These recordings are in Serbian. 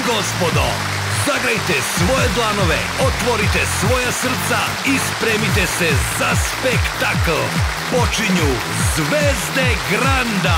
gospodo, zagrajte svoje dlanove, otvorite svoja srca i spremite se za spektakl. Počinju Zvezde Granda.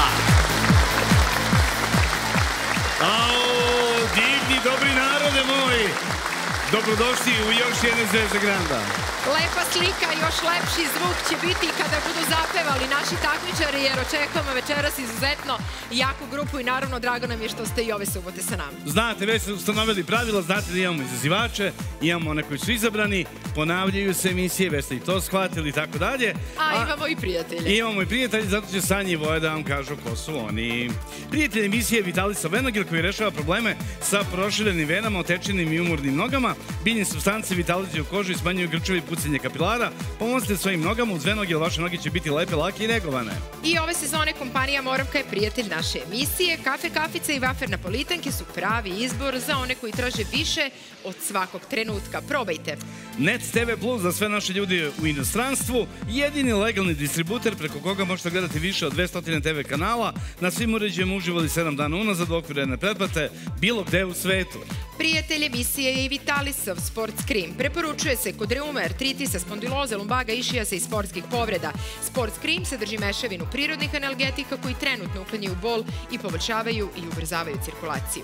Ao, divni, dobri narode moji! Dobrodošli u još jedne Zvezde Granda. Lepa slika, još lepši zvuk će biti kada budu zapevali naši takmičari, jer očekujemo večeras izuzetno jaku grupu i naravno drago nam je što ste i ove subote sa nama. Znate, već ste ustanovili pravila, znate da imamo izazivače, imamo one koji su izabrani, ponavljaju se emisije, već ste i to shvatili i tako dalje. A imamo i prijatelje. Imamo i prijatelji, zato će Sanja i Voja da vam kažu ko su oni. Prijatelj emisije je Vitalisa Venogil koji rešava probleme sa proširenim venama, otečenim i umornim nogama. Biljne supstance vitalizuju kožu i smanjuju grčeve i pucanje kapilara. Pomozite svojim nogama, uz Venogil vaše noge će biti lepe, lake i negovane. I ove sezone kompanija Moravka je prijatelj naše emisije. Kafe, kafice i vafer napolitanke su pravi izbor za one koji traže više od svakog trenutka. Probajte. Net TV Plus za sve naše ljudi u inostranstvu, jedini legalni distributer preko koga možete gledati više od 200 TV kanala, na svim uređajima uživali 7 dana unazad u okviru jedne pretplate, bilo gde u svetu. Prijatelj emisije je i Vitalisov Sports Cream. Preporučuje se kod reume, artritisa, spondiloze, lumbaga, išijasa i sportskih povreda. Sports Cream sadrži mešavinu prirodnih analgetika koji trenutno uklanjaju bol i poboljšavaju i ubrzavaju cirkulaciju.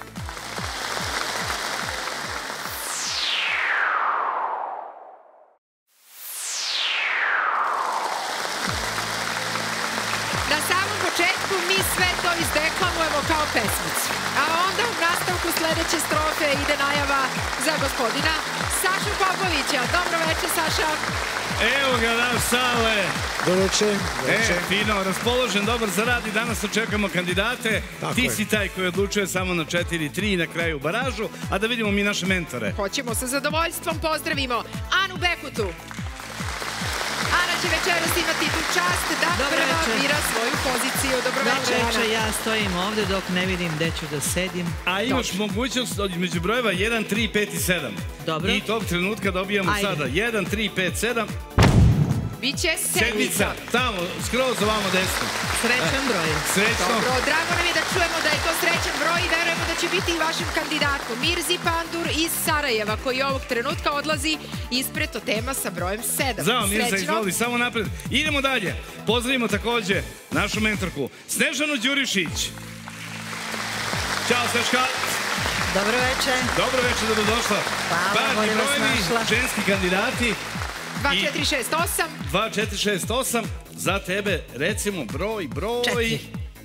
Na samom početku mi sve to izdeklamujemo kao pesmicu. A onda u nastavku sledeće strofe ide najava za gospodina Sašu Popovića. Dobro večer, Saša. Evo ga naš Sale. Dobro večer. Fino, raspoložen, dobar za rad i danas očekujemo kandidate. Ti si taj koji odlučuje samo na 4-3 na kraju baražu, a da vidimo mi naše mentore. Hoćemo sa zadovoljstvom pozdravimo Anu Bekutu. Ana će večeras imati tu čast da prva bira svoju poziciju. Dobro večer, Ana. Dobro večer, ja stojim ovde dok ne vidim gde ću da sedim. A imaš mogućnost među brojeva 1, 3, 5 i 7. Dobro. I tog trenutka dobijamo sada 1, 3, 5, 7. Biće sedmica. Tamo, skroz ovamo desno. Srećan broj. Srećno. Dobro, drago nam je da čujemo da je to srećan broj i verujemo da će biti i vašem kandidatu Mirzi Pandur iz Sarajeva, koji ovog trenutka odlazi ispred totema sa brojem 7. Zdravo, Mirza, izvoli, samo napred. Idemo dalje. Pozdravimo takođe našu mentorku Snežanu Đurišić. Ćao, Sneška. Dobro večer. Dobro večer, dobrodošla. Hvala, bolje vas našla. Ženski kandidati. 2468. 2468. Za tebe, recimo, broj... 4.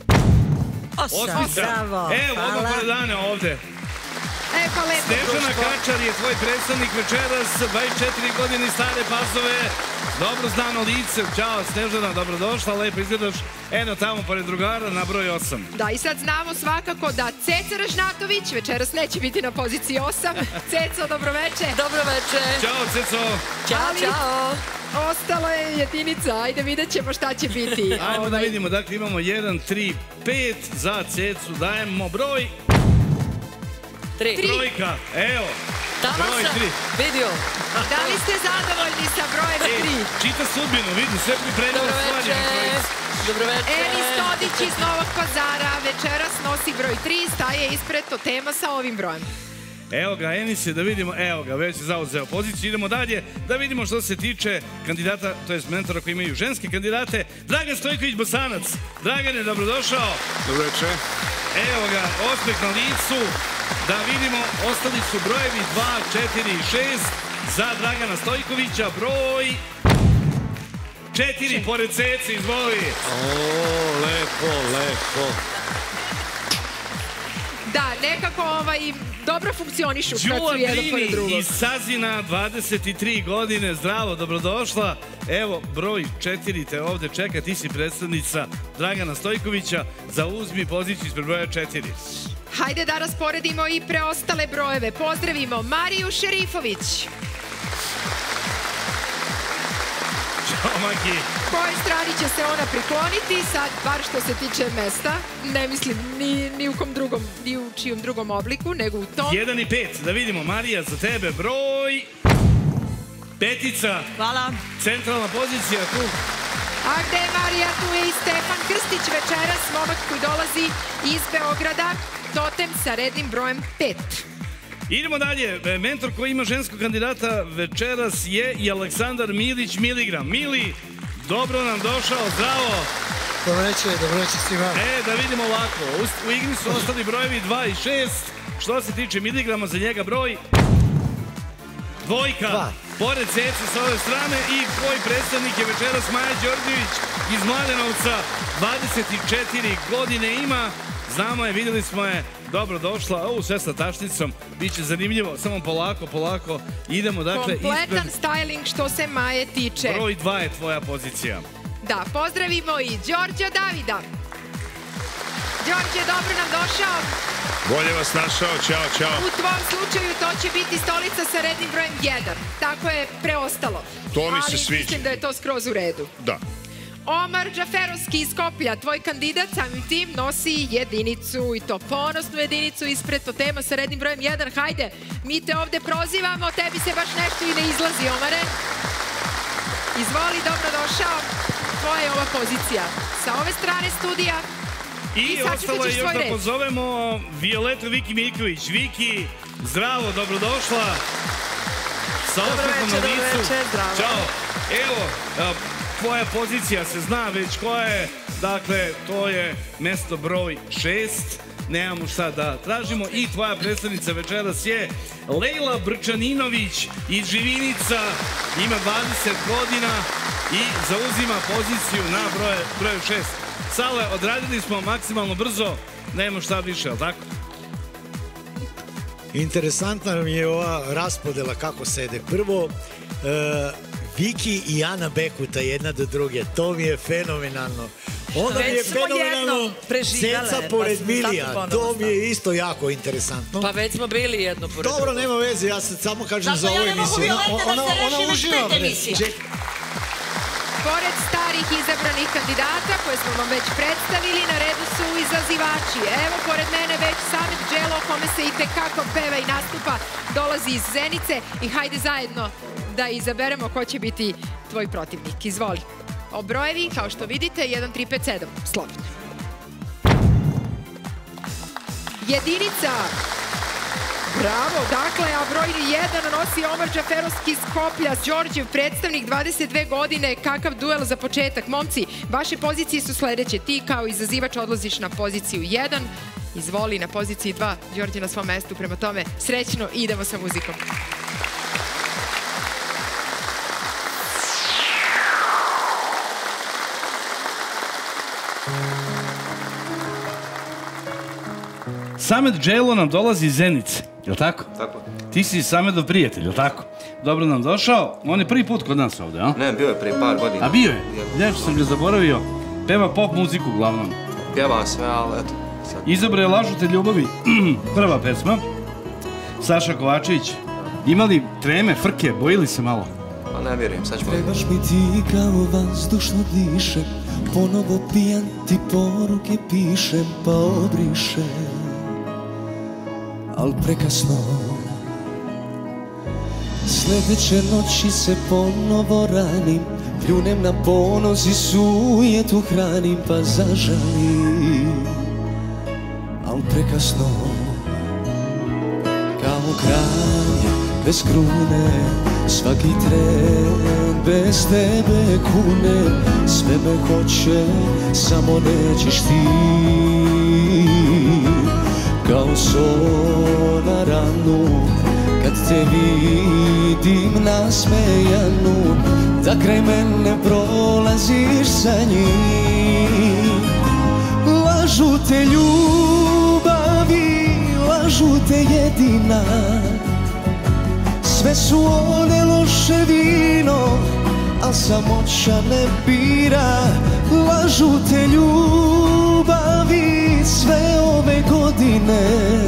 8, bravo. Evo, ovo poredane ovde. Pa lepo Snežana društvo. Kačar je tvoj predstavnik večeras, 24 godine stare Pazove, dobro znano lice. Ćao Snežana, dobrodošla, lepo izgledaš. Eno tamo pored drugara na broj 8. Da, i sad znamo svakako da Ceca Ražnatović večeras neće biti na poziciji 8. Ceco, dobro večer. Dobro večer. Ćao Ceco. Ćao, čao. Ostalo je jedinica, ajde vidjet ćemo šta će biti. Ajmo da vidimo, dakle imamo 1, 3, 5, za Cecu dajemo broj... 3. Trojka, evo. Tamo broj sam 3. vidio. Da li ste zadovoljni sa brojem 3? Čita sudbinu, vidi, sve pripremilo Dobro stvari na večer. trojici. Dobro večer. Enis Todić iz Novog Pazara večeras nosi broj 3, staje ispred totema sa ovim brojem. Evo ga, Enis je, da vidimo, evo ga, već je zauzeo poziciju. Idemo dalje, da vidimo što se tiče kandidata, to je mentora koji imaju ženske kandidate. Dragan Stojković Bosanac. Dragane, dobrodošao. Dobro večer. Evo ga, osmeh na licu. Da vidimo, ostali su brojevi 2, 4 i 6. Za Dragana Stojkovića broj 4, pored Cece, izvoli. O, lepo, lepo. Da, nekako dobro funkcionišu kad su Đula jedan pored Drini drugog. iz Sazina, 23 godine, zdravo, dobrodošla. Evo, broj 4 te ovde čeka, ti si predstavnica Dragana Stojkovića, zauzmi poziciju ispred broja 4. Hajde da rasporedimo i preostale brojeve. Pozdravimo Mariju Šerifović. Ćao, Maki. Kojoj strani će se ona prikloniti, sad, bar što se tiče mesta, ne mislim ni u čijem drugom obliku, nego u tom. 1 i 5, da vidimo, Marija, za tebe broj... 5. Hvala. Centralna pozicija tu. A gde je Marija? Tu je i Stefan Krstić večeras, momak koji dolazi iz Beograda. totem sa rednim brojem 5. Idemo dalje. Mentor koji ima ženskog kandidata večeras je i Aleksandar Milić Miligram. Mili, dobro nam došao, zdravo. Dobro večer svima. Da vidimo ovako. U igri su ostali brojevi 2 i 6. Što se tiče miligrama, za njega broj... Dvojka. Pored Cece sa ove strane i tvoj predstavnik je večeras Maja Đorđević iz Mladenovca. 24 godine ima. Znamo je, vidjeli smo je. Dobro došla. Sve sa tašnicom. Biće zanimljivo. Samo polako. Idemo, dakle... Kompletan styling što se Maje tiče. Broj 2 je tvoja pozicija. Da, pozdravimo i Đorđa Davida. Đorđe, dobro nam došao. Bolje vas našao, čao. U tvom slučaju to će biti stolica sa rednim brojem 1. Tako je preostalo. To mi se sviđa. Ali mislim da je to skroz u redu. Da. Omar Džaferovski iz Skoplja, tvoj kandidat, samim tim nosi jedinicu i to ponosnu jedinicu ispred totema sa rednim brojem 1. Hajde, mi te ovde prozivamo, tebi se baš nešto i ne izlazi, Omare. Izvoli, dobrodošao. Tvoja je ova pozicija. Sa ove strane studija. I ostalo je još da pozovemo Violetu Viki Miljković. Viki, zdravo, dobrodošla. Sa osmehom na licu. Ćao. Evo, tvoja pozicija se zna već koja je. Dakle, to je mesto broj 6. Nemamo šta da tražimo. I tvoja predstavnica večeras je Lejla Brčaninović iz Živinica. Ima 20 godina i zauzima poziciju na broju 6. Sale, odradili smo maksimalno brzo, nema šta više, ali tako? Interesantna mi je ova raspodela kako sede. Prvo, Viki i Ana Bekuta jedna do druge, to mi je fenomenalno. Onda mi je fenomenalno Ceca pored Milija, to mi je isto jako interesantno. Pa već smo bili jedno pored drugo. Dobro, nema veze, ja sad samo kažem za ovu emisiju. Ona uživa. Pored starih izabranih kandidata koje smo vam već predstavili, na redu su izazivači. Evo, pored mene već Samet Dželo, kome se i tekako peva i nastupa, dolazi iz Zenice i hajde zajedno da izaberemo ko će biti tvoj protivnik. Izvoli. Obrojevi, kao što vidite, 1, 3, 5, 7. Slobodno. Jedinica. Bravo, dakle, a broj 1 nosi Omar Džaferovski iz Skoplja, Đorđev, predstavnik, 22 godine. Kakav duel za početak. Momci, vaše pozicije su sledeće. Ti kao izazivač odlaziš na poziciju 1. Izvoli na poziciji 2. Đorđe na svom mestu, prema tome srećno i idemo sa muzikom. Samet Dželo nam dolazi iz Zenice, je li tako? Tako. Ti si Sametov prijatelj, je li tako? Dobro nam došao. On je prvi put kod nas ovde, a? Ne, bio je prije par godina. A bio je? Nešto sam ga zaboravio. Peva pop muziku uglavnom. Pjeva sve, ali eto. Izabrao je Lažu te ljubavi, prva pesma. Saša Kovačević. Imali treme, frke, bojili se malo? Pa ne vjerujem, sad ćemo... Trebaš mi ti kao vazdušno dišem, ponovo pijan ti poruke pišem pa obrišem. Al prekasno, sledeće noći se ponovo ranim, pljunem na ponos i sujetu hranim pa zažalim. Al prekasno, kao kralj bez krune, svaki tren bez tebe kunem, sve me hoće, samo nećeš ti. Kao sol na ranu, kad te vidim nasmejanu, da kraj mene prolaziš sa njim. Lažu te ljubavi, lažu te jedina, sve su one loše vino, al samoća ne bira. Lažu te ljubavi sve ove godine,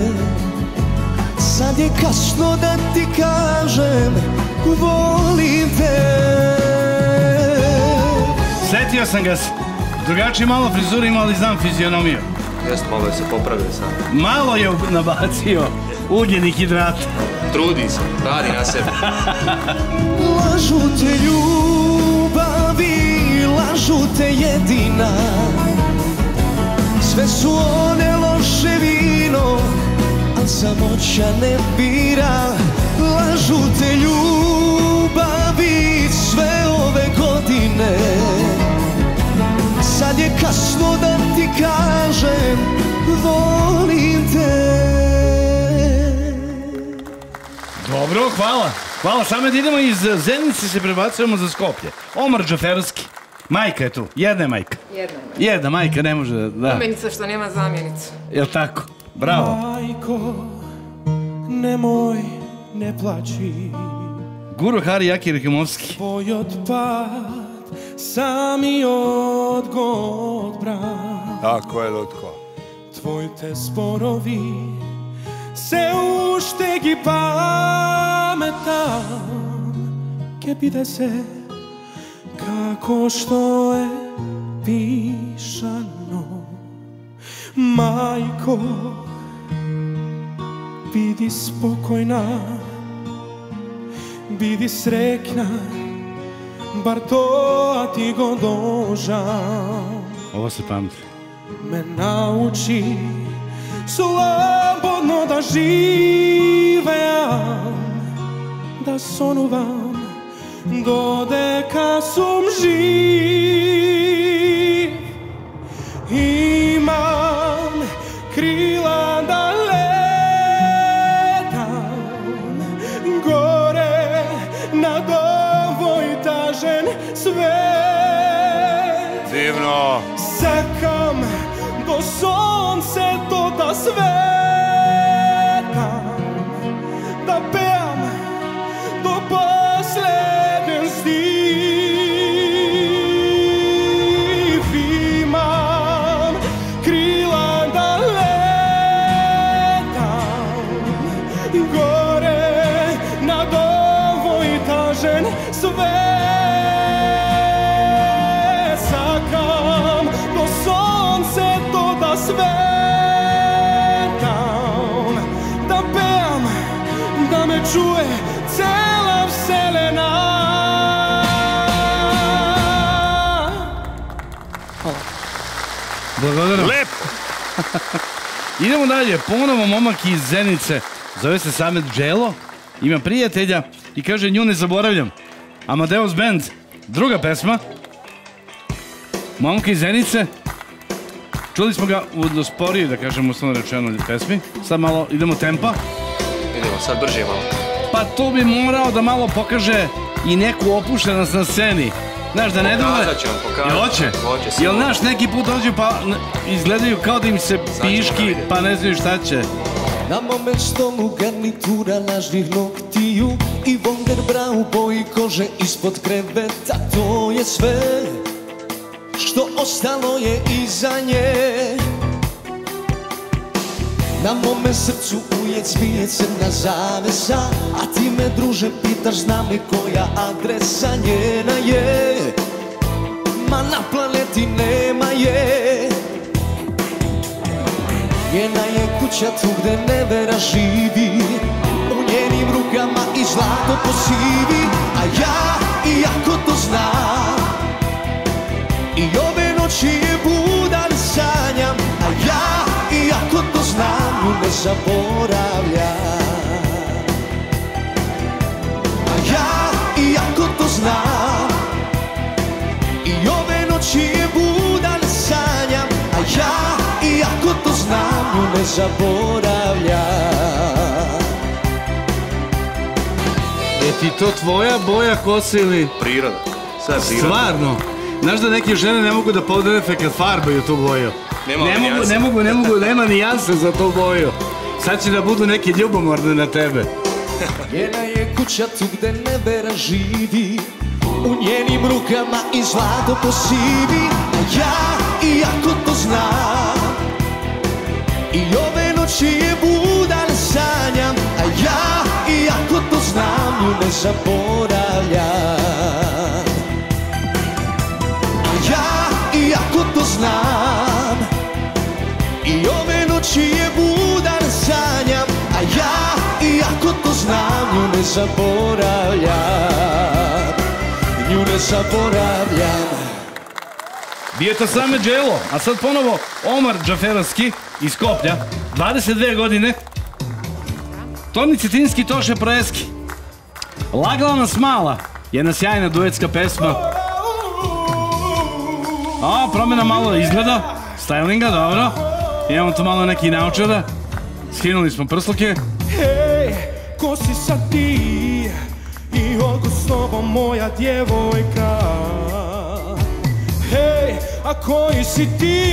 sad je kasno da ti kažem volim te. Setio sam ga se. Drugačije malo frizuru ima, ali znam fizionomiju. Jeste, malo je se popravio sam. Malo je nabacio ugljenih hidrata. Trudi se, radi na sebi. Lažu te ljubavi, lažu te jedina, sve su one loše vino, samoća ne bira, lažu te ljubavi sve ove godine. Sad je kasno da ti kažem, volim te. Dobro, hvala. Hvala, samo da idemo iz Zenice, se prebacujemo za Skoplje. Omar Džaferovski. Majka je tu, jedna je majka. Jedna majka, ne može da... Umenica što nema zamjenicu. Jel' tako? Bravo. Majko, nemoj, ne plaći. Guru Hari Jakir Himovski. Tvoj otpad, sami odgod brak. Tako je, Lutko. Tvoj te sporovi se uštegi pametan. Ke pide se kako što je pišano. Majko, bidi spokojna, bidi srekna, bar to a ti go dožam. Ovo se pamti. Me nauči slobodno da živeam, da sonuvam dodeka sum živ. Imam krila da letam gore nad ovoj tažen svet. Divno. Sekam do sonce to da svetam, da pevam do posljednjen stiv. Imam krila da letam gore nad ovoj tažen svet. Sakam do sonce to da svetam, da pevam, da me čuje cela vselena. Благодарам. Lepo. Idemo dalje, ponovo momak iz Zenice, zove se Samet Dželo, ima prijatelja i kaže nju ne zaboravljam. Amadeus Band, druga pesma, momka iz Zenice, čuli smo ga u sporiji, da kažem uslovno rečeno pesmi, sad malo idemo tempa. Idemo, sad brže malo. Pa tu bi morao da malo pokaže i neku opuštenost na sceni. Znaš, da ne dole... Pokazat će vam, pokazat. Jel hoće? Hoće, sigurno. Jel znaš, neki put dođu pa izgledaju kao da im se piški, pa ne znaju šta će. Na mome stolu garnitura lažnih noktiju i Wonderbra u boji kože ispod kreveta. To je sve što ostalo je iza nje. Na mome srcu ujec zvije crna zavesa, a ti me druže pitaš znam li koja adresa njena je. Ma na planeti nema je. Njena je kuća tu gde nevera živi, u njenim rukama i zlato posivi. A ja, iako to znam, i ove noći je budan sanjam. A ja, iako to znam, nju ne zaboravljam. A ja, iako to znam, i ove noći je budan sanjam. A ja, iako to znam, nju ne zaboravljam. Je ti to tvoja boja kose ili... Priroda. Sve je priroda. Stvarno? Znaš da neke žene ne mogu da podrefe kad farbaju tu boju? Ne mogu, nema nijanse za tu boju. Sad će da budu neke ljubomorne na tebe. Njena je kuća tu gde nevera živi, u njenim rukama i zlato posivi. A ja, iako to znam, i ove noći je budan sanjam. A ja, iako to znam, nju ne zaboravljam. A ja, iako to znam, i ove noći je budan sanjam. A ja, iako to znam, nju ne zaboravljam. Nju ne zaboravljam. Bio je to Samet Dželo, a sad ponovo Omar Džaferovski iz Skoplja, 22 godine. Toni Cetinski, Toše Proeski. Lagala nas mala. Jedna sjajna duetska pesma. A, promjena malo izgleda. Stylinga, dobro. Imamo tu malo neki naučara. Skinuli smo prsluke. Hej, ko si sad ti i otkud s tobom moja djevojka? Hej, a koji si ti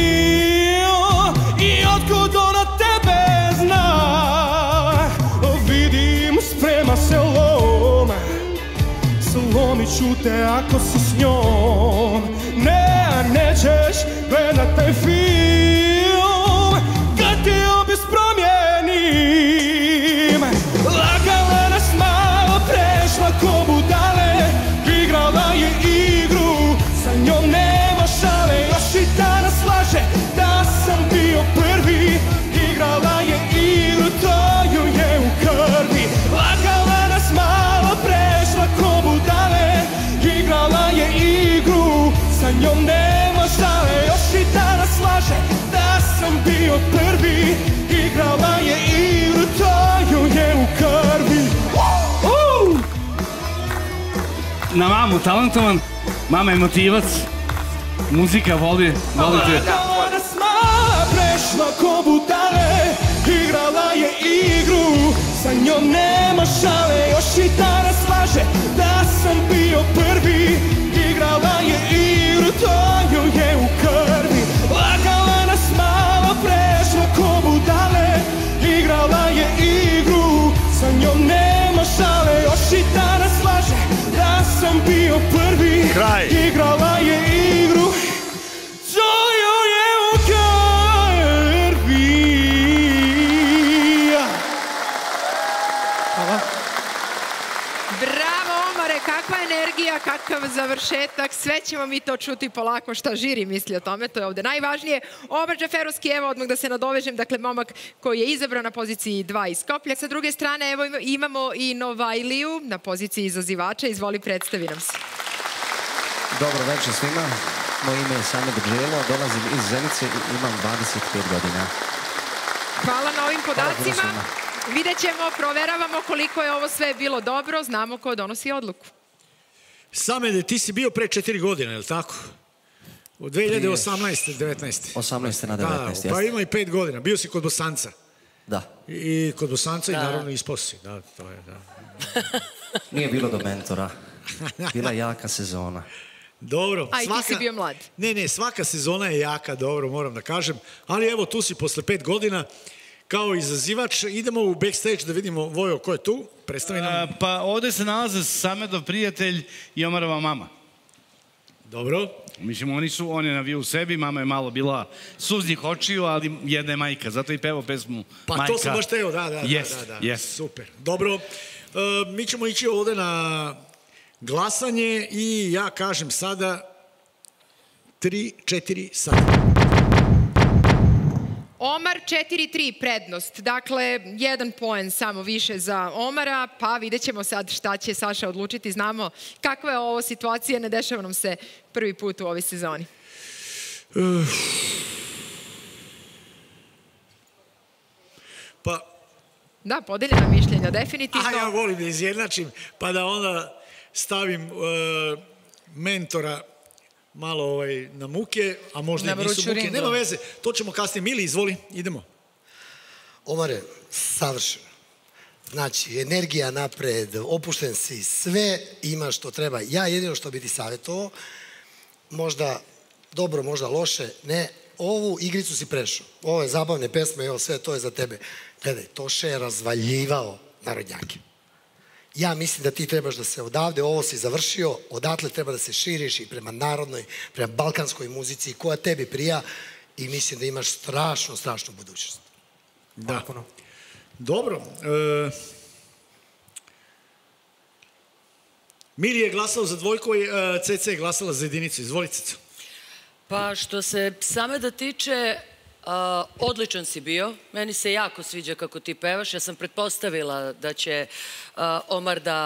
i otkud ona tebe zna? Vidim, sprema se lom, slomit ću te ako si s njom. Ne, nećeš gledat taj film kad ti opis promijenim. Lagala nas malo, prešla ko budale, igrala je igru, sa njom nema šale. Još i danas laže da sam bio prvi, igrala je igru, to ju je u krvi. Lagala nas malo, prešla ko budale, igrala je igru, sa njom nema šale. Još i danas laže da sam bio prvi, igrala je igru, to ju je u krvi. Na mamu talentovan, mama je motivac, muzika volite. Lagala nas mala, prešla ko budale, igrala je igru, sa njom nema šale. Još i danas laže da sam bio prvi, igrala je igru, to ju je u krvi. Lagala nas mala, prešla ko budale, igrala je igru, sa njom nema šale. Još i danas laže da sam bio prvi, igrala je igru, to ju je u krvi. Bravo, Omare, kakva energija, kakav završetak. Sve ćemo mi to čuti polako šta žiri misli o tome, to je ovde najvažnije. Omar Džaferovski, evo odmah da se nadovežem, dakle momak koji je izabran na poziciji 2 iz Skoplja. Sa druge strane, evo imamo i Novajliju na poziciji izazivača. Izvoli, predstavi nam se. Dobro večer svima, moje ime je Samed Gželo, dolazim iz Zenice i imam 25 godina. Hvala na ovim podacima. Vidjet ćemo, proveravamo koliko je ovo sve bilo dobro, znamo ko donosi odluku. Samede, ti si bio pre 4 godine, je li tako? U 2018. 19. 18. na 19. Da, pa ima i 5 godina. Bio si kod Bosanca. Da. I kod Bosanca i naravno ispao si. Da, to je, da. Nije bilo do mentora. Bila jaka sezona. Dobro. A i ti si bio mlad. Ne, svaka sezona je jaka, dobro, moram da kažem. Ali evo, tu si posle 5 godina kao izazivač. Idemo u backstage da vidimo, Vojo, ko je tu? Predstavi nam. Pa ovde se nalaze Samedov prijatelj i Omarova mama. Dobro. Mislim, on je navio u sebi, mama je malo bila suznih očiju, ali jedna je majka, zato i pevao pesmu Majka. Pa to sam baš teo, da. Yes. Super. Dobro. Mi ćemo ići ovde na glasanje i ja kažem sada 3-4 sada. Omar 4-3 prednost, dakle 1 poen samo više za Omara, pa vidjet ćemo sad šta će Saša odlučiti. Znamo kakva je ovo situacija, ne dešava nam se prvi put u ovoj sezoni. Pa... Da, podeljena mišljenja, definitivno. A ja volim da izjednačim, pa da onda stavim mentora malo na muke, a možda i nisu muke. Nema veze, to ćemo kasnije. Mili, izvoli, idemo. Omare, savršeno. Znači, energija napred, opušten si, sve ima što treba. Ja jedino što bi ti savjetovao, možda dobro, možda loše, ne, ovu igricu si prešao. Ove zabavne pesme, evo sve to je za tebe. Gledaj, Toše je razvaljivao narodnjake. Ja mislim da ti trebaš da se odavde, ovo si završio, odatle treba da se širiš i prema narodnoj, prema balkanskoj muzici koja tebi prija i mislim da imaš strašnu budućnost. Da. Dobro. Mili je glasao za dvojku i CC je glasala za jedinicu. Izvoli, Ceco. Pa što se same da tiče, odličan si bio. Meni se jako sviđa kako ti pevaš. Ja sam pretpostavila da će Omar da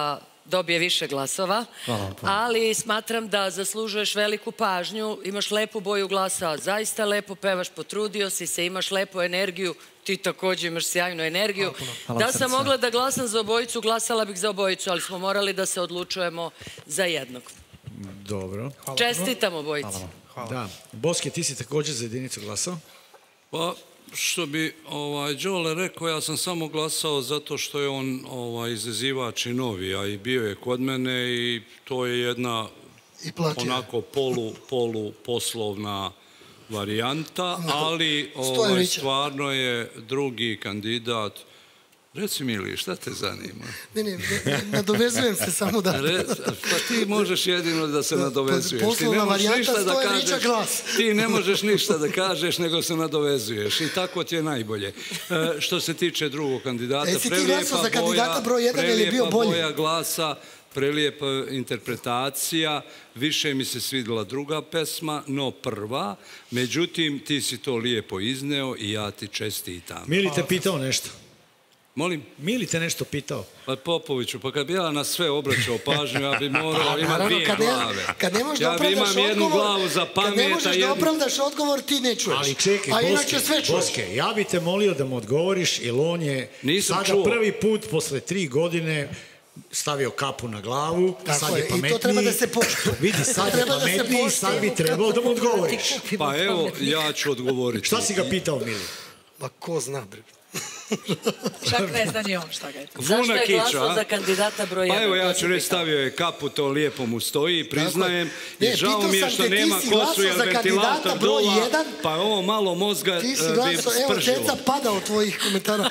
dobije više glasova, ali smatram da zaslužuješ veliku pažnju, imaš lepu boju glasa, zaista lepo pevaš, potrudio si se, imaš lepu energiju, ti također imaš sjajnu energiju. Da sam mogla da glasam za obojicu, glasala bih za obojicu, ali smo morali da se odlučujemo za jednog. Dobro. Čestitam obojici. Da. Boske, ti si također za jedinicu glasao? Pa, što bi Đole rekao, ja sam samo glasao zato što je on izazivač i novi, a i bio je kod mene i to je jedna onako polu poslovna varijanta, ali stvarno je drugi kandidat. Reci, Mili, šta te zanima? Ne, nadovezujem se samo da... Pa ti možeš jedino da se nadovezuješ. Poslovna varijanta stoje riča glas. Ti ne možeš ništa da kažeš, nego se nadovezuješ. I tako ti je najbolje. Što se tiče drugog kandidata, Jesi ti glasao za kandidata broj 1 ili je bio bolji? Boja glasa, prelijepa interpretacija, više mi se svidjela druga pesma, no prva. Međutim, ti si to lijepo izneo i ja ti čestitam. Mili te pitao nešto. Molim? Mili te nešto pitao. Pa Popoviću, pa kad bi ja na sve obraćao pažnju, ja bi morao imati dvije glave. Ja bi imam jednu glavu za pamet, kad ne možeš da opravdaš odgovor, ti ne čuješ. Ali čekaj, Boske, ja bi te molio da mu odgovoriš, jer on je sada prvi put posle 3 godine stavio kapu na glavu, sad je pametniji. I to treba da se poštuje. Vidi, sad je pametniji, sad bi trebalo da mu odgovoriš. Pa evo, ja ću odgovoriti. Šta si ga pitao, Mili? Ma ko zna, bre. Čak ne zna ni on šta ga je. Zašto je glasao za kandidata broj 1? Pa evo, ja ću reći, stavio je kapu, to lijepo mu stoji, priznajem. I žao mi je što nema kosu, jer ventilator duva, pa ovo malo mozga bi spržilo. Evo, Ceca pada od tvojih komentara.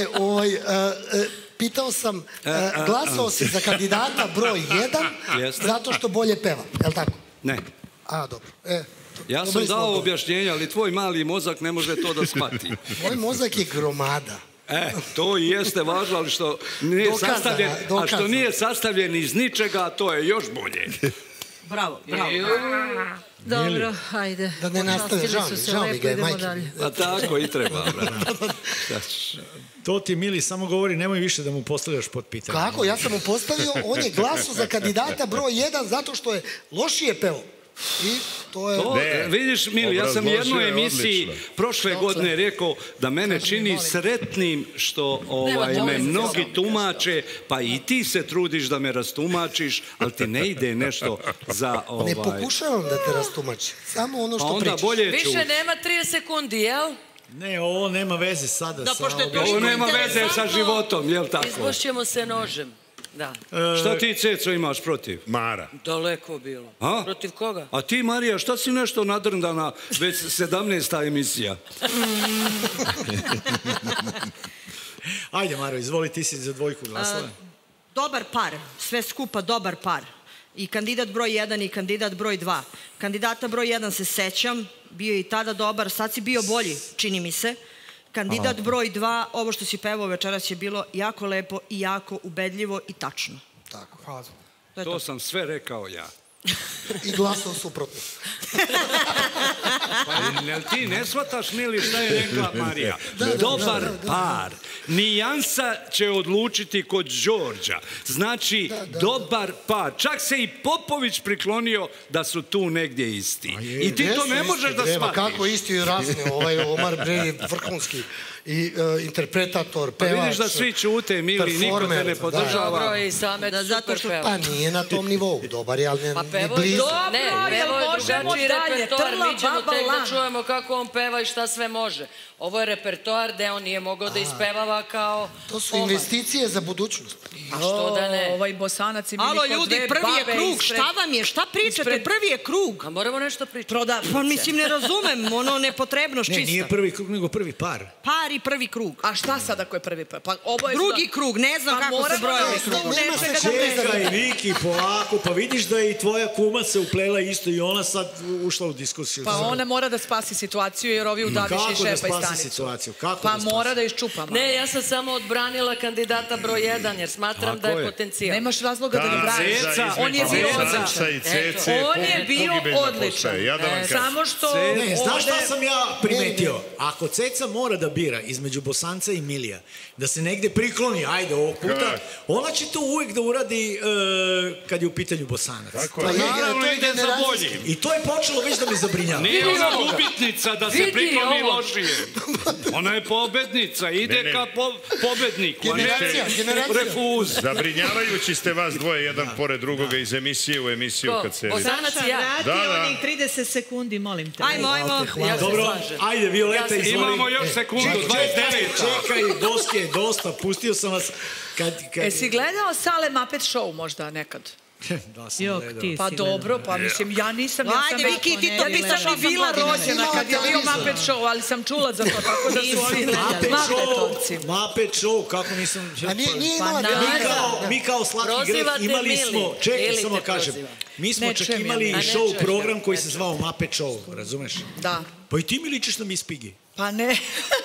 Pitao sam, glasao si za kandidata broj 1 zato što bolje peva, je li tako? Ne. A, dobro. Ja sam dao objašnjenje, ali tvoj mali mozak ne može to da shvati. Moj mozak je gromada. To i jeste važno, ali što nije sastavljen, a što nije sastavljen iz ničega, to je još bolje. Bravo. Dobro, ajde. Da ne nastane, žao mi ga je, majke. A tako i treba, To ti, Mili, samo govori, nemoj više da mu postavljaš pod pitanje. Kako? Ja sam mu postavio, on je glasao za kandidata broj 1 zato što je lošije peo. I to je... Vidiš, Mili, ja sam u jednoj emisiji prošle godine rekao da mene čini sretnim što me mnogi tumače, pa i ti se trudiš da me rastumačiš, ali ti ne ide nešto za... Ne pokušavam da te rastumačim, samo ono što pričaš. Više nema 30 sekundi, jel? Ne, ovo nema veze sada sa... Ovo nema veze sa životom, jel tako? Izbošćemo se nožem. Da. Šta ti, Ceco, imaš protiv? Mara. Daleko bilo. Protiv koga? A ti, Marija, šta si nešto nadrndana već 17. emisija? Ajde, Maro, izvoli, ti si za dvojku glasala. Dobar par, sve skupa dobar par. I kandidat broj 1 i kandidat broj 2. Kandidata broj 1 se sećam, bio je i tada dobar, sad si bio bolji, čini mi se. Kandidat broj 2, ovo što si pevao večeras je bilo jako lepo i jako ubedljivo i tačno. Tako, hvala. To sam sve rekao ja. I glasao suprotno. Pa ti ne shvataš, Mili, šta je rekla Marija? Dobar par. Nijansa će odlučiti kod Đorđa. Znači, dobar par. Čak se i Popović priklonio da su tu negdje isti. I ti to ne možeš da shvatiš. Kako isti i razni. Omar Bre je vrhunski i interpretator, pevač. Pa vidiš da svi čute, Mili, niko te ne podržava. Dobro, i Samet super peva. Pa nije na tom nivou. Dobar je, ali ne blizu. Ne, pevo je drugačiji repertoar. Mi ćemo tek da čujemo kako on peva i šta sve može. Ovo je repertoar gde on nije mogao da ispevava kao... To su investicije za budućnost. A što da ne? Ovaj Bosanac i Miliko, dve babe ispred... Alo, ljudi, prvi je krug, šta vam je? Šta pričate? Prvi je krug. A moramo nešto pričati. Pa mislim, ne razumem, ono nepotrebnost čista. Ne, nije prvi krug, nego prvi par. Par i prvi krug. A šta sad ako je prvi par? Drugi krug, ne znam kako se brojevi krug. Čekaj, Viki, polako, pa vidiš da je i tvoja kuma se uplela isto i ona sad ušla u diskusiju. Pa ona mora da spasi situaciju jer ovi udaviše i šepa i stanicu. Pa mora da iščupa. Ne, ja sam samo odbranila kandidata broj 1 jer smatram da je potencijal. Nemaš razloga da ga braniš. On je bio odličan. On je bio odličan. Samo što... Ne, znaš šta sam ja primetio? Ako Ceca mora da bira između Bosanca i Milija, da se negde prikloni, ajde ovog puta, ona će to uvijek da uradi kad je u pitanju Bosanac. Naravno ide za bolji. I to je počelo već da me zabrinjava. Nije ona gubitnica da se prikloni lošije. Ona je pobednica, ide ka pobedniku, a ne refuz. Zabrinjavajući ste vas dvoje, jedan pored drugoga iz emisije u emisiju kad se... Bosanac i ja. Vrati onih 30 sekundi, molim te. Ajmo. Dobro, ajde, Violeta, izvoli. Imamo još sekundu, 29. Čekaj, doske, dosta, pustio sam vas... Jesi gledao Sale Muppet Show možda nekad? Da sam gledao. Pa dobro, pa mislim, ja nisam... Ajde, Viki, ti to nisam ni bila rođena kad je bio Muppet Show, ali sam čula za to, tako da su ovi Muppetovci. Muppet Show, kako nisam... Nije imala... Mi kao Slatki greh imali smo... Čekaj, samo kažem. Mi smo čak imali show program koji se zvao Muppet Show, razumeš? Da. Pa i ti mi ličiš na Miss Piggy. Pa ne.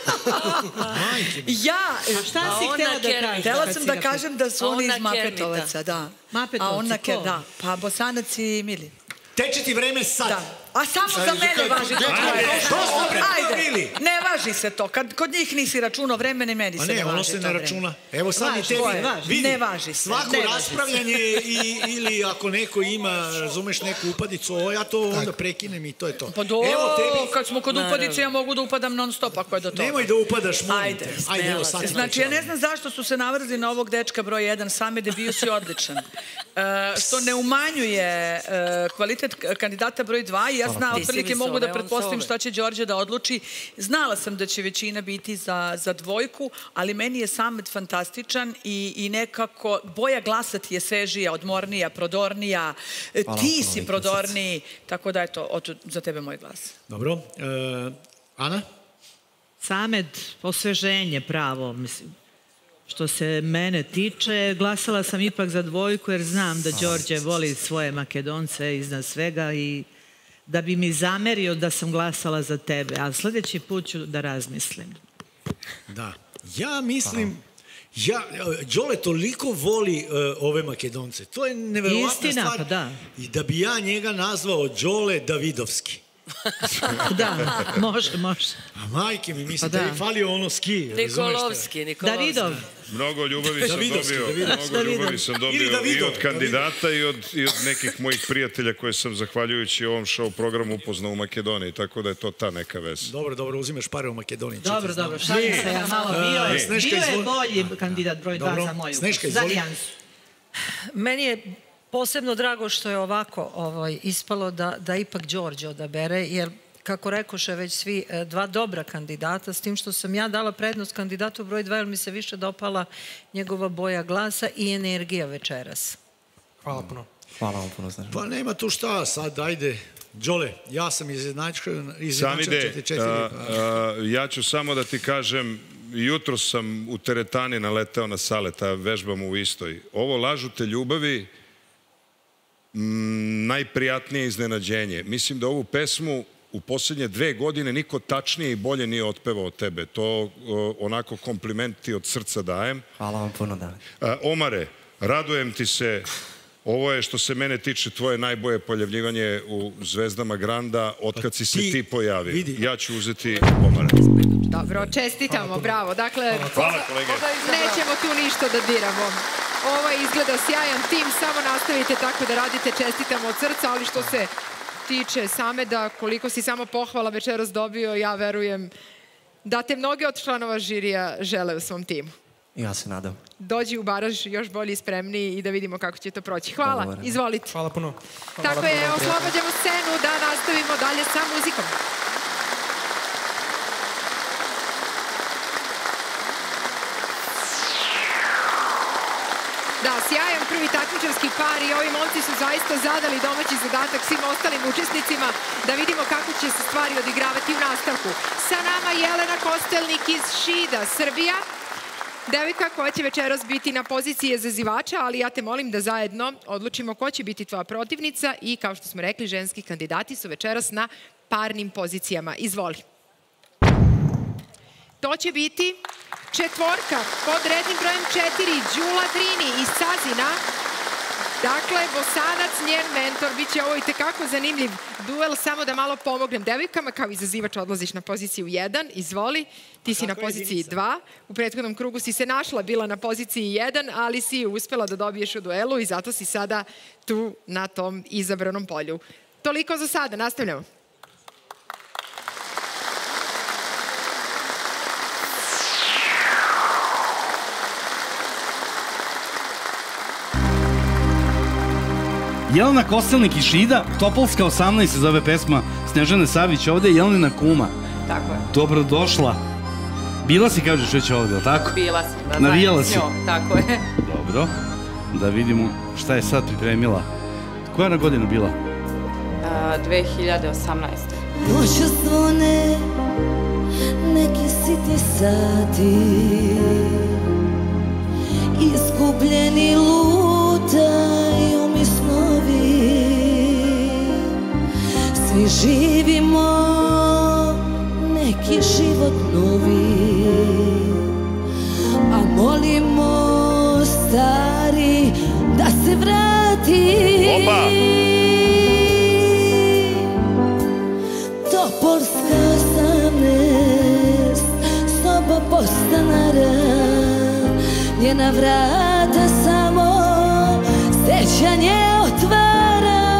Šta si htjela da kažeš? Htjela sam da kažem da su oni iz Muppetovaca, da. Muppetovci, ko? Da, pa Bosanac i Mili. Teče ti vreme sad. A samo za mene važi to. Ajde, ne važi se to. Kod njih nisi računao vremene, meni se ne važi to vreme. A ne, ono se ne računa. Evo sad i tebi. Ne važi se. Svako raspravljanje ili ako neko ima, razumeš, neku upadicu, ja to onda prekinem i to je to. Pa dobro, kad smo kod upadice, ja mogu da upadam non stop ako je do toga. Nemoj da upadaš, molim te. Ajde, evo sad. Znači, ja ne znam zašto su se navrzli na ovog dečka broj 1, Same da bio si odličan. Što ne umanjuje kvalitet kandidata broj 2 i ja otprilike mogu da pretpostavim šta će Đorđe da odluči. Znala sam da će većina biti za dvojku, ali meni je Samet fantastičan i nekako boja glasa ti je svežija, odmornija, prodornija, ti si prodorniji, tako da eto, za tebe moj glas. Dobro. Ana? Samet, osveženje pravo, mislim. Što se mene tiče, glasala sam ipak za dvojku jer znam da Đorđe voli svoje Makedonce iznad svega i da bi mi zamerio da sam glasala za tebe, a sljedeći put ću da razmislim. Da, ja mislim, Đole toliko voli ove Makedonce, to je neverovatna stvar. Da. I da bi ja njega nazvao Đole Davidovski. Da, može. A majke mi, mislim da je falio ono ski. Nikolovski. Davidov. Mnogo ljubavi sam dobio i od kandidata i od nekih mojih prijatelja koje sam zahvaljujući ovom show programu upoznao u Makedoniji, tako da je to ta neka vez. Dobro, uzimaš pare u Makedoniji. Dobro, šalim se ja malo. Bio je bolji kandidat broj 2 za moju. Za Nijansu. Meni je posebno drago što je ovako ispalo da ipak Đorđe odabere, jer kako rekoše već svi, dva dobra kandidata, s tim što sam ja dala prednost kandidatu broj 2, jer mi se više dopala njegova boja glasa i energija večeras. Hvala puno. Hvala vam puno. Pa nema tu šta, sad ajde. Đole, ja sam izjednačio 4-4. Ja ću samo da ti kažem, jutro sam u teretani naleteo na Saleta, vežbam u istoj. Ovo Lažu te ljubavi, najprijatnije iznenađenje. Mislim da ovu pesmu u posljednje 2 godine niko tačnije i bolje nije otpevao od tebe. To onako komplimenti od srca dajem. Hvala vam puno, David. Omare, radujem ti se. Ovo je, što se mene tiče, tvoje najbolje pojavljivanje u Zvezdama Granda otkad si se ti pojavio. Ja ću uzeti Omare. Dobro, čestitamo, bravo. Dakle, hvala, kolege. Nećemo tu ništa da diramo. Ovo izgleda sjajan tim, samo nastavite tako da radite, čestitamo od srca, ali što se tiče same da koliko si samo pohvala večeras dobio, ja verujem da te mnoge od članova žirija žele u svom timu. Ja se nadam. Dođi u baraž još bolji i spremniji i da vidimo kako će to proći. Hvala, izvolite. Hvala puno. Tako je, oslobađamo scenu da nastavimo dalje sa muzikom. Da, sjajan prvi takmičarski par i ovi momci su zaista zadali domaći zadatak svim ostalim učesnicima da vidimo kako će se stvari odigravati u nastavku. Sa nama Jelena Kostelnik iz Šida, Srbija. Devojka koja će večeras biti na poziciji izazivača, ali ja te molim da zajedno odlučimo ko će biti tvoja protivnica i kao što smo rekli, ženski kandidati su večeras na parnim pozicijama. Izvoli. To će biti četvorka pod rednim brojem 4, Đula Drini iz Sazina. Dakle, Bosanac, njen mentor, bit će ovo i tekako zanimljiv duel, samo da malo pomognem devojkama, kao izazivač odlaziš na poziciju 1, izvoli, ti si na poziciji 2, u prethodnom krugu si se našla, bila na poziciji 1, ali si uspela da dobiješ u duelu i zato si sada tu na tom izabranom polju. Toliko za sada, nastavljamo. Jelena Kostelnik i Šida, Topolska 18 se zove pesma Snežane Savić, ovde je Jelenina kuma. Tako je. Dobrodošla. Bila si, kažeš, već ovde, ili tako? Bila sam, navijala si. Tako je. Dobro, da vidimo šta je sad pripremila. Koja je na godina bila? 2018. Noća zvone neki sitni sati, izgubljeni lutaju mi snovi, svi živimo neki život novi, a molimo stari da se vrati. Opa! Topolska 18, soba podstanara, njena vrata samo sećanje otvara.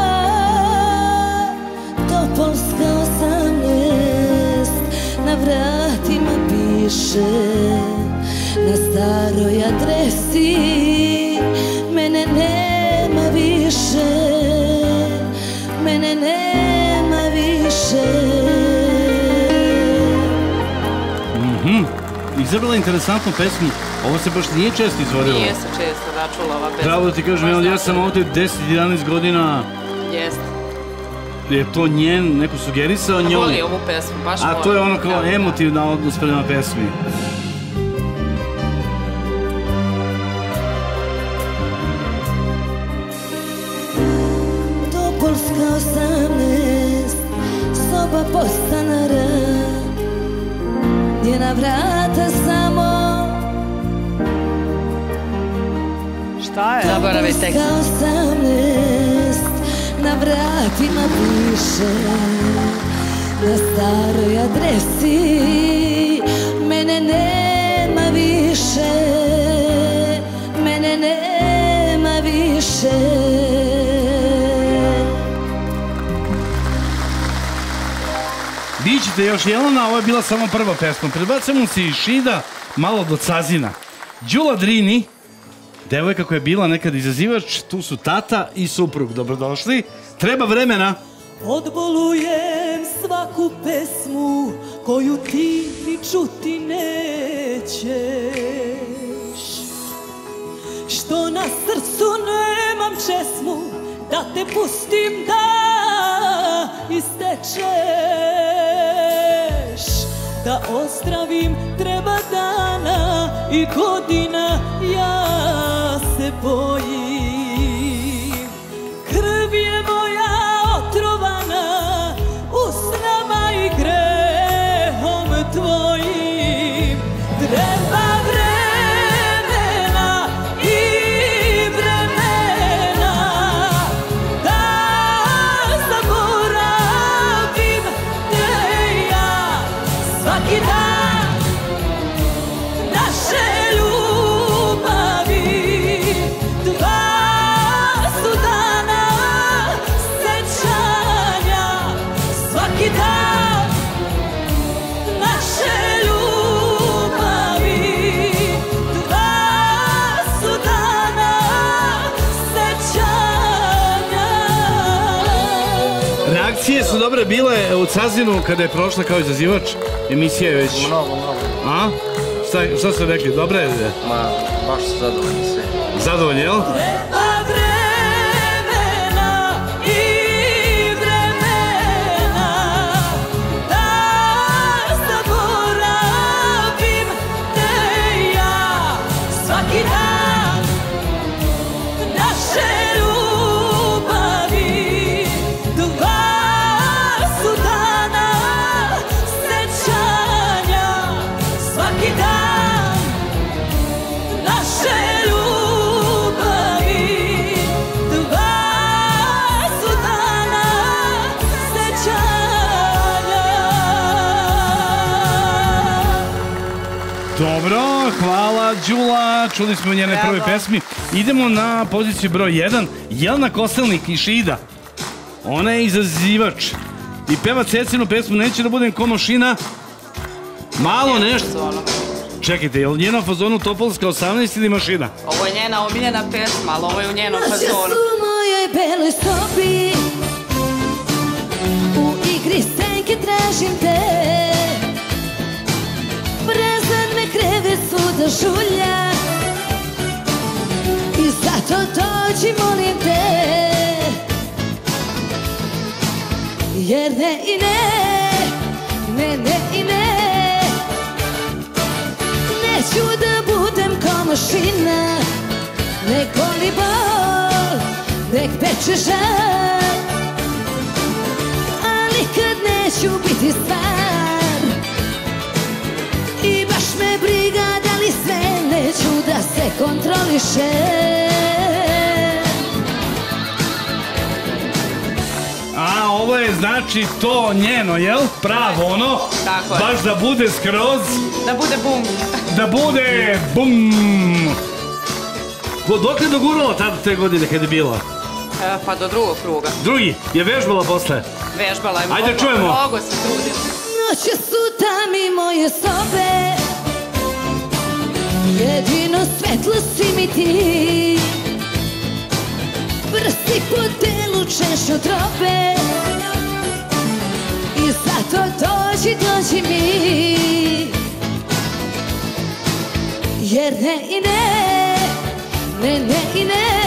Topolska 18, na vratima piše, na staroj adresi mene nema više, mene nema više. Izabrala interesantnu pesmu, ovo se baš nije često izvodilo. Nije se često načula ova pesma. Pravo da ti kažem, ja sam ovde 10-11 godina. Jeste. Je to njen, neko sugerisao njoj? Voli ovu pesmu, baš voli. A to je ono kao emotivna odnos prema pesmi. Topolska 18, soba podstanara, njena vrata samo. Šta je? Zaboravi tekst. Topolska 18, na vratima piše, na staroj adresi mene nema više, mene nema više. Bićete još Jelena, ovo je bila samo prva pesma. Prebacujemo se i Šida malo do Cazina. Đula Drini, devojka koja je bila nekad izazivač, tu su tata i suprug. Dobrodošli. Treba vremena. Odbolujem svaku pesmu koju ti ni čuti nećeš, što na srcu nemam česmu da te pustim da istečeš, da ozdravim treba dana i godina, ja se bojim. Krv je moja otrovana usnama i grehom tvojim. Treba vremena i vremena da zaboravim te ja. Svaki dan naše ljubavi, dva su dana sećanja. Svaki dan naše ljubavi, dva su dana sećanja. Reakcije su dobre bile u Cazinu kada je prošla kao izazivač. Emisija je već... Mnogo. A? Šta ste rekli? Dobre je? Ma, baš su zadovoljni sve. Zadovoljni, jel? Treba vremena i vremena da zaboravim te ja. Svaki dan naše ljubavi, dva su dana sećanja. Svaki dan naše ljubavi, Hvala, Đula. Čuli smo njene prve pesmi. Idemo na poziciju broj 1. Jelena Kostelnik iz Šida. Ona je izazivač. I peva Cecinu pesmu Neće da budem ko mašina. Malo nešto. Čekajte, je li njena fazonu Topolska 18 ili mašina? Ovo je njena omiljena pesma, ali ovo je u njenom fazonu. Noće su u mojoj beloj sobi, u igri senke tražim te. Prazan me krevet svuda žulja, i zato dođi molim te. Jer ne i ne i ne, neću da budem ko mašina, nek boli bol, nek peče žal, ali kad neću biti stvar, i baš me briga da li sve neću da se kontroliše. A ovo je znači to njeno, jel? Pravo ono? Tako je. Baš da bude skroz... Da bude bum. Da bude bum. Dok je dogurala tada te godine kad je bila? Pa do drugog kruga. Drugi? Je vežbala posle? Vežbala je. Ajde čujemo. Mnogo se trudila. Noće su tami moje sobe, jedino svetlo si mi ti. Prsti po telu češu trobe, i zato dođi mi. Jer ne i ne i ne,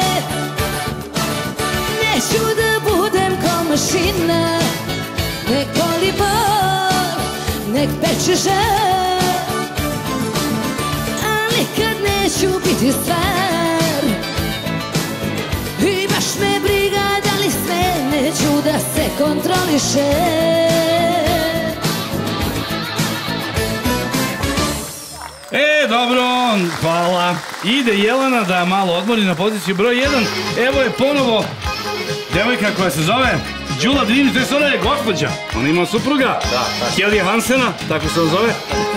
neću da budem ko mašina, nek boli bol, nek peče žal, ali kad neću biti stvar, i baš me briga da li sve neću da se kontroliše. Dobro, hvala. Ide Jelena da malo odmori na poziciju broj 1. Evo je ponovo devojka koja se zove Đula Drinić, to je gospođa. Ona ima supruga. Helija Hansena, tako se on zove.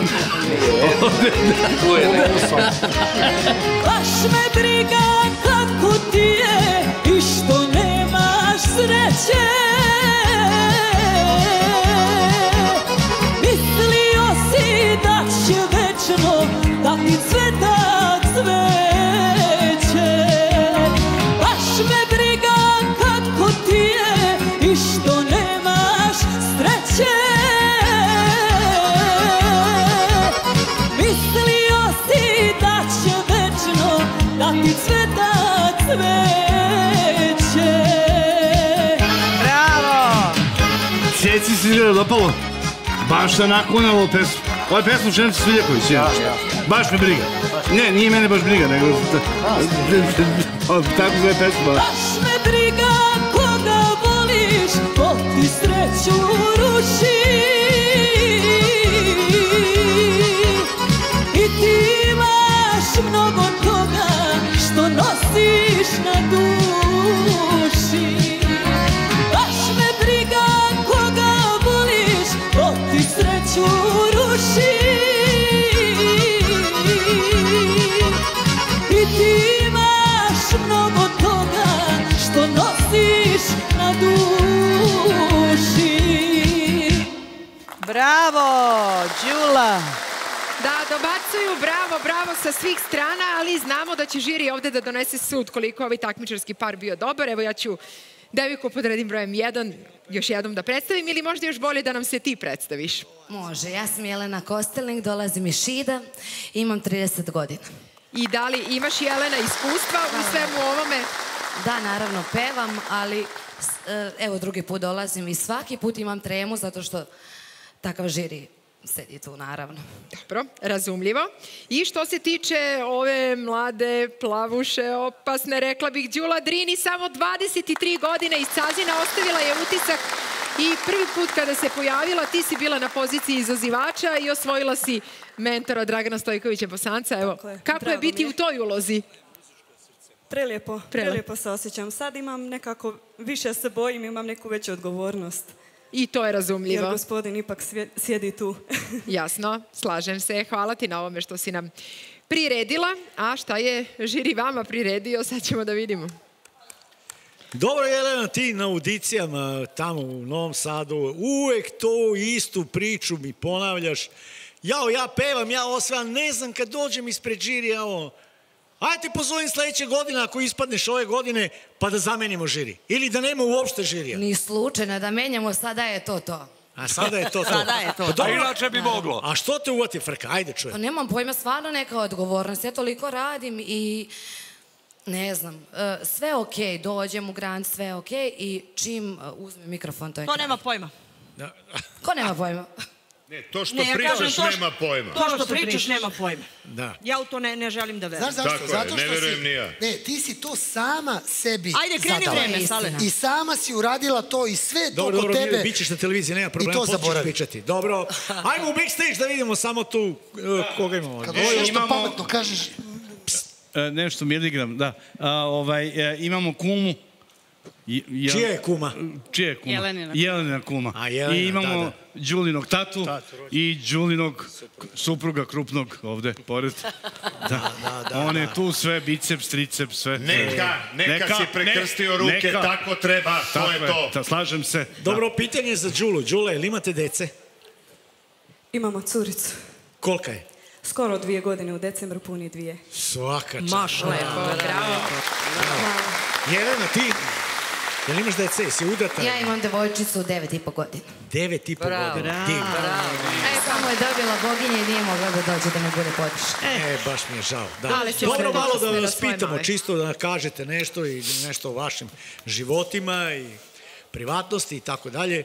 Baš me briga kako ti je i što nemaš sreće. Mislio si da će večno da ti cveta cveće. Baš me briga kako ti je i što nemaš sreće. Mislio si da će večno da ti cveta cveće. Bravo! Ceci se izgleda dopalo. Baš onako na ovu pesmu. Ovo je pesmu Šenice Sviljaković. Baš me briga. Ne, nije mene baš briga, nego... Tako zove pesma. Baš me briga koga voliš, ko ti sreću ruši. I ti imaš mnogo toga što nosiš na duši. Baš me briga koga voliš, ko ti sreću ruši. I ti imaš mnogo toga što nosiš na duši. Bravo, Đula! Da, dobacuju, bravo sa svih strana, ali znamo da će žiri ovde da donese sud koliko ovaj takmičarski par bio dobar. Evo ja ću devojku pod rednim brojem 1 još jednom da predstavim, ili možda još bolje da nam se ti predstaviš. Može, ja sam Jelena Kostelnik, dolazim iz Šida, imam 30 godina. I da li imaš, Jelena, iskustva u svemu ovome? Da, naravno pevam, ali evo drugi put dolazim i svaki put imam tremu zato što takav žiri sedi tu, naravno. Dobro, razumljivo. I što se tiče ove mlade, plavuše, opasne, rekla bih, Đula Drini, samo 23 godine iz Cazina, ostavila je utisak i prvi put kada se pojavila, ti si bila na poziciji izazivača i osvojila si mentora Dragana Stojkovića Bosanca. Evo, kako je biti u toj ulozi? Prelijepo se osjećam. Sad imam nekako, više se bojim, imam neku veću odgovornost. I to je razumljivo. Jer gospodin ipak sjedi tu. Jasno, slažem se. Hvala ti na ovome što si nam priredila. A šta je žiri vama priredio, sad ćemo da vidimo. Dobro, Jelena, ti na audicijama tamo u Novom Sadu uvek to istu priču mi ponavljaš. Jao, ja pevam, ja osvajam, ne znam kad dođem ispred žirija, ajde pozovem sledeće godine ako ispadneš ove godine pa da zamenimo žiri. Ili da nema uopšte žirija. Ni slučajno da menjamo, sada je to to. A sada je to to. Sada je to. A inače bi moglo. A što te uvati frka? Ajde čujem. Pa nemam pojma, stvarno neka odgovornost. Ja toliko radim i ne znam, sve okej, dođem u Grand, sve okej i čim uzmem mikrofon, to je kraj. To nema pojma. Ko nema pojma? Ne, to što pričaš nema pojma. To što pričaš nema pojma. Da. Ja u to ne želim da verujem. Znaš zašto? Tako je, ne verujem ni ja. Ne, ti si to sama sebi Ajde, kreni vreme, Sale. I sama si uradila to i sve to dobro, kod tebe. Dobro, bit ćeš na televiziji, nema problema, počneš pričati. Dobro, ajmo u backstage da vidimo samo tu koga imamo. Kad ovo nešto pametno kažeš... Nešto miligram, da. Imamo kumu. Čija je kuma? Čija je kuma? Jelenina. Jelenina kuma. I imamo Đulinog tatu i Đulinog supruga krupnog ovde, pored. On je tu sve, biceps, triceps, sve. Neka si prekrstio ruke, tako treba, to je to. Slažem se. Dobro, pitanje za Đulu. Đula, ili imate dece? Imamo curicu. Kolika je? Skoro 2 godine, u decembru puni 2. Svaka čast. Maš lepo, bravo. Jelena, ti, jel imaš dece, jesi udata? Ja imam devojčicu 9,5 godina. 9,5 godina. Samo je dobila boginje i nije mogla da dođe da me bude podrška. Baš mi je žao. Dobro, malo da vas pitamo, čisto da kažete nešto i nešto o vašim životima i privatnosti i tako dalje.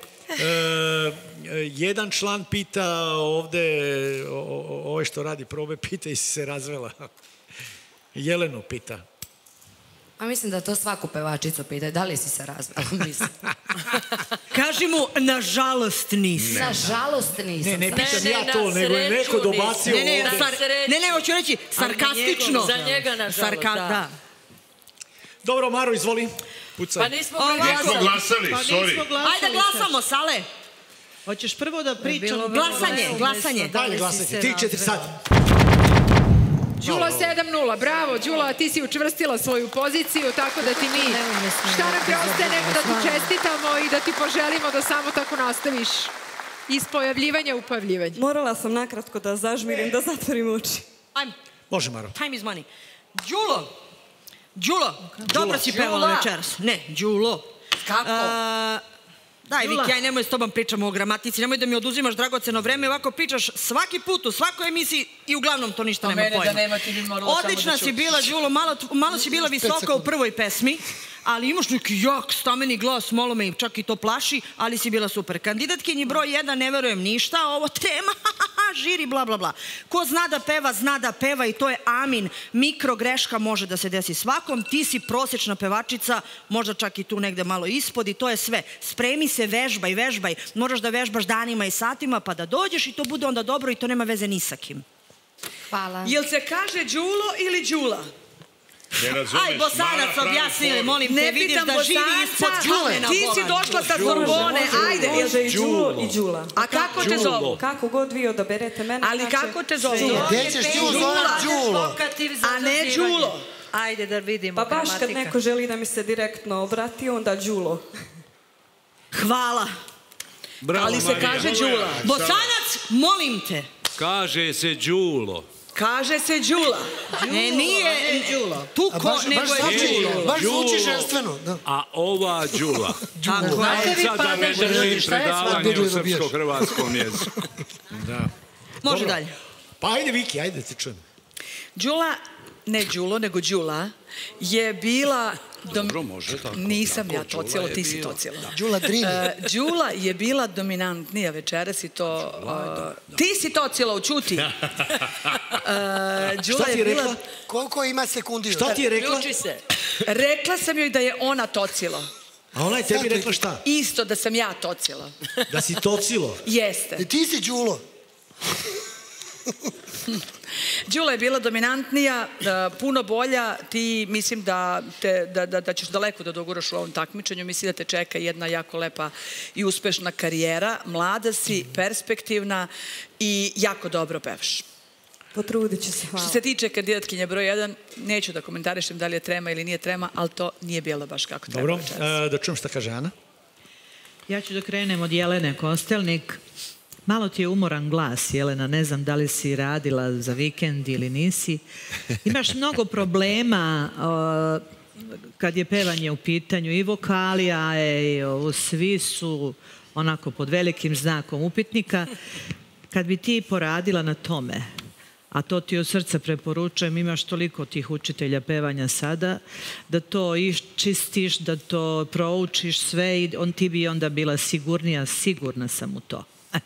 Jedan član pita ovde, ovo što radi probe, pita i si se razvela. Jelenu pita. A mislim da to svaku pevačicu pita, da li si se razvela, mislim. Kaži mu, nažalost nisam. Nažalost nisam. Ne pitam ja to, nego je neko dobacio ovde. Ne, hoću reći, sarkastično. Za njega, nažalost, da. Dobro, Maro, izvoli. Pucaj. Pa nismo glasali, sorry. Ajde glasamo, Sale. Hoćeš prvo da pričam? Glasanje. Dalje glasanje, 3-4 sad. Đula 7-0, bravo Đula, ti si učvrstila svoju poziciju, tako da ti mi šta nam preostaje nego da ti čestitamo i da ti poželimo da samo tako nastaviš iz pojavljivanja u pojavljivanje. Morala sam nakratko da zažmirim, da zatvorim oči. Ajmo. Može, Maro. Time is money. Đulo, dobro si pevala večeras. Ne, Đulo. Kako? Daj, Viki, aj nemoj s tobom pričamo o gramatici, nemoj da mi oduzimaš dragoceno vreme, ovako pričaš svaki put, u svakoj emisiji i uglavnom to ništa nema pojma. Da nema, ti bi morala samo da Odlična si bila, Đulo, malo si bila visoka u prvoj pesmi, ali imaš neki jak stameni glas, malo me čak i to plaši, ali si bila super. Kandidatkinji broj 1, ne verujem ništa, ovo tema, žiri, bla, bla, bla. Ko zna da peva i to je amin. Mikrogreška može da se desi svakom, ti si prosječna pevačica, možda čak i tu negde malo ispod i to je sve. Spremi se, vežbaj, moraš da vežbaš danima i satima pa da dođeš i to bude onda dobro i to nema veze ni sa kim. Hvala. Jel se kaže Đulo ili Đula? Aj, Bosanac, objasni li, molim te, vidiš da živi ispod kamena. Ti si došla sa Sorbone, ajde. Može i Đulo i Đula. A kako te zovu? Kako god vi odaberete mene. Ali kako te zovu? Gdje ćeš ti uzvati Đulo? A ne Đulo. Ajde da vidimo Pa gramatika. baš kad neko želi da mi se direktno obrati, onda Đulo. Hvala. Ali se kaže Đula. Bosanac, molim te. Kaže se Đulo. Kaže se Đula. Ne, nije Tuko, nego je Đulo. Baš zvuči ženstveno. A ova Đula. Tako je. Sad da ne držim predavanje u srpsko-hrvatskom jeziku. Može dalje. Pa ajde, Viki, ajde da te čujem. Đula, ne Đulo, nego Đula, je bila... Dobro, može tako. Nisam ja to cijelo, ti si to cijelo. Đula Drini. Đula je bila dominantnija večeras i to... Ti si to cijelo, učuti. Šta ti je rekla? Koliko ima sekundi? Šta ti je rekla? Uključi se. Rekla sam joj da je ona tocilo. A ona je tebi rekla šta? Isto da sam ja tocila. Da si tocilo? Jeste. I ti si Đulo. Đula je bila dominantnija, puno bolja. Ti mislim da ćeš daleko da doguraš u ovom takmičenju. Mislim da te čeka jedna jako lepa i uspešna karijera. Mlada si, perspektivna i jako dobro pevaš. Potrudit ću se, hvala. Što se tiče kandidatkinje broj 1, neću da komentarišem da li je trema ili nije trema, ali to nije bilo baš kako treba. Dobro, da čujem šta kaže Ana. Ja ću da krenem od Jelene Kostelnik. Malo ti je umoran glas, Jelena, ne znam da li si radila za vikend ili nisi. Imaš mnogo problema kad je pevanje u pitanju i vokalija, svi su onako pod velikim znakom upitnika. Kad bi ti poradila na tome, a to ti od srca preporučujem, imaš toliko tih učitelja pevanja sada, da to iščistiš, da to proučiš sve i ti bi onda bila sigurnija, sigurna sam u to.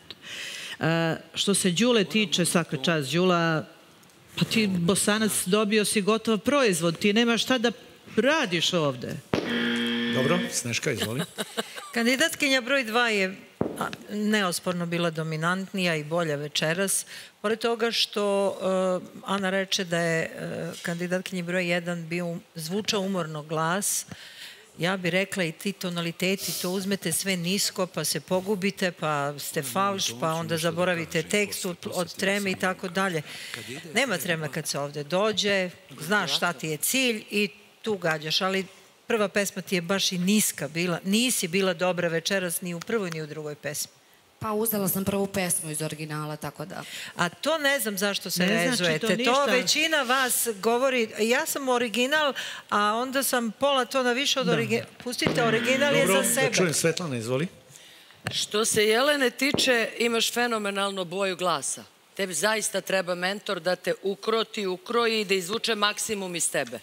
Što se Đule tiče, svaka čast Đula, pa ti Bosanac dobio si gotov proizvod, ti nemaš šta da radiš ovde. Dobro, Sneška, izvoli. Kandidatkinja broj 2 je neosporno bila dominantnija i bolja večeras. Pored toga što Ana reče da je kandidatkinji broj 1 zvučao umorno glas, ja bih rekla i ti tonaliteti, to uzmete sve nisko, pa se pogubite, pa ste falš, pa onda zaboravite tekst od treme i tako dalje. Nema treme kad se ovde dođe, znaš šta ti je cilj i tu gađaš, ali prva pesma ti je baš i niska bila. Nisi bila dobra večeras ni u prvoj ni u drugoj pesmi. Pa uzela sam prvu pesmu iz originala, tako da... A to ne znam zašto se rezujete. To većina vas govori, ja sam original, a onda sam pola tona više od originala. Pustite, original je za sebe. Dobro, da čujem Svetlana, izvoli. Što se Jelene tiče, imaš fenomenalnu boju glasa. Tebi zaista treba mentor da te ukroji i da izvuče maksimum iz tebe.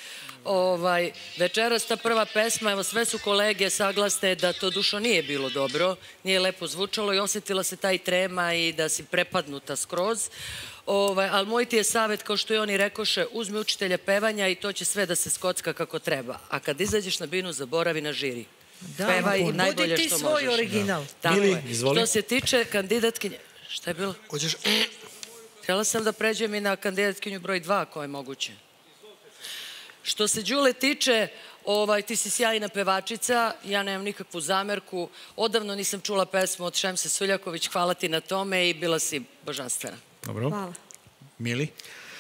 Večeras ta prva pesma, evo sve su kolege saglasne da to dušo nije bilo dobro, nije lepo zvučalo i osjetila se taj trema i da si prepadnuta skroz. Ali moj ti je savjet, kao što i oni rekoše, uzmi učitelja pevanja i to će sve da se skocka kako treba. A kad izađeš na binu, zaboravi na žiri. Pevaj najbolje što možeš. Budi ti svoj original. Tako je. Što se tiče kandidatkinje... Šta je bilo? Hoćeš... Htjela sam da pređem i na kandidatkinju broj 2, ako je moguće. Što se Đule tiče, ti si sjajna pevačica, ja nemam nikakvu zamerku. Odavno nisam čula pesmu od Šemse Suljaković, hvala ti na tome i bila si božanstvena. Dobro. Hvala. Mili?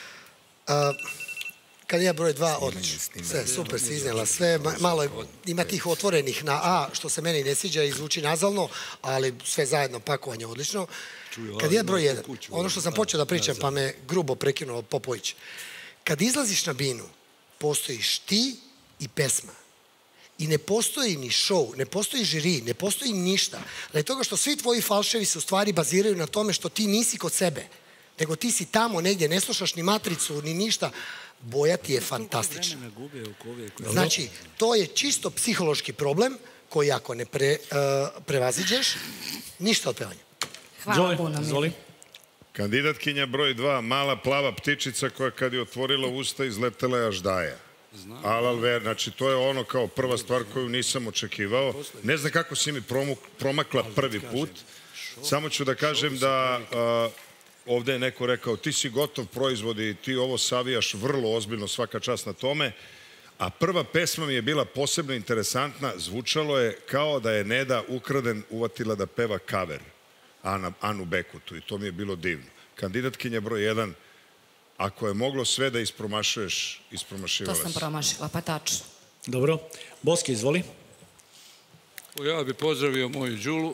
Kad je broj 2, odlično. Sve, super si iznijela sve. Malo ima tih otvorenih na A, što se meni ne sviđa i zvuči nazalno, ali sve zajedno pakovanje odlično. Kad je broj 1, ono što sam počeo da pričam, pa me grubo prekinuo Popović. Kad izlaziš na binu, postojiš ti i pesma. I ne postoji ni show, ne postoji žiri, ne postoji ništa. Radi toga što svi tvoji falševi se u stvari baziraju na tome što ti nisi kod sebe, nego ti si tamo negdje, ne slušaš ni matricu, ni ništa. Boja ti je fantastična. Znači, to je čisto psihološki problem koji ako ne prevaziđeš, ništa od pevanja. Hvala puno. Izvoli. Kandidatkinja broj 2, mala plava ptičica koja kad je otvorila usta izletela je aždaja. Alalver, znači to je ono kao prva stvar koju nisam očekivao. Ne znam kako si mi promakla prvi put. Samo ću da kažem da ovde je neko rekao ti si gotov proizvod i ti ovo savijaš vrlo ozbiljno, svaka čast na tome. A prva pesma mi je bila posebno interesantna. Zvučalo je kao da je Neda Ukraden uvatila da peva cover. Anu Bekutu i to mi je bilo divno. Kandidatkinja broj 1, ako je moglo sve da ispromašuješ, ispromašivala se. To sam promašila, pa tačno. Dobro. Boski, izvoli. Ja bih pozdravio moju Đulu.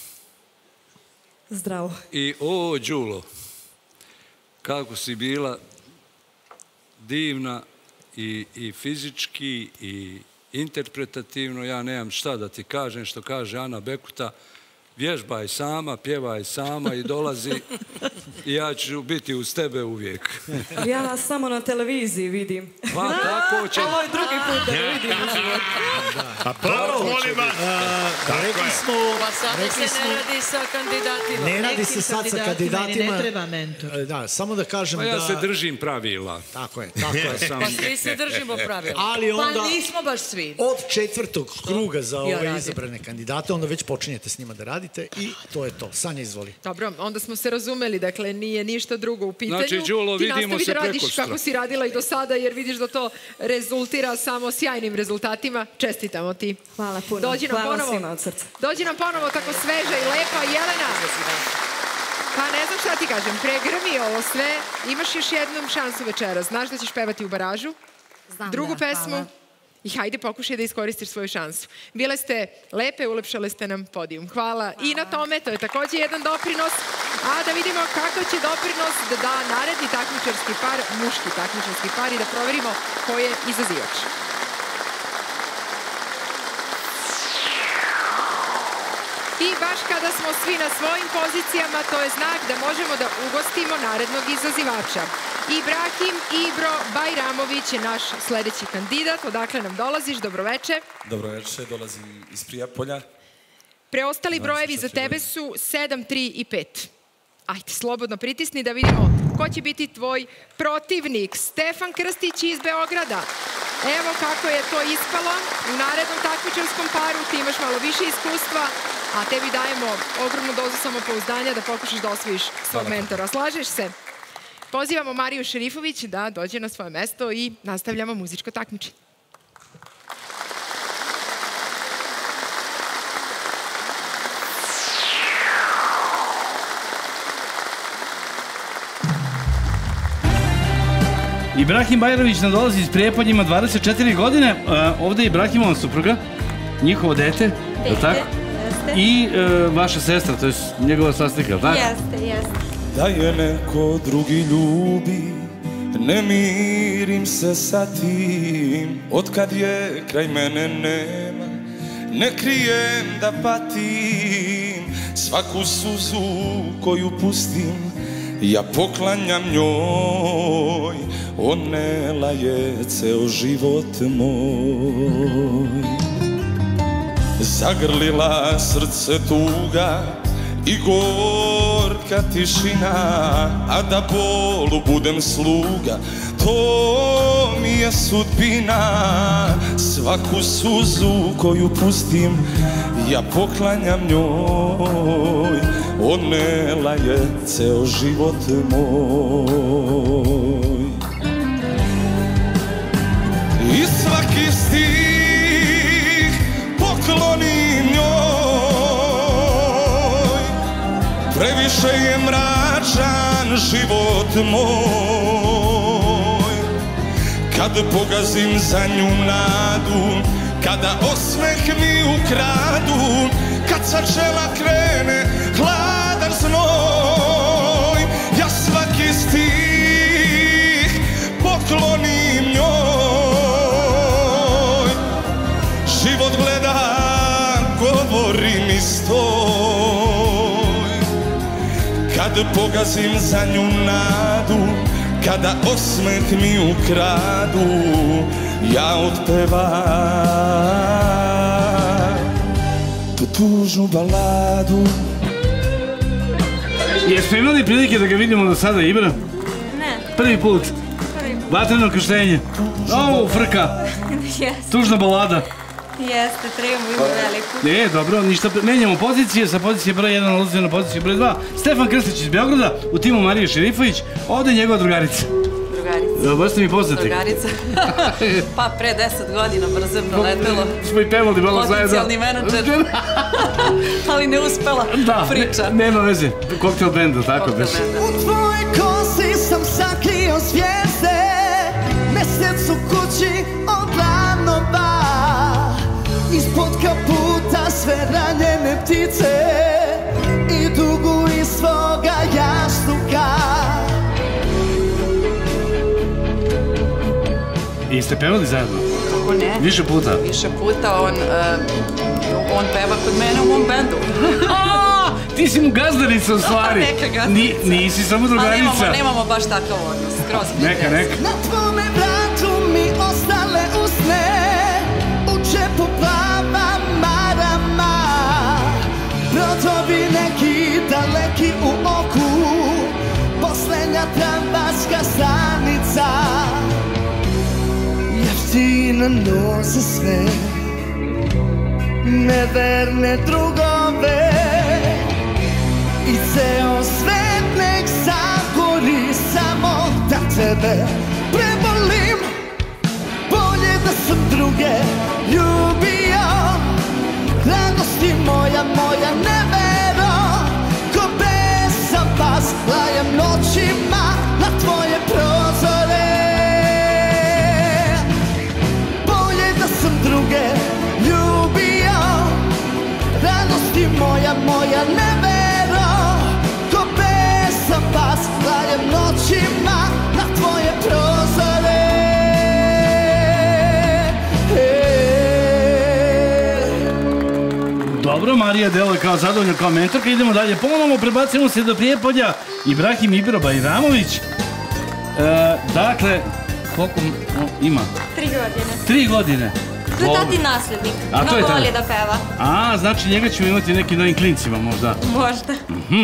Zdravo. I Đulo, kako si bila divna i fizički i interpretativno, ja nemam šta da ti kažem što kaže Ana Bekuta. Vježbaj sama, pjevaj sama i dolazi i ja ću biti uz tebe uvijek. Ja vas samo na televiziji vidim. Pa tako će... Ovo je drugi put da vidim u životu. Aplauz, molim vas! Rekli smo... Pa sada se ne radi sa kandidatima. Ne radi se sad sa kandidatima. Ne treba mentor. Da, samo da kažem da... Pa ja se držim pravila. Tako je. Pa svi se držimo pravila. Pa nismo baš svi. Od 4. kruga za ove izabrane kandidate, onda već počinjete s njima da radite. radite i to je to. Sanja, izvoli. Dobro, onda smo se razumeli, dakle nije ništa drugo u pitanju. Znači, Đulo, vidimo se Ti nastavi da radiš prekostra. kako si radila i do sada, jer vidiš da to rezultira samo sjajnim rezultatima. Čestitamo ti. Hvala puno. Hvala svima od srca. Dođi nam ponovo tako sveža i lepa. Jelena, pa ne znam šta ti kažem, pregrmi ovo sve. Imaš još jednom šansu večera. Znaš da ćeš pevati u baražu? Znam drugu da, pesmu hvala. i hajde pokušaj da iskoristiš svoju šansu. Bile ste lepe, ulepšale ste nam podijum. Hvala i na tome, to je također jedan doprinos. A da vidimo kako će doprinos da da naredni takmičarski par, muški takmičarski par i da proverimo ko je izazivač. I baš kada smo svi na svojim pozicijama, to je znak da možemo da ugostimo narednog izazivača. Ibrahim Ibro Bajramović je naš sledeći kandidat. Odakle nam dolaziš? Dobroveče. Dobroveče, dolazim iz Prijepolja. Preostali brojevi za tebe su 7, 3 i 5. Ajde, slobodno pritisni da vidimo ko će biti tvoj protivnik. Stefan Krstić iz Beograda. Evo kako je to ispalo. U narednom takmičarskom paru ti imaš malo više iskustva, a tebi dajemo ogromnu dozu samopouzdanja da pokušaš da osvojiš svog mentora. Slažeš se? Pozivamo Mariju Šerifović da dođe na svoje mesto i nastavljamo muzičko takmičenje. Ibrahim Bajrović nam dolazi iz Prijepolja, ima 24 godine. Ovde je Ibrahimova supruga, njihovo dete, je li tako? I vaša sestra, to je njegova sastnika, je li tako? Jeste. Da je neko drugi ljubi, ne mirim se sa tim. Otkad je kraj mene nema, ne krijem da patim. Svaku suzu koju pustim, ja poklanjam njoj. Onela je ceo život moj. Zagrlila srce tuga i gorka tišina, a da bolu budem sluga, to mi je sudbina. Svaku suzu koju pustim, ja poklanjam njoj. Onela je ceo život moj. I svaki stih poklonim njoj. Previše je mračan život moj. Kad pogazim za nju nadu, kada osmeh mi ukradu, kad sa čela krene hladan znoj, ja svaki stih poklonim njoj. Život gledam, govori mi stoj. Kad pogazim za nju nadu, kada osmeh mi ukradu, ja otpevam tu tužnu baladu. Jesmo imali prilike da ga vidimo do sada, Ibra? Ne. Prvi put. Vatreno krštenje. O, frka. Tužna balada. Jeste, trebamo ima veliku. Dobro, ništa. Menjamo pozicije, sa pozicije broj 1 odlazi na poziciju broj 2. Stefan Krstić iz Beograda, u timu Marije Šerifović. Ovde je njegova drugarica. Drugarica. Baš ste mi poznati. Drugarica. Pa pre 10 godina brzo je proletelo. Smo i pevali malo zajedno. Potencijalni menadžer. Ali ne uspela priča. Nema veze. Koktel benda, tako beš. U tvojoj kosi sam sakrio zvijezde, mesec u kući od planova. Ispod kaputa sve ranjene ptice i dugu iz svoga jastuka. I ste pevali zajedno? Kako ne? Više puta? Više puta, on peva kod mene u mom bendu. Ti si mu gazdarica u stvari. Neka gazdarica. Nisi samo drugarica. Ali nemamo baš takav odnos. Neka. Na tvome vratu mi ostale usne, u čepu plava marama. Brodovi neki daleki u oku, poslednja tramvajska stanica. Jeftina noze sve, neverne drugove. ceo svet nek zagori, samo da tebe prevolim. Bolje da sam druge ljubio, radosti moja, moja nevero. Ko besan pas, lajem noćima na tvoje prozore. Bolje da sam druge ljubio, radosti moja, moja nevero. Ko besan pas, lajem noćima na tvoje prozore. Dobro, Marija deluje kao zadovoljna, kao mentorka. Idemo dalje, ponovno prebacimo se do Prijepolja. Ibrahim Ibro Bajramović. Dakle, koliko ima? 3 godine. 3 godine. To je tati naslednik. Mnogo voli da peva. A, znači njega ćemo imati nekim novim klincima možda. Možda.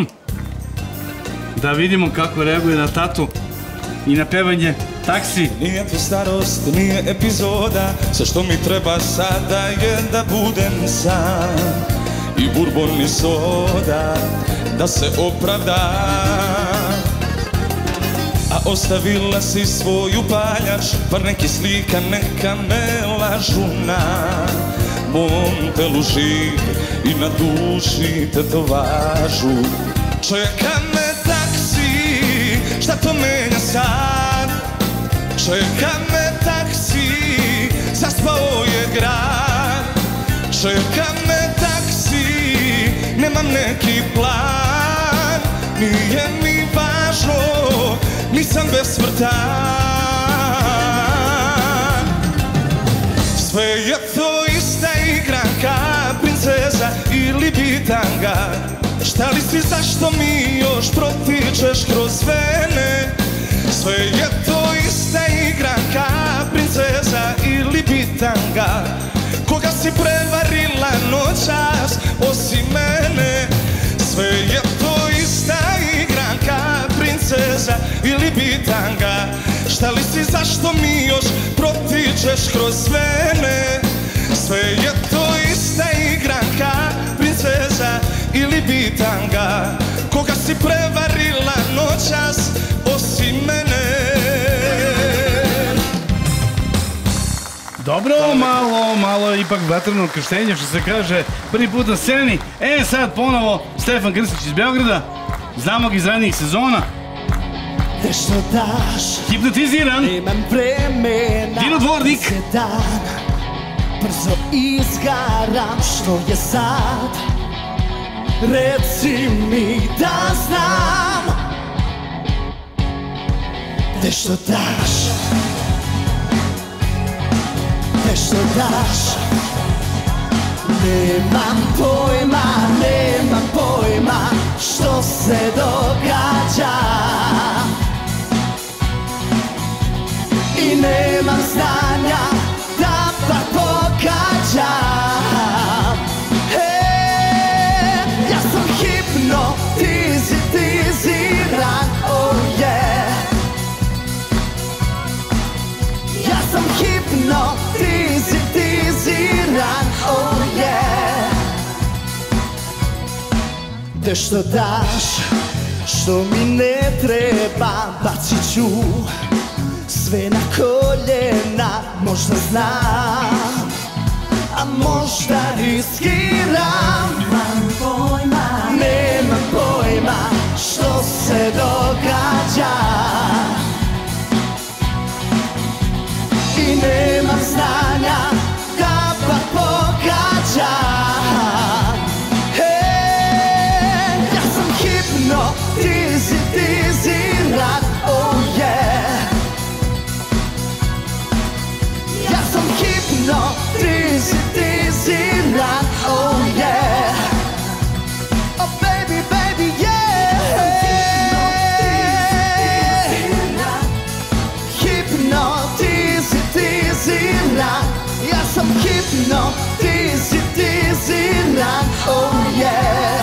Da vidimo kako reaguje na tatu i na pevanje Taksi. Nije to starost, nije epizoda, sve što mi treba sada je da budem sam. I bourbon i soda, da se opravda. A ostavila si svoju paljač, par neki slika neka me lažu na mom telu živ i na duši tetovažu. Čeka me taksi, šta to menja sad? Čeka me taksi, zaspao je grad. Čeka me taksi, nemam neki plan. Nije mi važno, nisam besmrtan. Sve je to ista igranka, princeza ili bitanga. Šta li si, zašto mi još protičeš kroz vene? Sve je to ista igranka, princeza ili bitanga. Koga si prevarila noćas osim mene? Sve je to ista igranka, princeza ili bitanga. Šta li si, zašto mi još protičeš kroz vene? Sve je to ista igranka, princeza ili bitanga. Koga si prevarila noćas osim mene? Dobro, malo ipak vatreno krštenje, što se kaže, prvi put na sceni. Sad ponovo Stefan Krstić iz Beograda, znamo ga iz ranijih sezona. Te što daš, Hipnotiziran, nemam vremena, Dino Dvornik, dan, brzo izgaram, što je sad? Reci mi da znam. Te što daš, te što daš, nemam pojma što se događa. I nemam znanja da pa pogađam. Ja sam hipnotiziran, oh yeah. Ja sam hipnotiziran, oh yeah. Te što daš, što mi ne treba, bacit ću sve na koljena, možda znam, a možda riskiram. Nemam pojma što se događa. I nemam znanja da pa pogađam. Ja sam hipnotiziran, oh yeah. Ja sam hipnotiziran, oh yeah. Oh baby, baby, yeah. Hipnotiziran, ja sam hipnotiziran, oh yeah.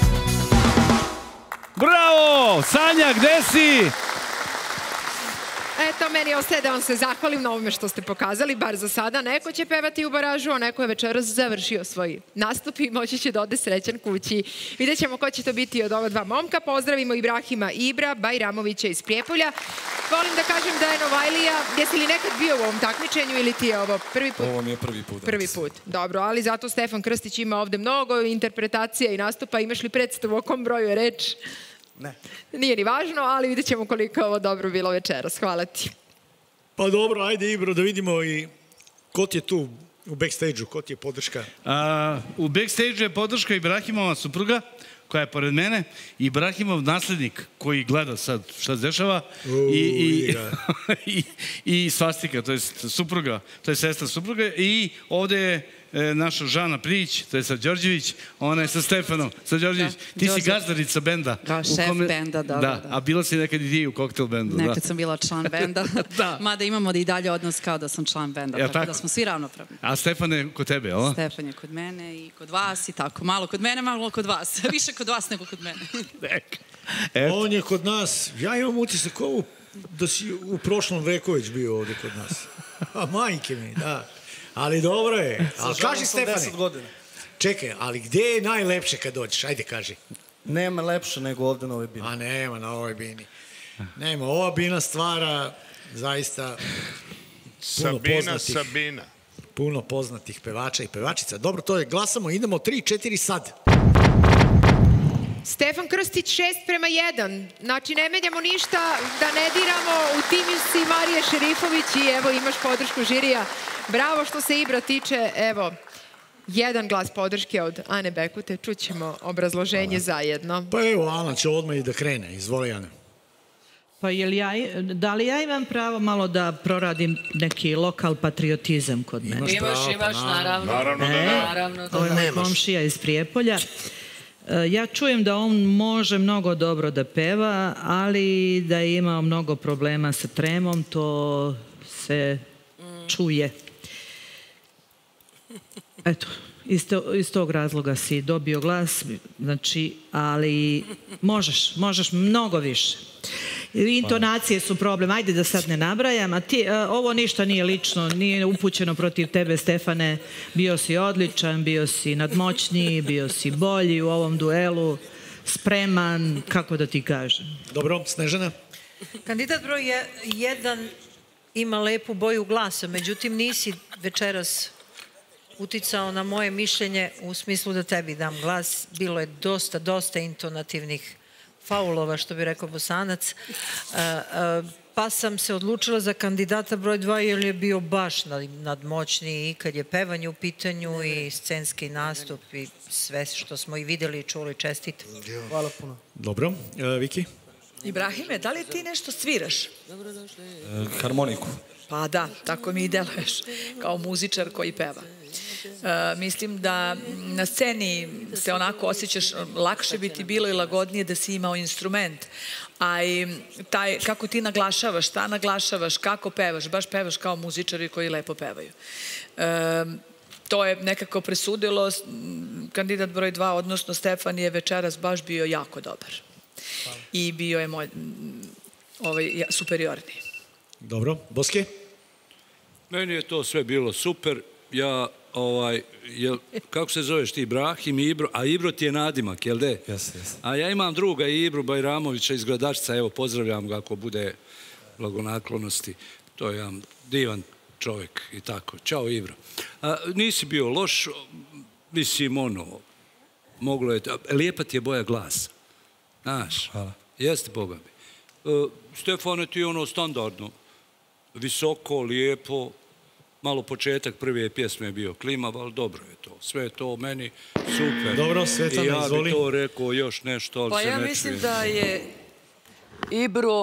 Bravo! Sanja, gde si? Eto, meni ostaje da vam se zahvalim na ovome što ste pokazali, bar za sada. Neko će pevati u baražu, a neko je večeras završio svoj nastup i moći će da ode srećan kući. Vidjet ćemo ko će to biti od ova dva momka. Pozdravimo Ibrahima Ibra Bajramovića iz Prijepolja. Volim da kažem da je Novajlija, jesi li nekad bio u ovom takmičenju ili ti je ovo prvi put? Ovo mi je prvi put. Prvi put, dobro, ali zato Stefan Krstić ima ovde mnogo interpretacija i nastupa. Imaš li predstavu o kom broju je reč? Ne. Nije ni važno, ali vidjet ćemo koliko je ovo dobro bilo večeras. Hvala ti. Pa dobro, ajde Ibro da vidimo i ko ti je tu u backstage-u, ko ti je podrška? U backstage-u je podrška Ibrahimova supruga, koja je pored mene, Ibrahimov naslednik koji gleda sad šta se dešava i svastika, to je supruga, to je sestra supruga i ovde je naša Žana Prić, to je sa Đorđević, ona je sa Stefanom, sa Đorđević. Ti si gazdarica benda. Da, šef benda, da. A bila si nekad i ti u koktel bendu. Nekad sam bila član benda, mada imamo i dalje odnos kao da sam član benda, tako da smo svi ravnopravni. A Stefan je kod tebe, jel? Stefan je kod mene i kod vas i tako. Malo kod mene, malo kod vas. Više kod vas nego kod mene. On je kod nas. Ja imam utisak da si u prošlom veku već bio ovde kod nas. A majke mi, da. Ali dobro je. Ali kaži Stefane. Čekaj, ali gde je najlepše kad dođeš? Ajde kaži. Nema lepše nego ovde na ovoj bini. A nema na ovoj bini. Nema, ova bina stvara zaista Sabina. Puno poznatih pevača i pevačica. Dobro, to je, glasamo, idemo 3-4 sad. Stefan Krstić 6:1. Znači, ne menjamo ništa, da ne diramo. U timu si Marije Šerifović i evo imaš podršku žirija. Bravo što se Ibra tiče. Evo, jedan glas podrške od Ane Bekute. Čućemo obrazloženje zajedno. Pa evo, Ana će odmah i da krene. Izvoli, Ana. Pa da li ja imam pravo malo da proradim neki lokal patriotizam kod mene? Imaš, naravno. Naravno. Ovo je moj komšija iz Prijepolja. Ja čujem da on može mnogo dobro da peva, ali da je imao mnogo problema sa tremom, to se čuje. Eto, iz tog razloga si dobio glas, znači, ali možeš mnogo više. Intonacije su problem, ajde da sad ne nabrajam, a ovo ništa nije lično, nije upućeno protiv tebe, Stefane. Bio si odličan, bio si nadmoćniji, bio si bolji u ovom duelu, spreman, kako da ti kažem. Dobro, Snežana? Kandidat broj 1 ima lepu boju glasa, međutim nisi večeras uticao na moje mišljenje u smislu da tebi dam glas. Bilo je dosta intonativnih faulova, što bi rekao Bosanac, pa sam se odlučila za kandidata broj 2 jer je bio baš nadmoćniji i kad je pevanje u pitanju i scenski nastup i sve što smo i videli i čuli. Čestitam. Hvala puno. Dobro, Viki? Ibrahime, da li ti nešto sviraš? Harmoniku. Pa da, tako mi i deluješ, kao muzičar koji peva. Mislim da na sceni se onako osjećaš, lakše bi ti bilo i lagodnije da si imao instrument, a i kako ti naglašavaš, šta naglašavaš, kako pevaš, baš pevaš kao muzičari koji lepo pevaju. To je nekako presudilo, kandidat broj 2, odnosno Stefan je večeras baš bio jako dobar. I bio je moj superiorni. Dobro, Boske? Meni je to sve bilo super. Ja, kako se zoveš ti, Ibrahim i Ibro, a Ibro ti je nadimak, jel de? Jeste. A ja imam druga, Ibru Bajramovića iz Gradačca, evo, pozdravljam ga ako bude blagonaklonosti. To je jedan divan čovjek i tako. Ćao, Ibro. Nisi bio loš, mislim, moglo je, lijepa ti je boja glasa. Znaš, jeste, Boga mi. Stefane, ti je standardno, visoko, lijepo, malo početak prve pjesme je bio klimav, ali dobro je to. Sve je to meni super. Dobro, Svetlana, izvoli. I ja bi to rekao još nešto, ali se ne čujem. Pa ja mislim da je Ibru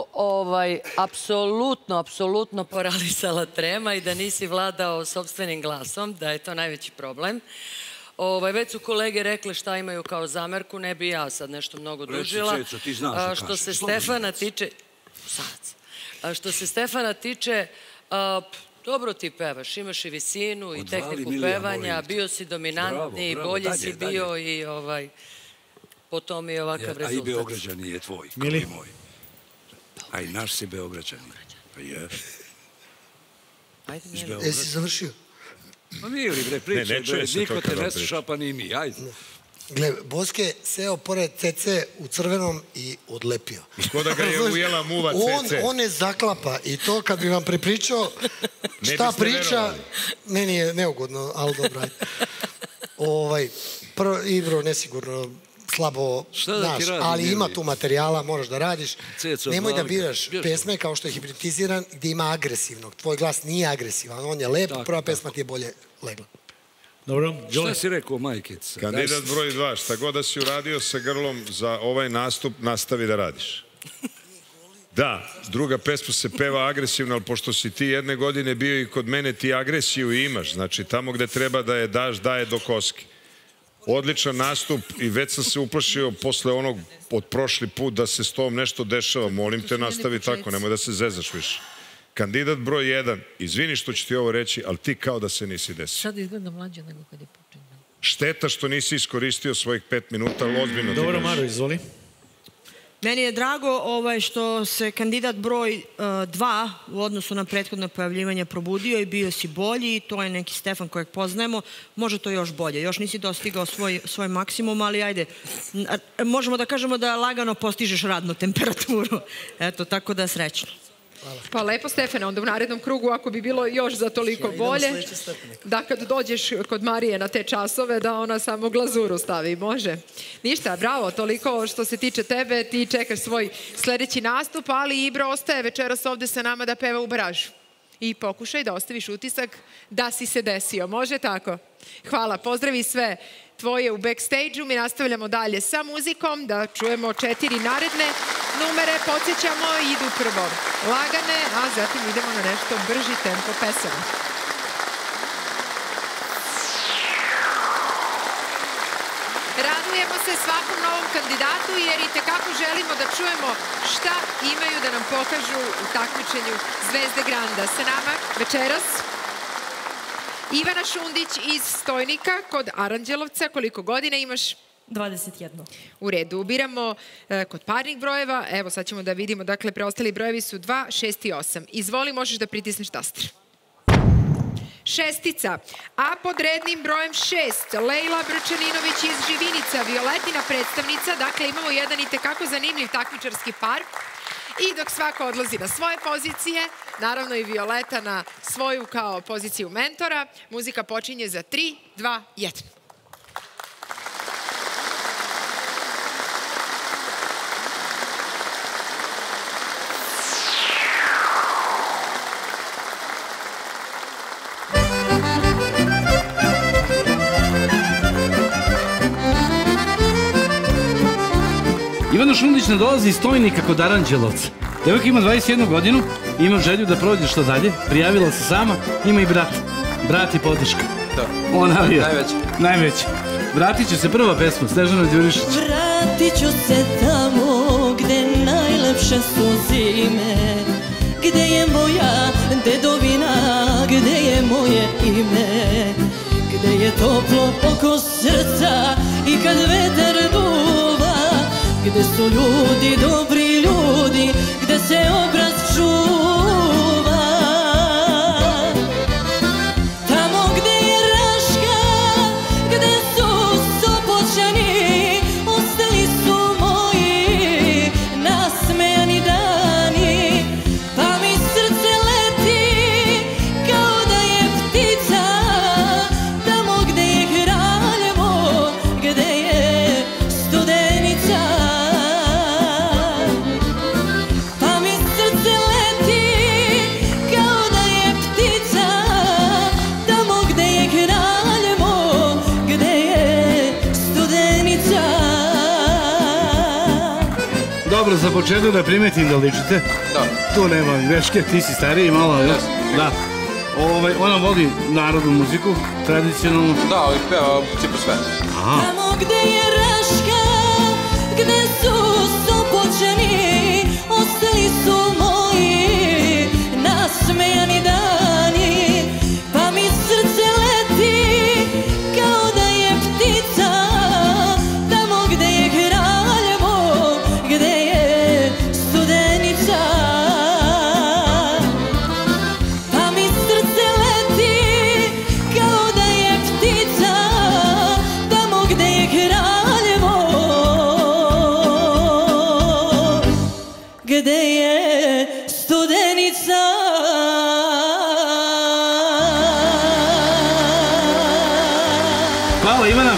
apsolutno paralisala trema i da nisi vladao sopstvenim glasom, da je to najveći problem. Već su kolege rekli šta imaju kao zamerku, ne bi ja sad nešto mnogo dužila. Reći, Ceco, ti znaš da kažeš. Što se Stefana tiče... Što se Stefana tiče... Dobro ti pevaš, imaš i visinu i tehniku pevanja, bio si dominantniji, bolji si bio i potom je ovakav rezultat. A i Beograđani je tvoj, kao i moj. A i naš si Beograđani. Pa je. Jesi završio? Pa nije li bre, pričaj bre, niko te ne sluša pa ni mi, ajde. Gle, Boske seo pored CC u crvenom i odlepio. Ko da ga je ujela muva CC. On ne zaklapa i to kad bi vam prepričao šta priča, meni je neugodno, ali dobro, ajde. Ibro, nesigurno, slabo, znaš, ali ima tu materijala, moraš da radiš. Nemoj da biraš pesme kao što je hipnotiziran, gdje ima agresivnog. Tvoj glas nije agresivan, on je lep, prva pesma ti je bolje legla. Dobro, šta si rekao, majkica? Kandidat broj 2, šta god da si uradio sa grlom za ovaj nastup, nastavi da radiš. Da, druga pesma se peva agresivno, ali pošto si ti jedne godine bio i kod mene, ti agresiju imaš. Znači, tamo gde treba da je daš, daje do koske. Odličan nastup i već sam se uplašio posle onog od prošli put da se s tom nešto dešava. Molim te, nastavi tako, nemoj da se zezaš više. Kandidat broj 1, izvini što ću ti ovo reći, ali ti kao da se nisi desio. Sad izgleda mlađe nego kad je počinjeno. Šteta što nisi iskoristio svojih 5 minuta, ali ozbiljno ti Dobro, Maro, izvoli. Meni je drago što se kandidat broj 2 u odnosu na prethodno pojavljivanje probudio i bio si bolji. To je neki Stefan kojeg poznajemo. Može to još bolje. Još nisi dostigao svoj maksimum, ali ajde. Možemo da kažemo da lagano postižeš radnu temperaturu. Eto, tako da srećno. Pa lepo, Stefane, onda u narednom krugu, ako bi bilo još za toliko bolje, da kad dođeš kod Marije na te časove, da ona samo glazuru stavi, može? Ništa, bravo, toliko što se tiče tebe, ti čekaš svoj sledeći nastup, ali Ibra ostaje večeras ovde sa nama da peva u baražu. I pokušaj da ostaviš utisak da si se desio, može tako? Hvala, pozdravi sve tvoje u backstage-u, mi nastavljamo dalje sa muzikom, da čujemo 4 naredne numere, podsjećamo, idu prvo lagane, a zatim idemo na nešto brži tempo pesama. Radujemo se svakom novom kandidatu jer i tekako želimo da čujemo šta imaju da nam pokažu u takmičenju Zvezde Granda. Sa nama večeras Ivana Šundić iz Stojnika kod Aranđelovca. Koliko godina imaš? 21. U redu. Ubiramo kod parnih brojeva. Evo, sad ćemo da vidimo. Dakle, preostali brojevi su 2, 6 i 8. Izvoli, možeš da pritisneš taster. Šestica. A pod rednim brojem 6, Lejla Brčaninović iz Živinica, Violetina predstavnica. Dakle, imamo jedan i tekako zanimljiv takmičarski par. I dok svako odlazi na svoje pozicije, naravno i Violeta na svoju kao poziciju mentora, muzika počinje za 3, 2, 1. Ivana Šundić ne dolazi iz Stojnika kod Aranđelovca. Devojka ima 21 godinu, ima želju da prođe što dalje, prijavila se sama, ima i brat. Brat i podrška. Da. Ona je. Najveća. Najveća. Vratit će se prva pesma, Snežana Đurišić. Vratit ću se tamo gde najlepše su zime, gde je moja dedovina, gde je moje ime, gde je toplo oko srca i kad vetar duva, gde su ljudi, dobri ljudi, gde se obraz čuva. Tamo gde je Raška, gde su Sopoćani, ostali su moji nasmejani dani, pa mi srce leti kao da je ptica, tamo gde je Kraljevo, gde je Studenica. Dobro, za početak da primetim da ličite. Da. Tu nema greške, ti si stariji malo, jel? Da. Ona voli narodnu muziku, tradicionalnu. Da, ali peva cipu sve. Tamo gde je Raška, gde su Sopoćani, ostali su moji nasmejani dani, pa mi srce leti kao da je ptica, tamo gde je Kraljevo, gde je Studenica.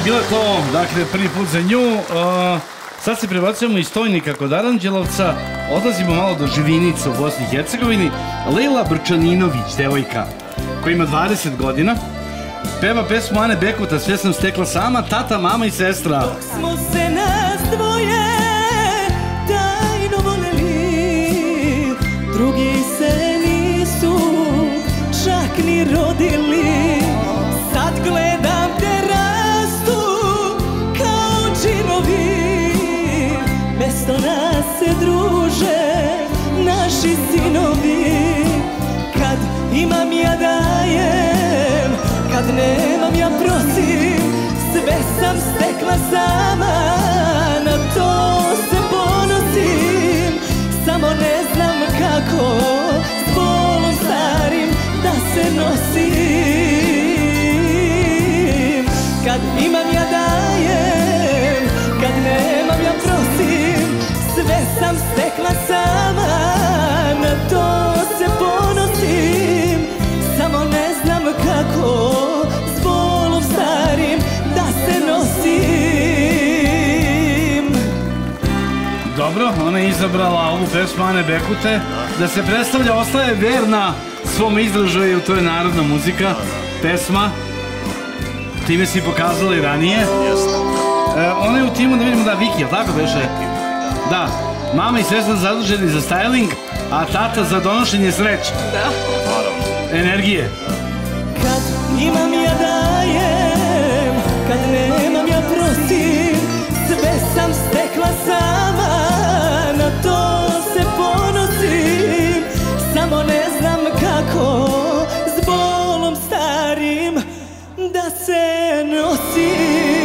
Bilo to, dakle, prvi put za nju. Sad se prebacujemo iz Stojnika kod Aranđelovca, odlazimo malo do Živinica u Bosni i Hercegovini. Lejla Brčaninović, devojka, koja ima 20 godina, peva pesmu Ane Bekuta, Sve sam stekla sama, tata, mama i sestra. Dok smo se nas dvoje tajno voleli, drugi se nisu čak ni rodili. Sad gledam te rastu kao džinovi, mesto nas se druže naši sinovi. Kad imam ja dajem, kad nemam ja prosim, sve sam stekla sama, na to se ponosim. Samo ne znam kako s bolom starim da se nosim. Kad imam ja dajem, kad nemam ja prosim, sve sam stekla sama, na to se ponosim. Samo ne znam kako s bolom starim da se nosim. Dobro, ona je izabrala ovu pesmu Ane Bekute da se predstavlja, ostaje verna svom izražaju, to je narodna muzika, pesma. Time si pokazala i ranije. Ona je u timu, da vidimo, da, Viki, jel tako beše? Da, mama i sestra zaduženi za styling, a tata za donošenje sreće. Da. Energije. Kad imam ja dajem, kad nemam ja prosim, sve sam stekla sama, na to se ponosim. Samo ne znam kako s bolom starim da se nosim.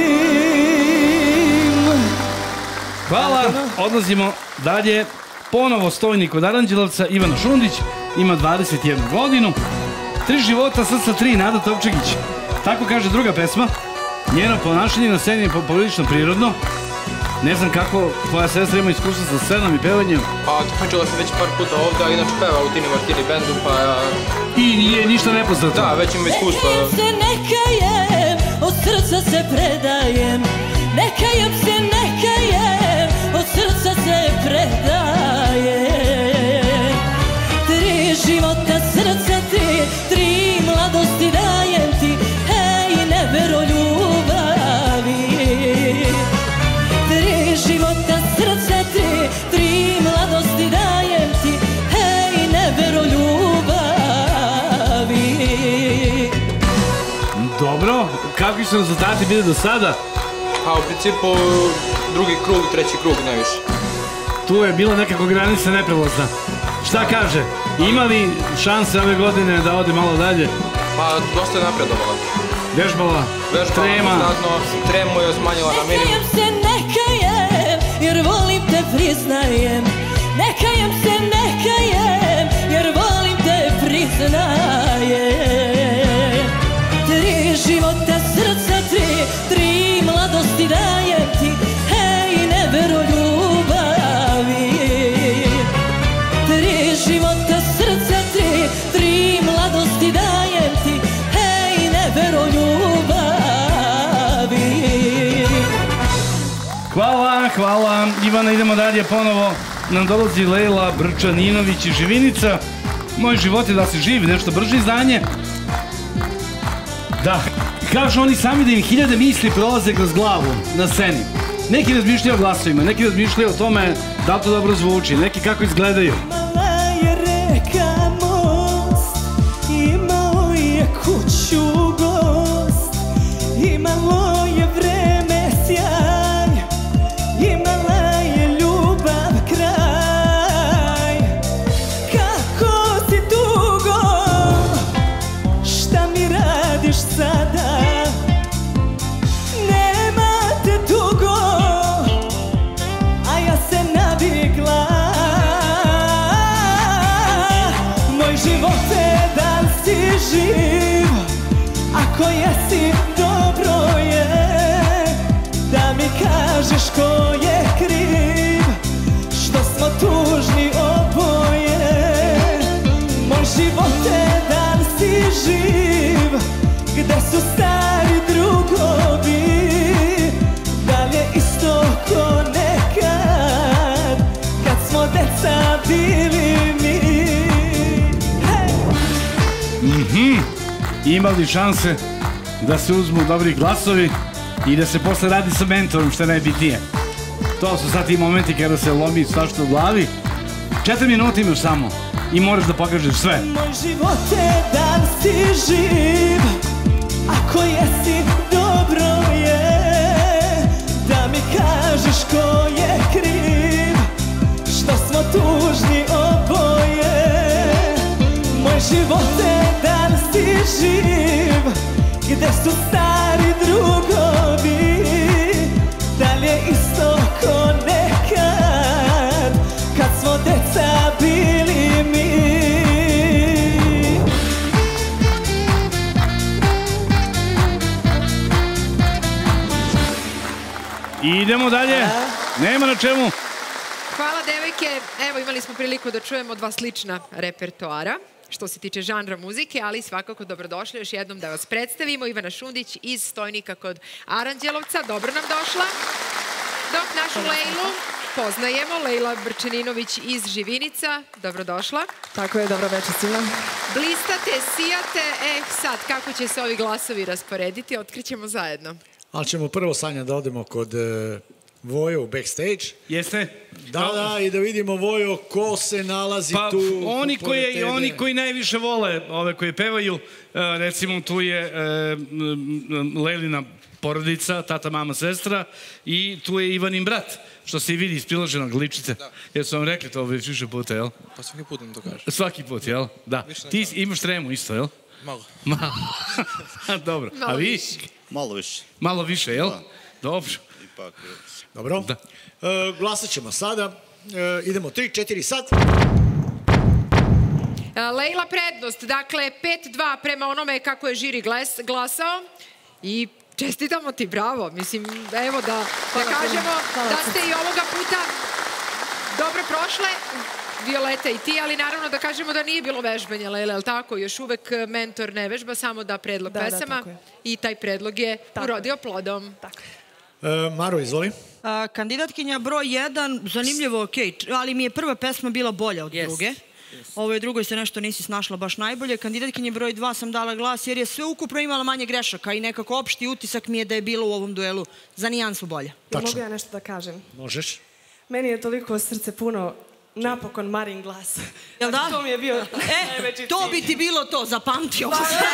Hvala, odlazimo dalje. Ponovo Stojnik od Aranđelovca, Ivana Šundić, ima 21 godinu. 3 života, srca 3, Nada Topčagić. Tako kaže druga pesma. Njeno ponašanje na sceni je poprilično prirodno. Ne znam kako tvoja sestra ima iskustva sa scenom i pevanjem. Pa, pričala sam već par puta ovdje, a inače peva u Tini Martini bendu, pa... I nije ništa nepoznato. Da, već ima iskustva. Ne kajem se, ne kajem, od srca se predajem. Ne kajem se, ne kajem, od srca se predajem. 3 života, srca ti, 3 mladosti dajem ti, hej, nevero ljubavi. 3 života, srca ti, 3 mladosti dajem ti, hej, nevero ljubavi. Dobro, kakvi su rezultati bili do sada? A u principu drugi krug, treći krug najviše. Tu je bila nekako granica neprelazna. Šta kaže? Ima li šanse ove godine da ode malo dalje? Pa dosta je napredovala. Vežbala? Trema? Znatno, tremu je smanjila na minimum. Ne kajem se, ne kajem, jer volim te priznajem. Ne kajem se, ne kajem, jer volim te priznajem. 3 života, srca 3 mladosti dajem ti, hej, nevero ljubavi. 3 života, srca 3 mladosti dajem ti, hej, nevero ljubavi. Hvala, hvala. Ivana, idemo dalje ponovo. Nam dolazi Lejla Brčaninović iz Živinica. Moj život je da se živi, nešto brže izdanje. Da, kažu oni sami da im 1000 misli prolaze kroz glavu na sceni. Neki razmišljaju o glasovima, neki razmišljaju o tome da to dobro zvuči, neki kako izgledaju. Imala je reka most, imao je kuću gost, imalo je vreme sjaj, imala je ljubav kraj. Kako si dugo, šta mi radiš sada? Nema te dugo, a ja se navikla. Moj živote, da li si živ? Ako jesi, dobro je da mi kažeš ko je kriv, što smo tužni oboje. Moj živote, da li si živ? Gde su stari drugovi? Imali šanse da se uzmu dobri glasovi i da se posle radi sa mentorom, što je najbitnije. To su sad ti momenti kada se lomi svašta u glavi. 4 minuta imaš samo i moraš da pokažeš sve. Moj život je da si živ, ako jesi dobro je, da mi kažeš ko je kriv, što smo tužni oboje. Moj život je da si živ, gde su stari drugovi, da li je isto ko nekad, kad smo deca bili mi. Idemo dalje, nema na čemu. Hvala, devojke. Evo, imali smo priliku da čujemo dva slična repertoara što se tiče žanra muzike, ali svakako dobrodošli još jednom da vas predstavimo. Ivana Šundić iz Stojnika kod Aranđelovca, dobro nam došla. Dok našu Lejlu poznajemo, Lejla Brčaninović iz Živinica, dobrodošla. Tako je, dobro večer svima. Blistate, sijate, sad kako će se ovi glasovi rasporediti, otkrićemo zajedno. Ali ćemo prvo, Sanja, da odemo kod Vojo u backstage. Jeste? Da, i da vidimo, Vojo, ko se nalazi tu. Oni koji najviše vole ove koje pevaju, recimo tu je Lelina porodica, tata, mama, sestra, i tu je Ivanin brat, što se i vidi iz priloženog ličice. Jer su vam rekli to već više puta, jel? Pa svaki put nam to kažeš. Svaki put, jel? Da. Ti imaš tremu isto, jel? Malo. Dobro. A vi? Malo više. Malo više, jel? Dobro. Ipak. Dobro. Glasat ćemo sada. Idemo 3-4 sad. Lejla prednost, dakle 5-2 prema onome kako je žiri glasao i čestitamo ti, bravo. Mislim, evo da kažemo da ste i ovoga puta dobro prošle, Violeta i ti, ali naravno da kažemo da nije bilo vežbanja, Lejla, je li tako? Još uvek mentor ne vežba, samo da predlog pesama i taj predlog je urodio plodom. Maro, izvoli. Kandidatkinja broj 1, zanimljivo, okej, ali mi je prva pesma bila bolja od druge. Ovoj drugoj se nešto nisi snašla baš najbolje. Kandidatkinje broj 2 sam dala glas jer je sve ukupno imala manje grešaka i nekako opšti utisak mi je da je bilo u ovom duelu za nijansu bolje. Mogu ja nešto da kažem? Možeš. Meni je toliko srce puno, napokon Marin glas. Jel da? To mi je bio najveći cilj. To bi ti bilo to, zapamtio.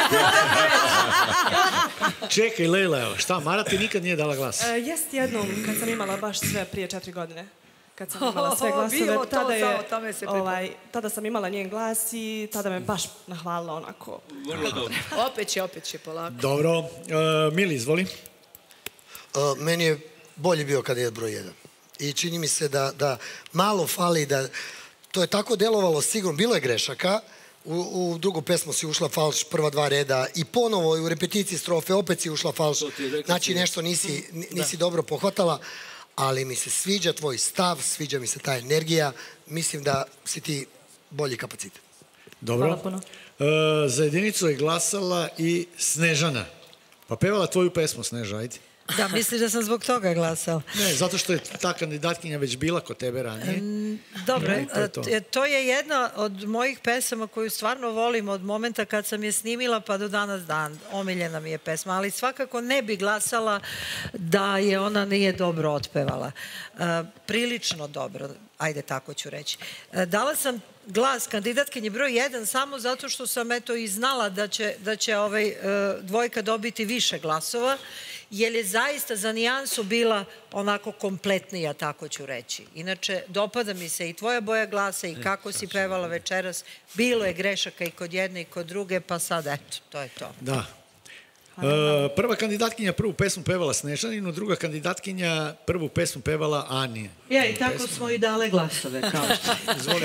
Čekaj, Lejla, šta, Mara ti nikad nije dala glas? Jest jednom, kad sam imala baš sve prije 4 godine. Kad sam imala sve glasove, tada sam imala njen glas i tada me baš nahvalila onako. Opet će polako. Dobro. Mili, izvoli. Meni je bolje bio kandidat broj 1. I čini mi se da malo fali, da to je tako delovalo sigurno, bilo je grešaka, u drugu pesmu si ušla falš, prva 2 reda i ponovo u repeticiji strofe opet si ušla falš, znači nešto nisi dobro pohvatala, ali mi se sviđa tvoj stav, sviđa mi se ta energija, mislim da si ti bolji kapacitet. Dobro. Hvala puno. Za jedinicu je glasala i Snežana. Pa pevala tvoju pesmu, Sneža, ajde. Da, misliš da sam zbog toga glasala? Ne, zato što je ta kandidatkinja već bila kod tebe ranije. Dobro, to je jedna od mojih pesama koju stvarno volim od momenta kad sam je snimila pa do danas dan. Omiljena mi je pesma, ali svakako ne bi glasala da je ona nije dobro otpevala. Prilično dobro, ajde tako ću reći. Dala sam glas kandidatkinje broj 1 samo zato što sam eto i znala da će dvojka dobiti više glasova, jer je zaista za nijansu bila onako kompletnija, tako ću reći. Inače, dopada mi se i tvoja boja glasa i kako si pevala večeras. Bilo je grešaka i kod jedne i kod druge, pa sad eto, to je to. Da. Prva kandidatkinja prvu pesmu pevala Snežaninu, druga kandidatkinja prvu pesmu pevala Ani. Ja, i tako smo i dale glasove. Izvoli.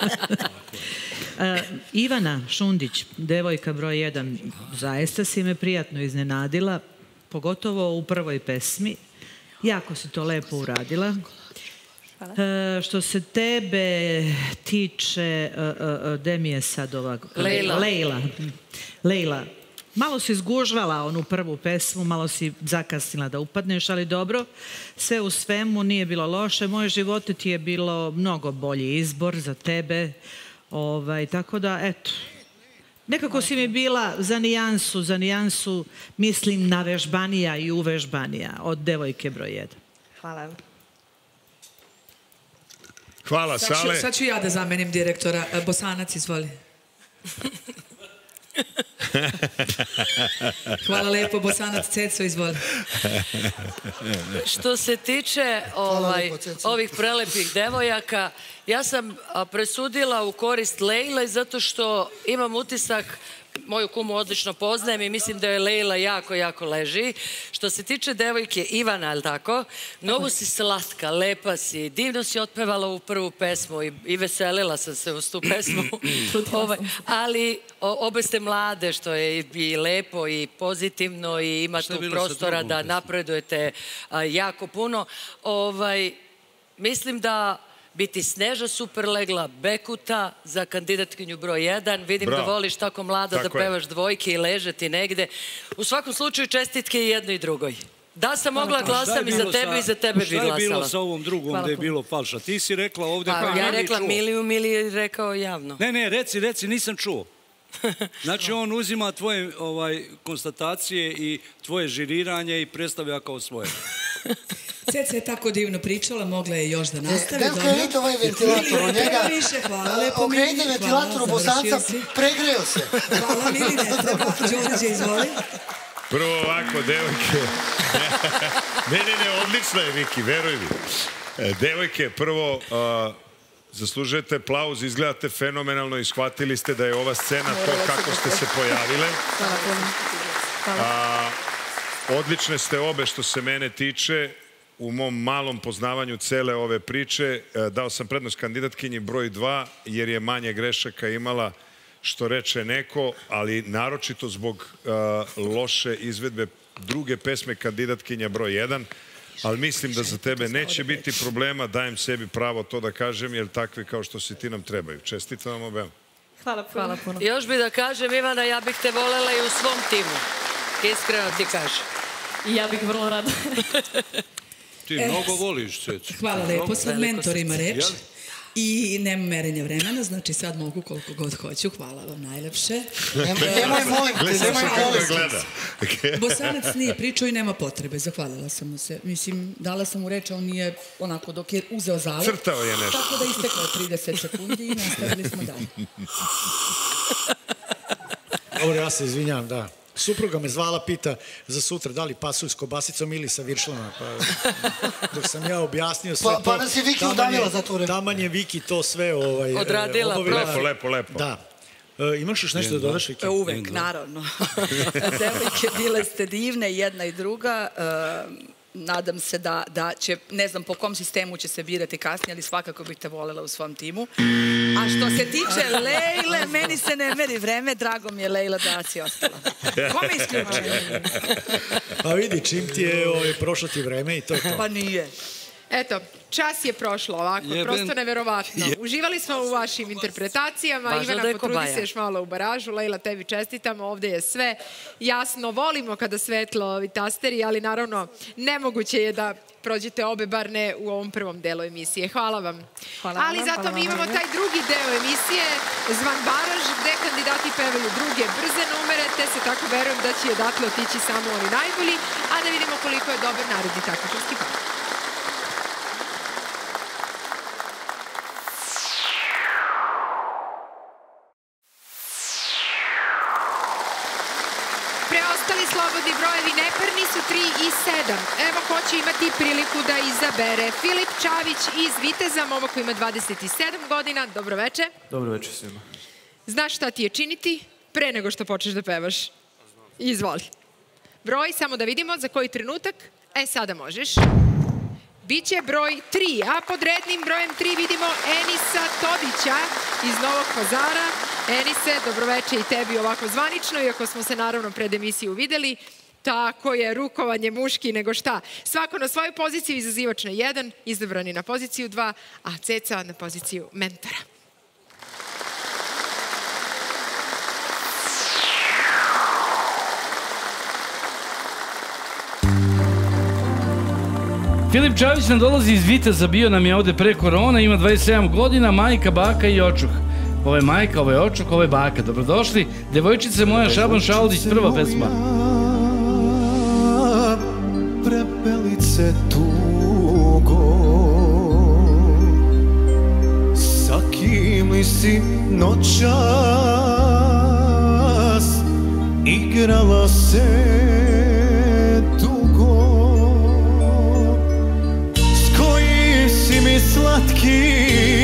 Ivana Šundić, devojka broj 1, zaista si me prijatno iznenadila, pogotovo u prvoj pesmi. Jako si to lepo uradila. Što se tebe tiče, gde mi je sad ovako? Lejla. Malo si zgužvala onu prvu pesmu, malo si zakasnila da upadneš, ali dobro. Sve u svemu nije bilo loše. Moje živote ti je bilo mnogo bolji izbor za tebe. Tako da, eto, Nekako si mi bila za nijansu, mislim, navežbanija i uvežbanija od devojke broj 1. Hvala. Hvala, Sale. Sad ću ja da zamenim direktora. Bosanac, izvoli. Hvala lepo, Bosanac, Ceco, izvoli. Što se tiče ovih prelepih devojaka, ja sam presudila u korist Lejle zato što imam utisak, moju kumu odlično poznajem i mislim da je Lejla jako, jako leži. Što se tiče devojke Ivana, ali tako, mnogo si slatka, lepa si, divno si otpevala u prvu pesmu i veselila sam se uz tu pesmu. Ali obe ste mlade, što je i lepo i pozitivno i ima tu prostora da napredujete jako puno. Mislim da bi ti Sneža super legla, Bekuta za kandidatkinju broj 1. Vidim da voliš tako mlada da pevaš dvojke i ležeti negde. U svakom slučaju čestitke i jednoj i drugoj. Da sam mogla glasam i za tebe i za tebe bi glasala. Šta je bilo sa ovom drugom gde je bilo falša? Ti si rekla ovdje koja ja rekla Mili je rekao javno. Ne, reci, nisam čuo. Znači on uzima tvoje konstatacije i tvoje žiriranje i predstavlja kao svoje. Ceca je tako divno pričala, mogla je još da nastavi. Delko, je vidite ovaj ventilator od njega? Hvala lepo. Okrenite ventilatoru Bosanca, pregreo se. Hvala Mili, ne treba. Đorđe, izvoli. Prvo ovako, devojke. Ne, odlična je Viki, veruj mi. Devojke, prvo, zaslužujete aplauz, izgledate fenomenalno i shvatili ste da je ova scena to kako ste se pojavile. Odlične ste obe što se mene tiče. U mom malom poznavanju cele ove priče dao sam prednost kandidatkinji broj 2 jer je manje grešaka imala što reče neko, ali naročito zbog loše izvedbe druge pesme kandidatkinja broj 1. Ali mislim da za tebe neće biti problema, dajem sebi pravo to da kažem, jer takvi kao što si ti nam trebaju. Čestitam vam obema. Hvala puno. Još bi da kažem, Ivana, ja bih te volela i u svom timu. Iskreno ti kažem. I ja bih vrlo rada. Ti mnogo voliš, Ceca. Hvala lepo, sad mentor ima reč. I nema merenja vremena, znači sad mogu koliko god hoću. Hvala vam najlepše. Nemoj molim te, nemoj molim. Bosanac nije pričao i nema potrebe, zahvalila sam mu se. Mislim, dala sam mu reč, a on nije onako dok je uzeo zalet. Crtao je nešto. Tako da isteklo 30 sekundi i nastavili smo dalje. Dobro, ja se izvinjam, da. Supruga me zvala, pita za sutra da li pasuju s kobasicom ili sa viršlama. Dok sam ja objasnio sve to... Pa nas je Viki udavila za to. Taman je Viki to sve odradila. Lepo. Da. Imaš još nešto da dodaš, Viki? Uvek, naravno. Devojke, bile ste divne, jedna i druga. Nadam se da će, ne znam po kom sistemu će se birati kasnije, ali svakako bih te volela u svom timu. A što se tiče Lejle, meni se ne meri vreme, drago mi je Lejla da si ostala. Kome isključuje? Pa vidi, čim ti je prošlo ti vreme i to je to. Pa nije. Eto, čas je prošlo ovako, prosto neverovatno. Uživali smo u vašim interpretacijama. Ivana, potrudi se još malo u baražu. Lejla, tebi čestitamo, ovde je sve jasno. Volimo kada svetlo ovi tasteri, ali naravno nemoguće je da prođete obe, bar ne u ovom prvom delu emisije. Hvala vam. Ali zato mi imamo taj drugi deo emisije, zvan Baraž, gde kandidati pevaju druge brze numere, te se tako verujem da će odatle otići samo oni najbolji, a da vidimo koliko je dobar naredni takmičarski par. Preostali slobodni brojevi neparni su 3 i 7. Evo ko će imati priliku da izabere. Filip Čavić iz Viteza, momak koji ima 27 godina. Dobroveče. Dobroveče svima. Znaš šta ti je činiti pre nego što počneš da pevaš? Izvoli. Broj, samo da vidimo za koji trenutak. Sada možeš. Biće broj 3, a pod rednim brojem 3 vidimo Enisa Todića iz Novog Pazara. Enise, dobroveče i tebi ovako zvanično, iako smo se naravno pred emisiju videli. Tako je, rukovanje muški nego šta. Svako na svoju poziciju, izazivač na 1, izabrani na poziciju 2, a Ceca na poziciju mentora. Filip Čavić nam dolazi iz Viteza, bio nam je ovde pre korona, ima 27 godina, majka, baka i očuh. ovo je majka, ovo je očuk, ovo je baka. Dobrodošli, devojčice moja, Šaban Šaldić, prva pesma. Prepelice tugo, sa kim li si noćas igrala se dugo, s kojim si mi slatki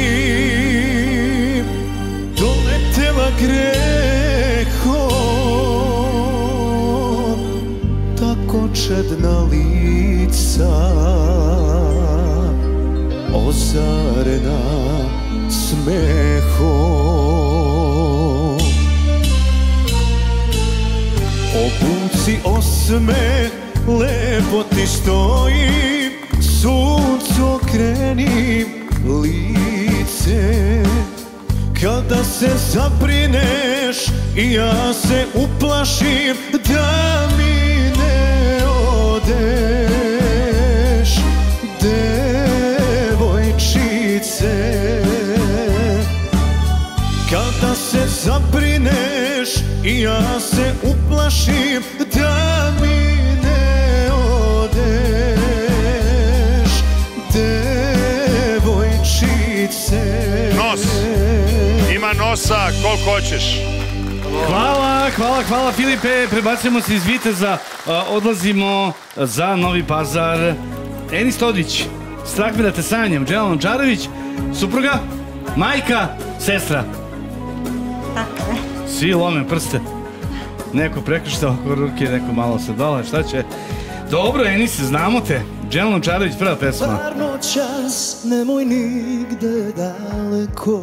doletela grehom, tako čedna lica ozarena smehom. Obuci osmeh, lepo ti stoji, suncu okreni lice. Kada se zabrineš i ja se uplašim da mi ne odeš, devojčice. Kada se zabrineš i ja se uplašim da mi ne odeš, devojčice. Nos, ima nosa koliko hoćeš. Hvala Filipe, prebacujemo se iz Viteza, odlazimo za Novi Pazar. Enis Todić, Strah me da te sanjam, Dželan Lončarević, supruga, majka, sestra. Tako je. Svi lome prste. Neko prekršta oko ruke, neko malo se dole, šta će? Dobro, Enis, znamo te. Dželan Lončarević, prva pesma. Varno čas, nemoj nigde daleko.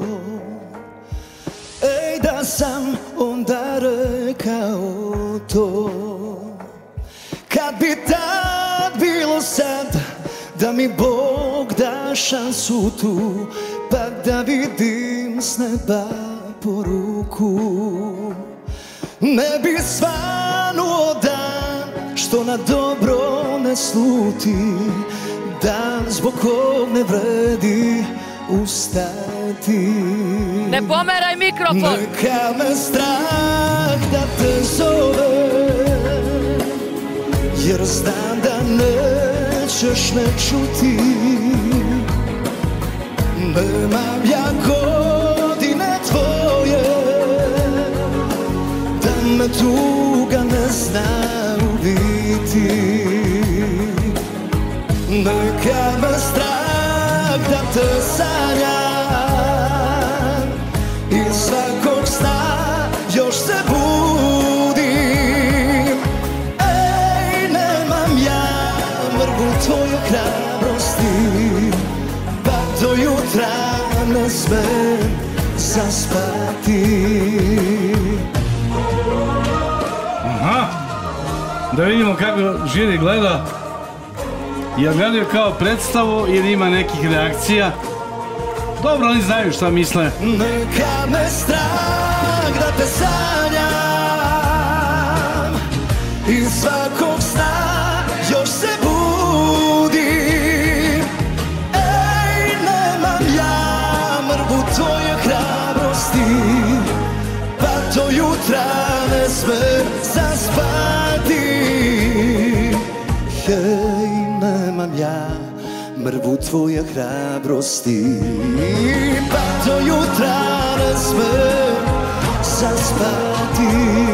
Ej, da sam onda rekao to. Kad bi tad bilo sad, da mi Bog da šansu tu, pa da vidim s neba poruku. Ne bi svanuo dan što na dobro ne sluti, dan zbog kog ne vredi ustati. Ne pomeraj mikrofon! Neka me strah da te zove, jer znam da nećeš me čuti. Nemam ja godine tvoje, da me tuga ne zna ubiti. Neka me strah da te sanjam i svakog sna još se budim. Ej, nemam ja mrvu tvoju hrabrosti, pa do jutra ne smem zaspati. Aha, da vidimo kako žiri gleda. Jel gledaju kao predstavu ili ima nekih reakcija? Dobro, oni znaju šta misle. Neka me strah da te sanjam i svakog sna još se budim. Ej, nemam ja mrvu tvoje hrabrosti, pa do jutra ne smem zaspati. Hej, nemam ja mrvu tvoje hrabrosti, pa do jutra ne smem zaspati.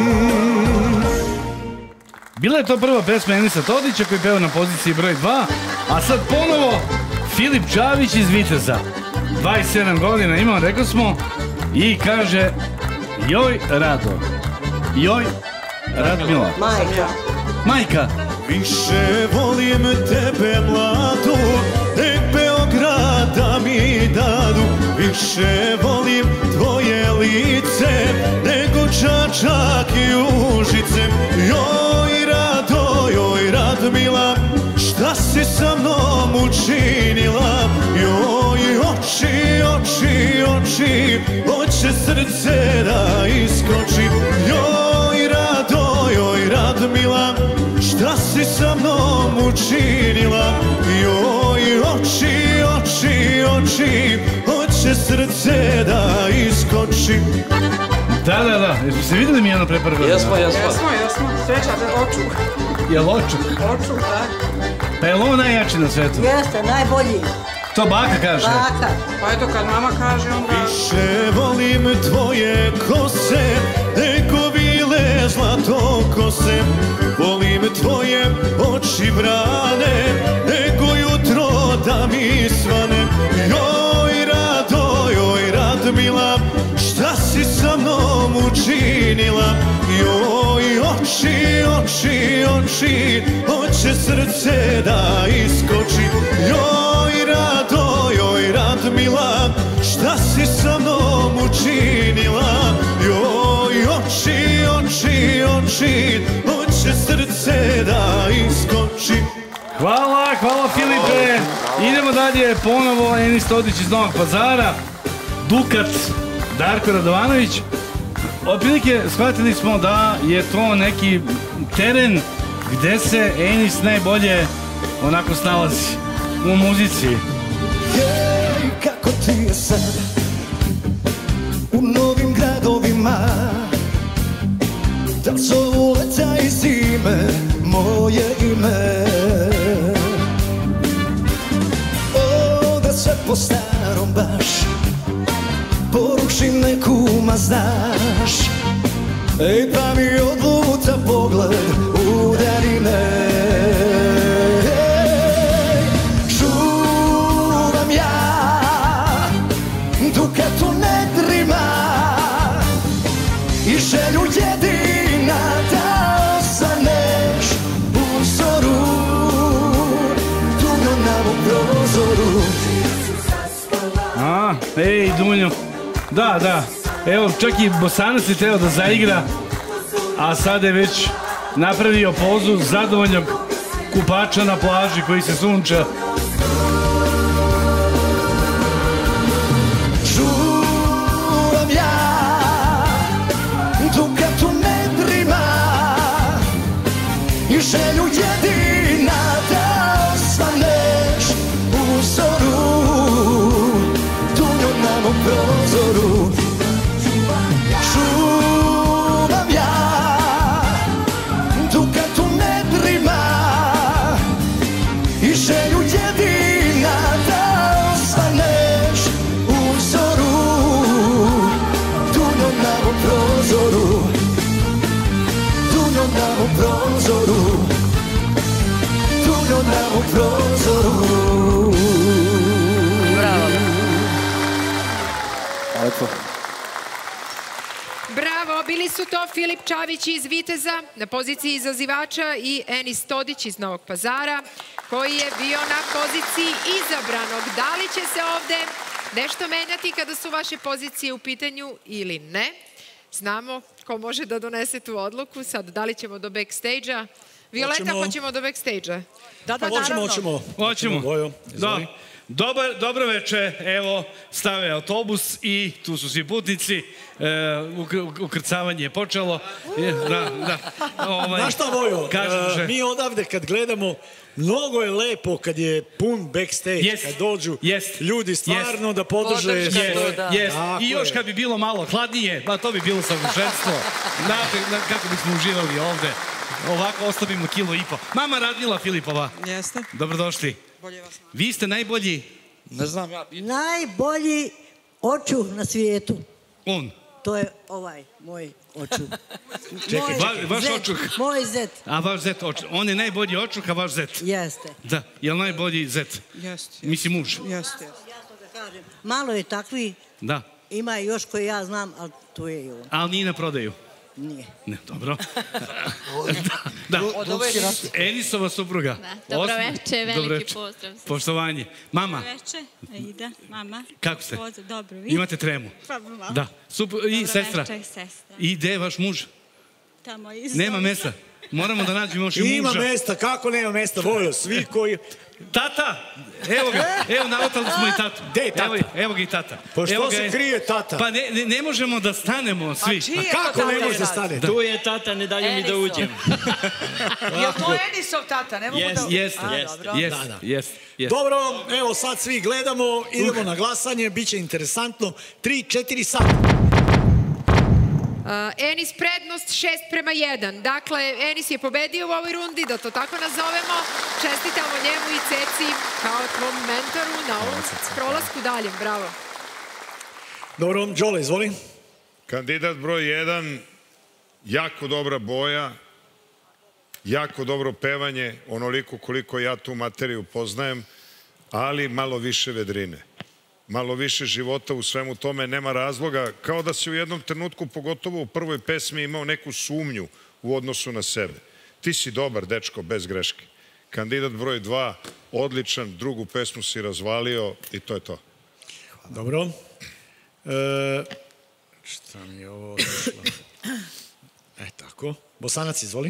Bila je to prva pesma Enisa Todića koji peva na poziciji broj 2, a sad ponovo Filip Čavić iz Viteza. 27 godina imao, rekao smo, i kaže: joj Rado, joj Radmila. Majka. Više volim tebe mladu, nek Beograda mi dadu. Više volim tvoje lice, nego Čačak i Užice. Joj Rado, joj Radmila, šta si sa mnom učinila? Joj, oči, oči, oči, hoće srce da iskoči. Joj Rado, joj Radmila, šta si sa mnom učinila? Joj, oči, oči, oči, hoće srce da iskoči. Da. Jesmo se videli Mijano pre par godina? Jesmo. Srećate, očuk. Jel očuk? Očuk, da. Pa je li ovo najjači na svetu? Jeste, najbolji. To baka kaže? Baka. Pa eto, kad mama kaže, onda... Više volim tvoje kose, nego bile zlato kose. Volim tvoje oči vrane, nego jutro da mi svane. Joj Radmila, šta si sa mnom učinila? Joj, oči, hoće srce da iskoči. Joj Radmila, šta si sa mnom učinila? Joj, oči, hoće srce da iskoči. Hvala Filipe. Idemo dalje, ponovo Enis Todić iz Novog Pazara, Dukat, Darko Radovanović. Otprilike shvatili smo da je to neki teren gde se Enis najbolje onako snalazi u muzici. Hej, kako ti je sad u novim gradovima, da zovu leta i zime moje ime. Ovde sve po starom baš, poruši nekuma znaš. Ej, pa mi odluta pogled udari me. Čuvam ja Dukatu nedrima i želju jedina da ostaneš u zoru, Dunjo na mom prozoru. Ej, Dunjo. Da. Evo, čak i Bosanac je teo da zaigra, a sada je već napravio pozu zadovoljnog kupača na plaži koji se sunča. Čuvam ja Dukatu nedrima i želju jedina da osvaneš u zoru, Dunjo na mom prozoru. Čuvam ja Dukatu nedrima i želju jedina da osvaneš u zoru, Dunjo na mom prozoru, Dunjo na mom prozoru, Dunjo na mom prozoru. Bravo. Bravo, bili su to Filip Čavić iz Viteza na poziciji izazivača i Enis Todić iz Novog Pazara koji je bio na poziciji izabranog. Da li će se ovde nešto menjati kada su vaše pozicije u pitanju ili ne? Znamo ko može da donese tu odluku. Sad, da li ćemo do backstage-a? Violeta, hoćemo do backstage-a? Da, hoćemo. Dobro veče, evo, stave autobus i tu su svi putnici, ukrcavanje je počelo. Znaš šta, Vojo, mi odavde kad gledamo, mnogo je lepo kad je pun backstage, kad dođu ljudi stvarno da podrže. I još kad bi bilo malo hladnije, to bi bilo savršenstvo. Kako bismo uživali ovde. Ovako oslabimo kilo i po. Mama Radmila Filipova. Jeste. Dobrodošli. Vi ste najbolji... Ne znam ja... Najbolji očuh na svijetu. On? To je ovaj, moj očuh. Čekaj, vaš očuh? Moj zet. A vaš zet očuh. On je najbolji očuh, a vaš zet? Jeste. Da, je li najbolji zet? Jeste. Mislim muž? Jeste. Jasno da kažem. Malo je takvi. Da. Ima još koje ja znam, ali tu je i on. Ali nije na prodaju? Nije. Ne, dobro. Da. Enisova supruga. Dobro veče, veliki pozdrav. Poštovanje. Mama. Dobro veče, Aida, mama. Kako ste? Dobro, vi? Imate tremu? Pa malo. Da. I sestra? Dobro veče, sestra. I gde je vaš muž? Tamo iz... Nema mesta? moramo da nađemo još i muža. Ima mesta, kako nema mesta, Vojo, svi koji... Tata! Evo ga, evo nalotali smo i tatu. Gde je tata? Evo ga i tata. Pa što se krije tata? Pa ne možemo da stanemo svi. A kako ne može da stane? Tu je tata, ne daju mi da uđem. Je li to Enisov tata? Ne mogu da... Jeste. Dobro, evo sad svi gledamo, idemo na glasanje, bit će interesantno. 3-4 sata. Enis prednost 6:1. Dakle, Enis je pobedio u ovoj rundi, da to tako nazovemo. Čestitamo njemu i Ceci kao tvom mentoru na ovom prolasku daljem. Bravo. Dobro, Đole, izvoli. Kandidat broj 1, jako dobra boja, jako dobro pevanje, onoliko koliko ja tu materiju poznajem, ali malo više vedrine. Malo više života u svemu tome, nema razloga, kao da si u jednom trenutku, pogotovo u prvoj pesmi, imao neku sumnju u odnosu na sebe. Ti si dobar, dečko, bez greške. Kandidat broj 2, odličan, drugu pesmu si razvalio i to je to. Dobro. Šta mi je ovo došlo? Tako. Bosanac, izvoli.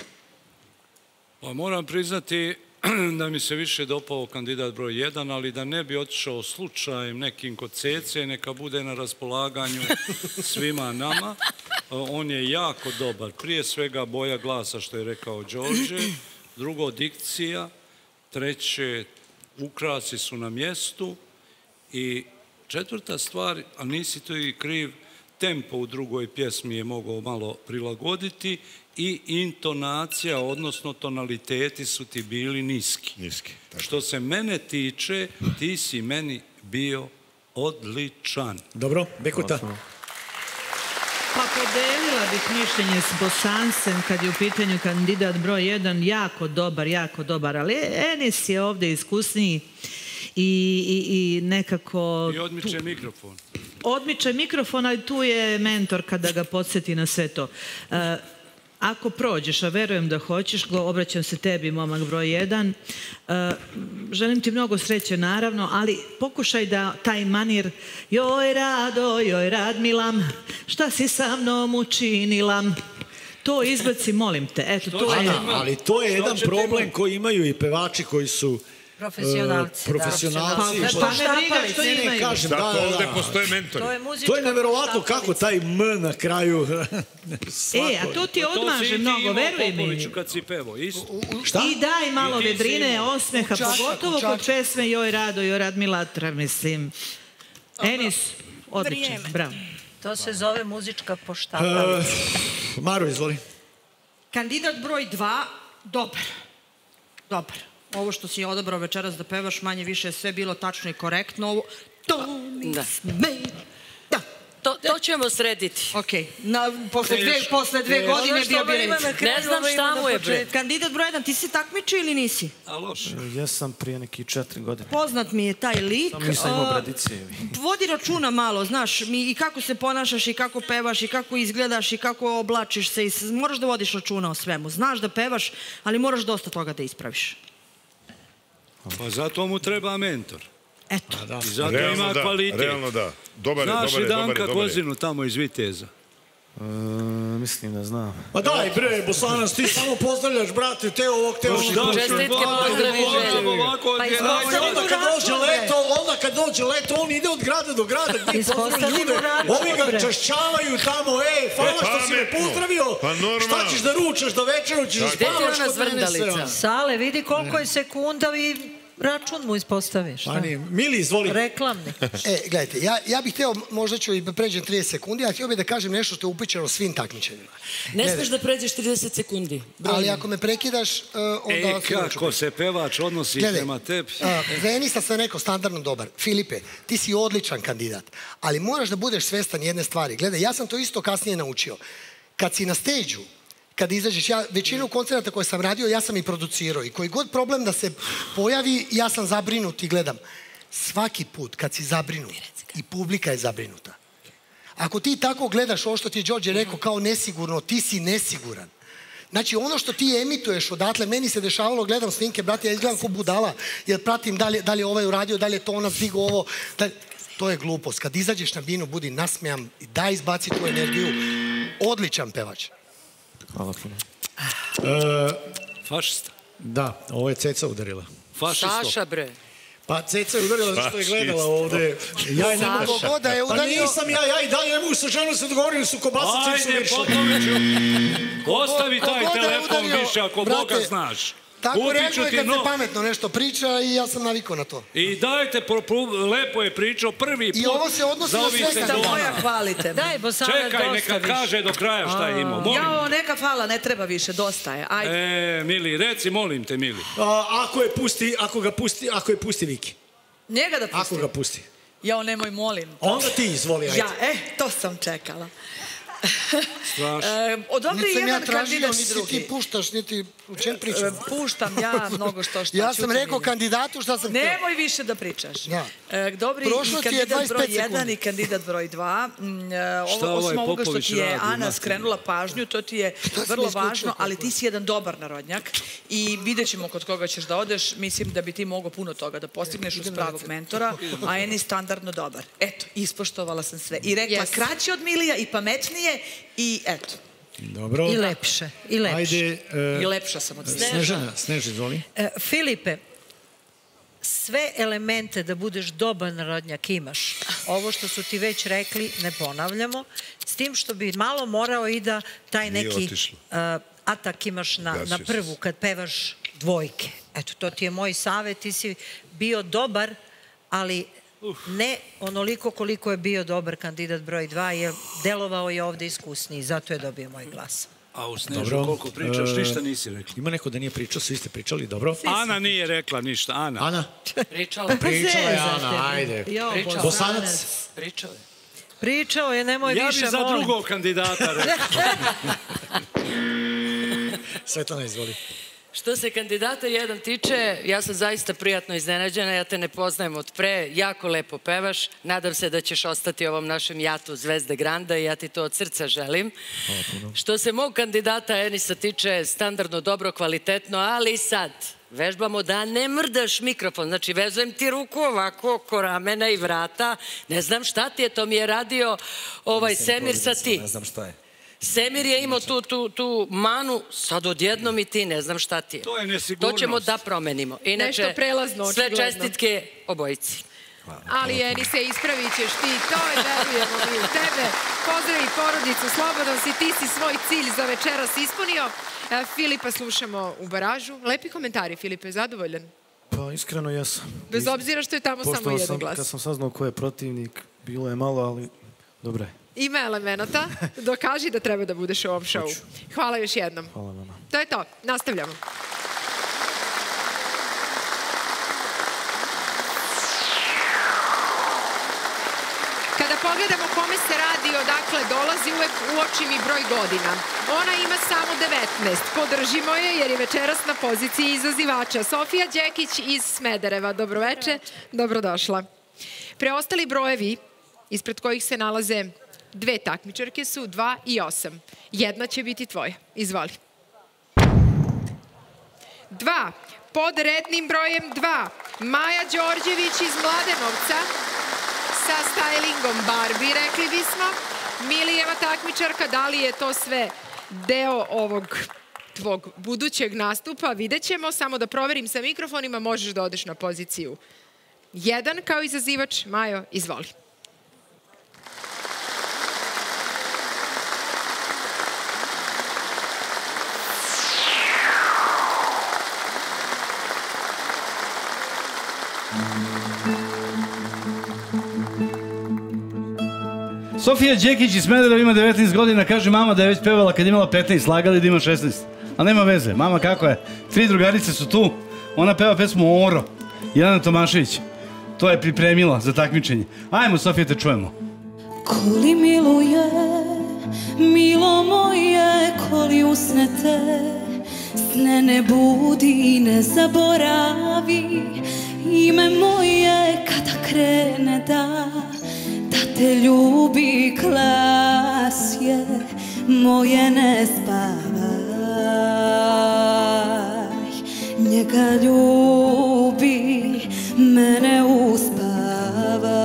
Pa moram priznati da mi se više dopao kandidat broj 1, ali da ne bi otišao slučajem nekim kod Cece, neka bude na raspolaganju svima nama. On je jako dobar. Prije svega boja glasa, što je rekao Đorđe. Drugo, dikcija. Treće, ukrasi su na mjestu. I četvrta stvar, a nisi to i kriv, tempo u drugoj pjesmi je mogao malo prilagoditi i intonacija, odnosno tonaliteti su ti bili niski. Što se mene tiče, ti si meni bio odličan. Dobro, Bekuta. Pa podelila bih mišljenje s Bosancem kad je u pitanju kandidat broj 1, jako dobar, ali Enis je ovdje iskusniji i nekako... I odmiče mikrofon. Odmiče mikrofon, ali tu je mentor kada ga podsjeti na sve to. Ako prođeš, a verujem da hoćeš, obraćam se tebi, momak broj 1, želim ti mnogo sreće, naravno, ali pokušaj da taj manir joj rad milam, šta si sa mnom učinilam, to izbaci, molim te. Eto, to je... Ali to je jedan problem koji imaju i pevači koji su profesionalci. Pa ne briga što imaju. Zato ovdje postoje mentori. To je neverovatno kako taj M na kraju... A to ti odmaže mnogo, veruj mi. I daj malo vedrine, osmeha, pogotovo kod pesme Joj rad milatra, mislim. Enis, odličan, bravo. To se zove muzička poštapalica. Maro, izvoli. Kandidat broj 2, dobar. Ovo što si odabrao večeras da pevaš, manje više je sve bilo tačno i korektno. Ovo, to mi smeta. To ćemo srediti. Ok, posle 2 godine bio bi red. Ne znam šta mu je bre. Kandidat broj 1, ti si takmičio ili nisi? Jesam prije neki 4 godine. Poznat mi je taj lik. Sam nisam imao bradice. Vodi računa malo, znaš, i kako se ponašaš, i kako pevaš, i kako izgledaš, i kako oblačiš se. Moraš da vodiš računa o svemu. Znaš da pevaš, ali moraš dosta toga da ispraviš. Pa zato mu treba mentor. Eto. I zato ima kvalitet. Realno da. Znaš li Danka Kozinu tamo iz Viteza? Mislim da znam. Pa daj bre, Bosanac, ti samo pozdravljaš, brate, te ovog. Čestitke, pozdravi, želje. Onda kad dođe leto, on ide od grada do grada, gdje pozdravlja ljude. Ovi ga čašćavaju tamo, hvala što si me pozdravio. Šta ćeš da ručaš, da večeru ćeš da spavaš kod mene sve. Sale, vidi koliko je sekunda i račun mu ispostaviš. Mili, izvoli. Reklamni. Gledajte, ja bih hteo, možda ću i pređem 30 sekundi, a htio bih da kažem nešto što je upućeno svim takmičenjima. Ne smiješ da pređeš 30 sekundi. Ali ako me prekidaš, onda... Kako se pevač odnosi prema tebi? Venista sam rekao standardno dobar. Filipe, ti si odličan kandidat, ali moraš da budeš svestan jedne stvari. Gledaj, ja sam to isto kasnije naučio. Kad si na stage-u, kad izađeš, ja većinu koncerata koje sam radio, ja sam i producirao i koji god problem da se pojavi, ja sam zabrinut i gledam. Svaki put kad si zabrinut i publika je zabrinuta. Ako ti tako gledaš ovo što ti je Đorđe rekao kao nesigurno, ti si nesiguran. Znači ono što ti emituješ odatle, meni se dešavalo, gledam snimke, brate, ja izgledam ko budala, jer pratim da li je ovaj uradio, da li je to ona stigo ovo. To je glupost. Kad izađeš na binu, budi nasmejan i daj izbaci tu energiju. Odličan pevač. Hvala puno. Fašista. Da, ovo je Ceca udarila. Saša, bre. Pa Ceca je udarila zato što je gledala ovde. Ja je ne mogu. Pa nisam ja i dalje ne mogu sa ženom se dogovorim su kobasice su više. Ostavi taj telefon više ako Boga znaš. Tako reaguje kad se pametno nešto priča i ja sam navikao na to. I dajte, lepo je pričao prvi put. I ovo se odnosi na sve kandidata. Moja hvalite. Daj, Bosana, čekaj, neka kaže do kraja šta je imao. Jao, neka hvala, ne treba više, dosta je. Mili, reci, molim te, Mili. Ako je pusti Viki. Njega da pusti? Ako ga pusti. Jao, nemoj, molim. Onda ti izvoli, ajde. Ja, to sam čekala. Od ovdje je jedan kandidat i drugi. Niti ti puštaš, niti u čem pričam. Puštam ja mnogo što Ja sam rekao kandidatu šta sam htio. Nemoj više da pričaš. Dobri, i kandidat broj 1 i kandidat broj 2. Osim ovoga što ti je Ana skrenula pažnju, to ti je vrlo važno, ali ti si jedan dobar narodnjak i vidjet ćemo kod koga ćeš da odeš. Mislim da bi ti mogao puno toga da postigneš uz pravog mentora, a Eni standardno dobar. Eto, ispoštovala sam sve. I rekla kraće od Milija i pametnije i eto. Dobro. I lepše. I lepše. Ajde. I lepša sam od Snežana, izvoli. Filipe, sve elemente da budeš dobar narodnjak imaš. Ovo što su ti već rekli ne ponavljamo. S tim što bi malo morao i da taj neki atak imaš na prvu kad pevaš dvojke. Eto, to ti je moj savjet. Ti si bio dobar, ali ne onoliko koliko je bio dobar kandidat broj 2, jer delovao je ovde iskusniji, zato je dobio moj glas. A u Snežu koliko pričaš, ništa nisi rekla. Ima neko da nije pričao, svi ste pričali, dobro? Ana nije rekla ništa, Ana. Ana? Pričala. Pričala je Ana, ajde. Bosanac? Pričao je. Pričao je, nemoj više, molim. Ja bi za drugog kandidata rekao. Svetlana, izvoli. Što se kandidata 1 tiče, ja sam zaista prijatno iznenađena, ja te ne poznajem od pre, jako lepo pevaš, nadam se da ćeš ostati ovom našem jatu Zvezde Granda i ja ti to od srca želim. Što se mog kandidata Enisa tiče, standardno, dobro, kvalitetno, ali sad vežbamo da ne mrdaš mikrofon, znači vezujem ti ruku ovako oko ramena i vrata, ne znam šta ti je, to mi je radio Semir sa ti. Ne znam šta je. Semir je imao tu manu, sad odjednom i ti, ne znam šta ti je. To je nesigurnost. To ćemo da promenimo. Inače, sve čestitke obojici. Ali Enise, ispravit ćeš ti, to je, verujemo mi u tebe. Pozdravi porodicu, slobodan si, ti si svoj cilj za večeras ispunio. Filipa slušamo u baražu. Lepi komentari, Filipe, zadovoljan? Pa iskreno jesam. Bez obzira što je tamo samo jedan glas. Kad sam saznao ko je protivnik, bilo je malo, ali dobro je. Ima elemenata, dokaži da treba da budeš u ovom šovu. Hvala još jednom. Hvala vama. To je to, nastavljamo. Kada pogledamo kome se radi, odakle dolazi, uvek uoči mi broj godina. Ona ima samo 19. Podržimo je jer je večeras na poziciji izazivača. Sofija Đekić iz Smedereva. Dobroveče, dobrodošla. Preostali brojevi ispred kojih se nalaze 2 takmičarke su 2 i 8. Jedna će biti tvoja. Izvoli. 2. Pod rednim brojem 2. Maja Đorđević iz Mladenovca sa stylingom Barbie, rekli bismo. Milijeva takmičarka, da li je to sve deo ovog tvog budućeg nastupa? Vidjet ćemo. Samo da proverim sa mikrofonima, možeš da odeš na poziciju 1 kao izazivač. Majo, izvoli. Sofija Đekić iz Smedereva ima 19 godina, kaže mama da je već pevala kad je imala 15, slagali da ima 16. Ali nema veze, mama kako je, 3 drugarice su tu, ona peva pesmu Oro, Jelena Tomašević, to je pripremila za takmičenje. Ajmo, Sofija, te čujemo. Koli miluje, milo moje, koli usnete, sne ne budi i ne zaboravi, ime moje kada krene da te ljubi, klasje moje ne spavaj, njega ljubi, mene uspavaj.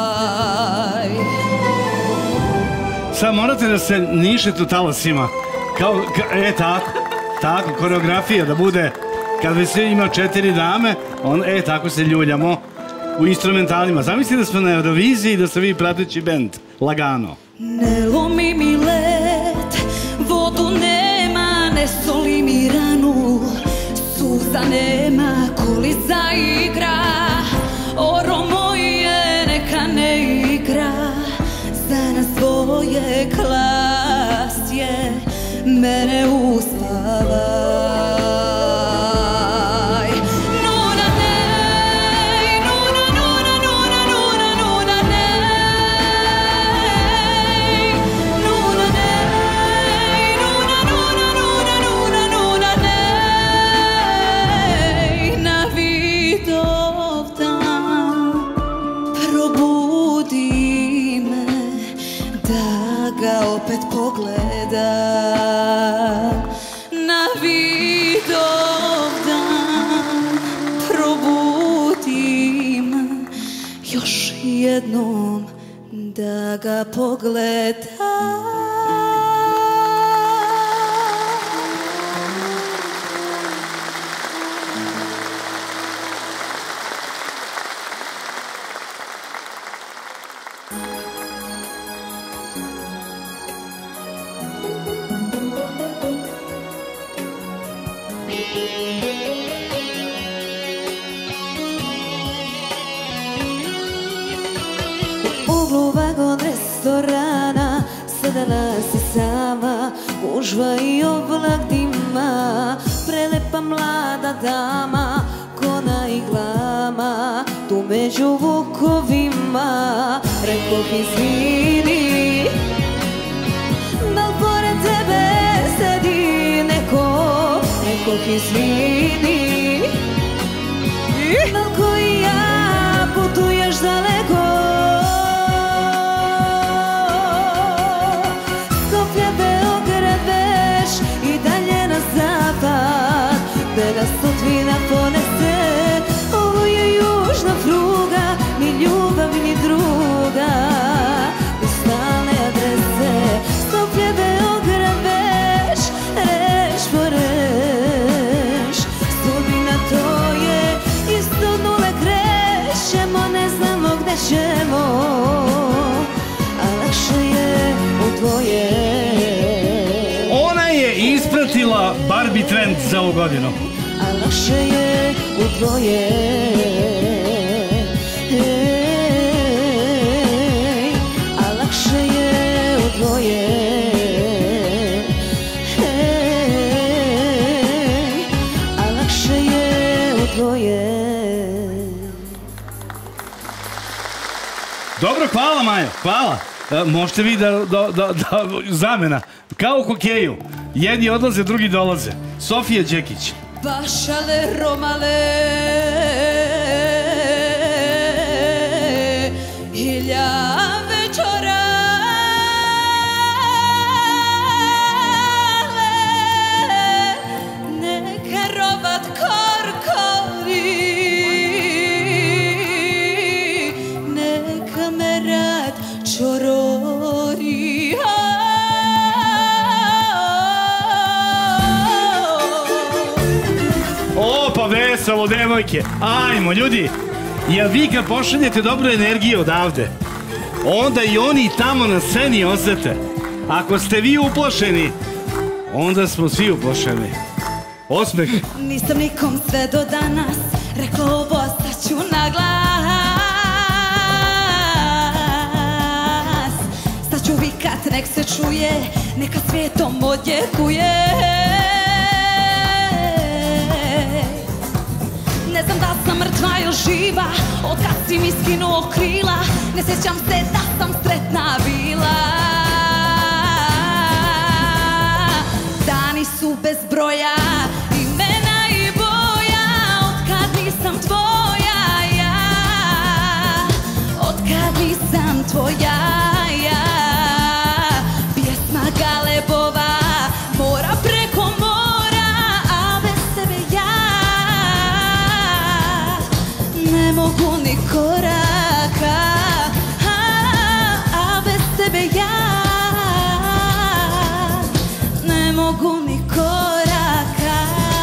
Sad morate da se nišete u talasima. Tako, koreografija da bude, kad već sve ima 4 dame, tako se ljuljamo u instrumentalima. Zamisli da smo na Euroviziji i da ste vi prateći bend, lagano. Ne lomi mi let, vodu nema, ne soli mi ranu, suza nema, koli zaigra, oro moje neka ne igra, za nas dvoje klas je, mene uspavaj. Opet pogledam na Vidovdan, probudim još jednom da ga pogledam. Restorana sedela si sama, gužva i oblak dima, prelepa mlada dama, kona i glama, tu među vukovima. Rekoh izvini, da li pored tebe sedi neko? Rekoh izvini, da li ko i ja putuješ daleko? Da nas sudbina ponese, ovo je južna pruga, ni ljubav ni druga, ni stalne adrese. Skoplje, Beograd, Beš, reš po reš, sudbina to je, isto od nule krećemo, ne znamo gde ćemo, a lakše je u dvoje. Ona je ispratila Barbie trend za ovu godinu. A lakše je u dvoje, a lakše je u dvoje, a lakše je u dvoje. Dobro, hvala Majo, hvala. Možete vi da zamena, kao u hokeju. Jedni odlaze, drugi dolaze. Sofija Đekić. Pašale romale, hiljave čorale, neka rovat korkori, neka me rad čorori. Pa veselo, devojke. Ajmo, ljudi. Jel vi kad pošaljete dobru energiju odavde, onda i oni tamo na sceni osete. Ako ste vi uplašeni, onda smo svi uplašeni. Osmeh. Nisam nikom sve do danas rekla ovo, staću na glas. Staću vikat, nek se čuje, neka svijetom odjekuje. Ne znam da sam mrtva ili živa, od kad si mi skinuo krila, ne sjećam se da sam sretna bila. Dani su bez broja, imena i boja, od kad nisam tvoja ja, od kad nisam tvoja ja. Pjesma Galebova, mora preko mora, a bez tebe ja ne mogu ni koraka, a bez tebe ja ne mogu mogu ni koraka.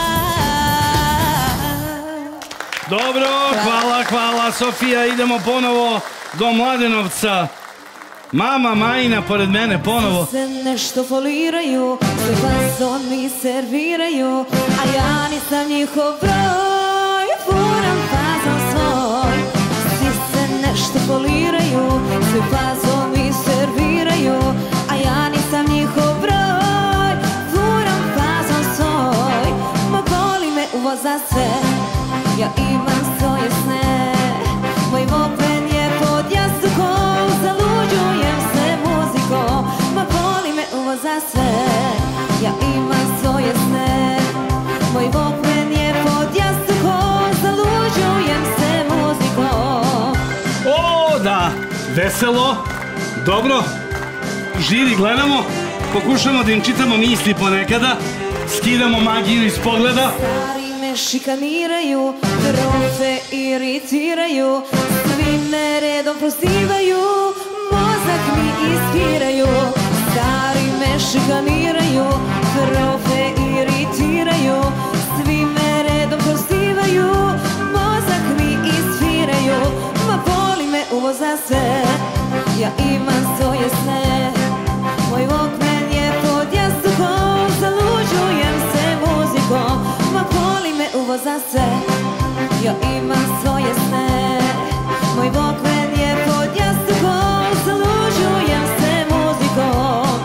Dobro, hvala Sofija, idemo ponovo do Mladenovca. Mama Majina pored mene ponovo. Se nešto foliraju, sve fazon mi serviraju, a ja nisam njihov broj, furam fazon svoj. Svi se nešto foliraju, sve fazon mi serviraju, a ja nisam njihov broj, furam fazon svoj. Ma boli me uvo za sve, ja imam svoje sne, moj Walkman je pod jastukom, zaluđujem se muzikom. Ma boli me uvo za sve, ja imam svoje sne, moj Walkman je pod jastukom, zaluđujem se muzikom. O, da, veselo, dobro, žiri gledamo, pokušamo da im čitamo misli ponekada, skidamo magiju iz pogleda. Stari me šikaniraju, trofe iritiraju, svi me redom prozivaju, mozak mi ispiraju. Stari me šikaniraju, trofe iritiraju, svi me redom prozivaju, mozak mi ispiraju. Ma boli me uvo za sve, ja imam svoje sne, moj Walkman je pod jastukom, zaluđujem se muzikom. Ma boli me uvo za sve, ja imam svoje sne, moj Walkman je pod jastukom, zaluđujem se muzikom.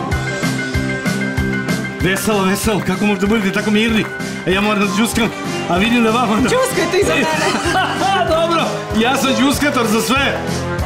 Veselo, kako možete budete tako mirni? Ja moram da džuskam, a vidim da vama... Džuskajte iza mene! Dobro, ja sam džuskator za sve.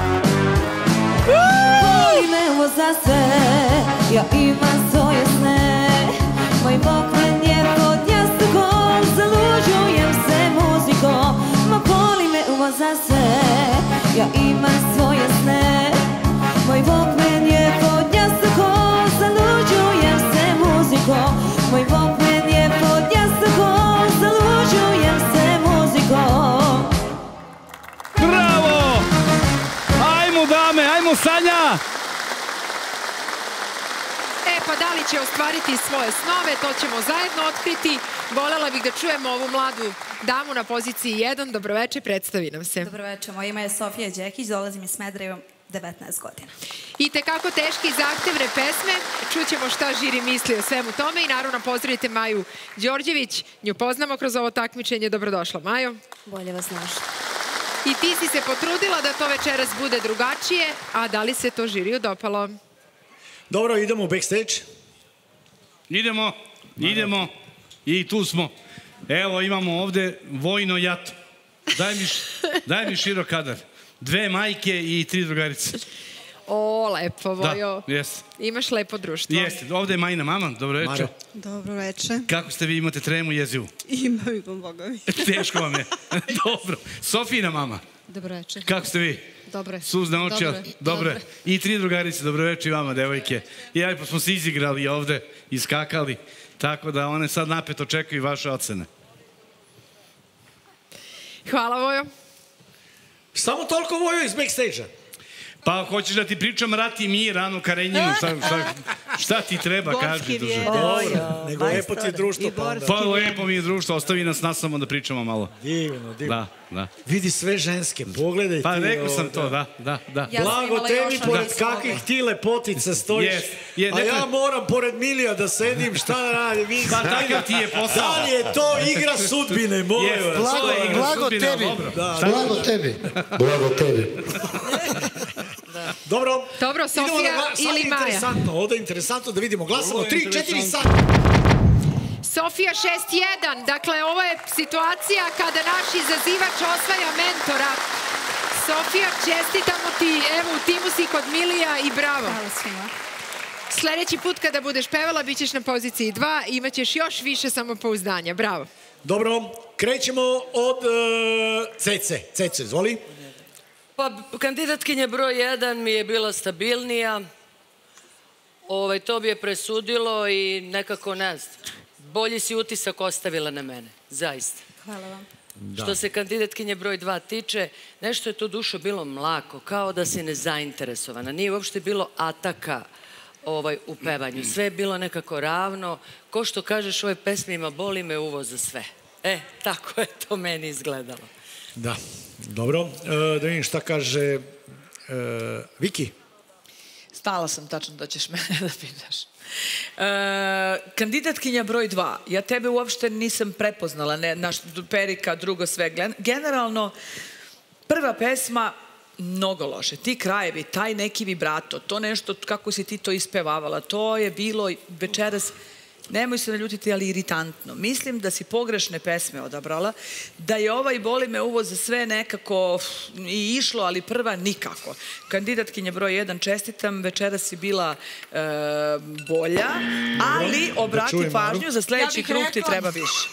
Boli me uvo za sve, ja imam svoje sne, moj Walkman je pod jastukom, zaluđujem se muzikom. Ma boli me uvo za sve, ja imam svoje sne, moj Walkman je pod jastukom, zaluđujem se muzikom. Moj Walkman je pod jastukom, zaluđujem se muzikom. Bravo! Ajmo dame, ajmo Sanja! Pa da li će ostvariti svoje snove, to ćemo zajedno otkriti. Volela bih da čujemo ovu mladu damu na poziciji 1. Dobroveče, predstavi nam se. Dobroveče, moje ime je Sofija Đekić, dolazim iz Smedereva, 19 godina. I tekako teške i zahtevne pesme, čućemo šta žiri misli o svemu tome i naravno pozdravite Maju Đorđević, nju poznamo kroz ovo takmičenje. Dobrodošla, Majo. Bolje vas našla. I ti si se potrudila da to večeras bude drugačije, a da li se to žiriju dopalo? Dobro, idemo u backstage. Idemo i tu smo. Evo imamo ovde vojno jato. Daj mi širok kadar. 2 majke i 3 drugarice. O, lepo, Vojo. Da, jeste. Imaš lepo društvo. Jeste, ovde je Majina mama, dobroveče. Dobroveče. Kako ste vi, imate tremu jezivu? Imam, Boga mi. Teško vam je. Dobro. Sofijina mama. Dobroveče. Kako ste vi? Dobre. Suzne oči. Dobre. I 3 drugarice, dobroveče i vama, devojke. I ja smo se izigrali ovde, iskakali, tako da one sad napet očekuju vaše ocene. Hvala, Vojo. Samo toliko, Vojo, iz backstage-a. Pa hoćeš da ti pričam Rat i mir, Anu Karenjinu, šta ti treba, kaži duže. Dobro, nego lepo ti je društvo pa onda. Pa lepo mi je društvo, ostavi nas samo da pričamo malo. Divno. Da. Vidi sve ženske, pogledaj ti. Pa rekao sam to, da. Blago tebi pored kakvih ti lepotica stojiš. A ja moram pored Milija da sedim, šta da radim? Pa takav ti je posao. Da li je to igra sudbine, molim vas? Blago tebi. Blago tebi. Blago tebi. Dobro. Dobro, Sofija ili Maja? Ovdje je interesantno da vidimo. Glasamo 3-4 sata. Sofija 6-1. Dakle, ovo je situacija kada naš izazivač osvaja mentora. Sofija, čestitamo ti. Evo, u timu si kod Milija i bravo. Hvala svima. Sledeći put kada budeš pevala, bit ćeš na poziciji 2 i imaćeš još više samopouzdanja. Bravo. Dobro, krećemo od Cece. Cece, izvoli. Pa, kandidatkinja broj 1 mi je bila stabilnija. To bi je presudilo i nekako, ne znam, bolji si utisak ostavila na mene, zaista. Hvala vam. Što se kandidatkinje broj 2 tiče, nešto je to dušo bilo mlako, kao da si nezainteresovana. Nije uopšte bilo ataka u pevanju. Sve je bilo nekako ravno. Ko što kažeš u ovoj pesmi ima boli me uvo za sve. Tako je to meni izgledalo. Da, dobro. Da vidim šta kaže Viki. Stala sam tačno da ćeš mene da pitaš. Kandidatkinja broj 2. Ja tebe uopšte nisam prepoznala, naš Perika, drugo sve. Generalno, prva pesma, mnogo loše. Ti krajevi, taj neki vibrato, to nešto, kako si ti to ispevavala, to je bilo večeras, nemoj se naljutiti, ali iritantno. Mislim da si pogrešne pesme odabrala, da je ovaj boli me uvo za sve nekako i išlo, ali prva nikako. Kandidatkinja broj 1, čestitam, večeras si bila bolja, ali obrati pažnju, za sledeći krug ti treba više.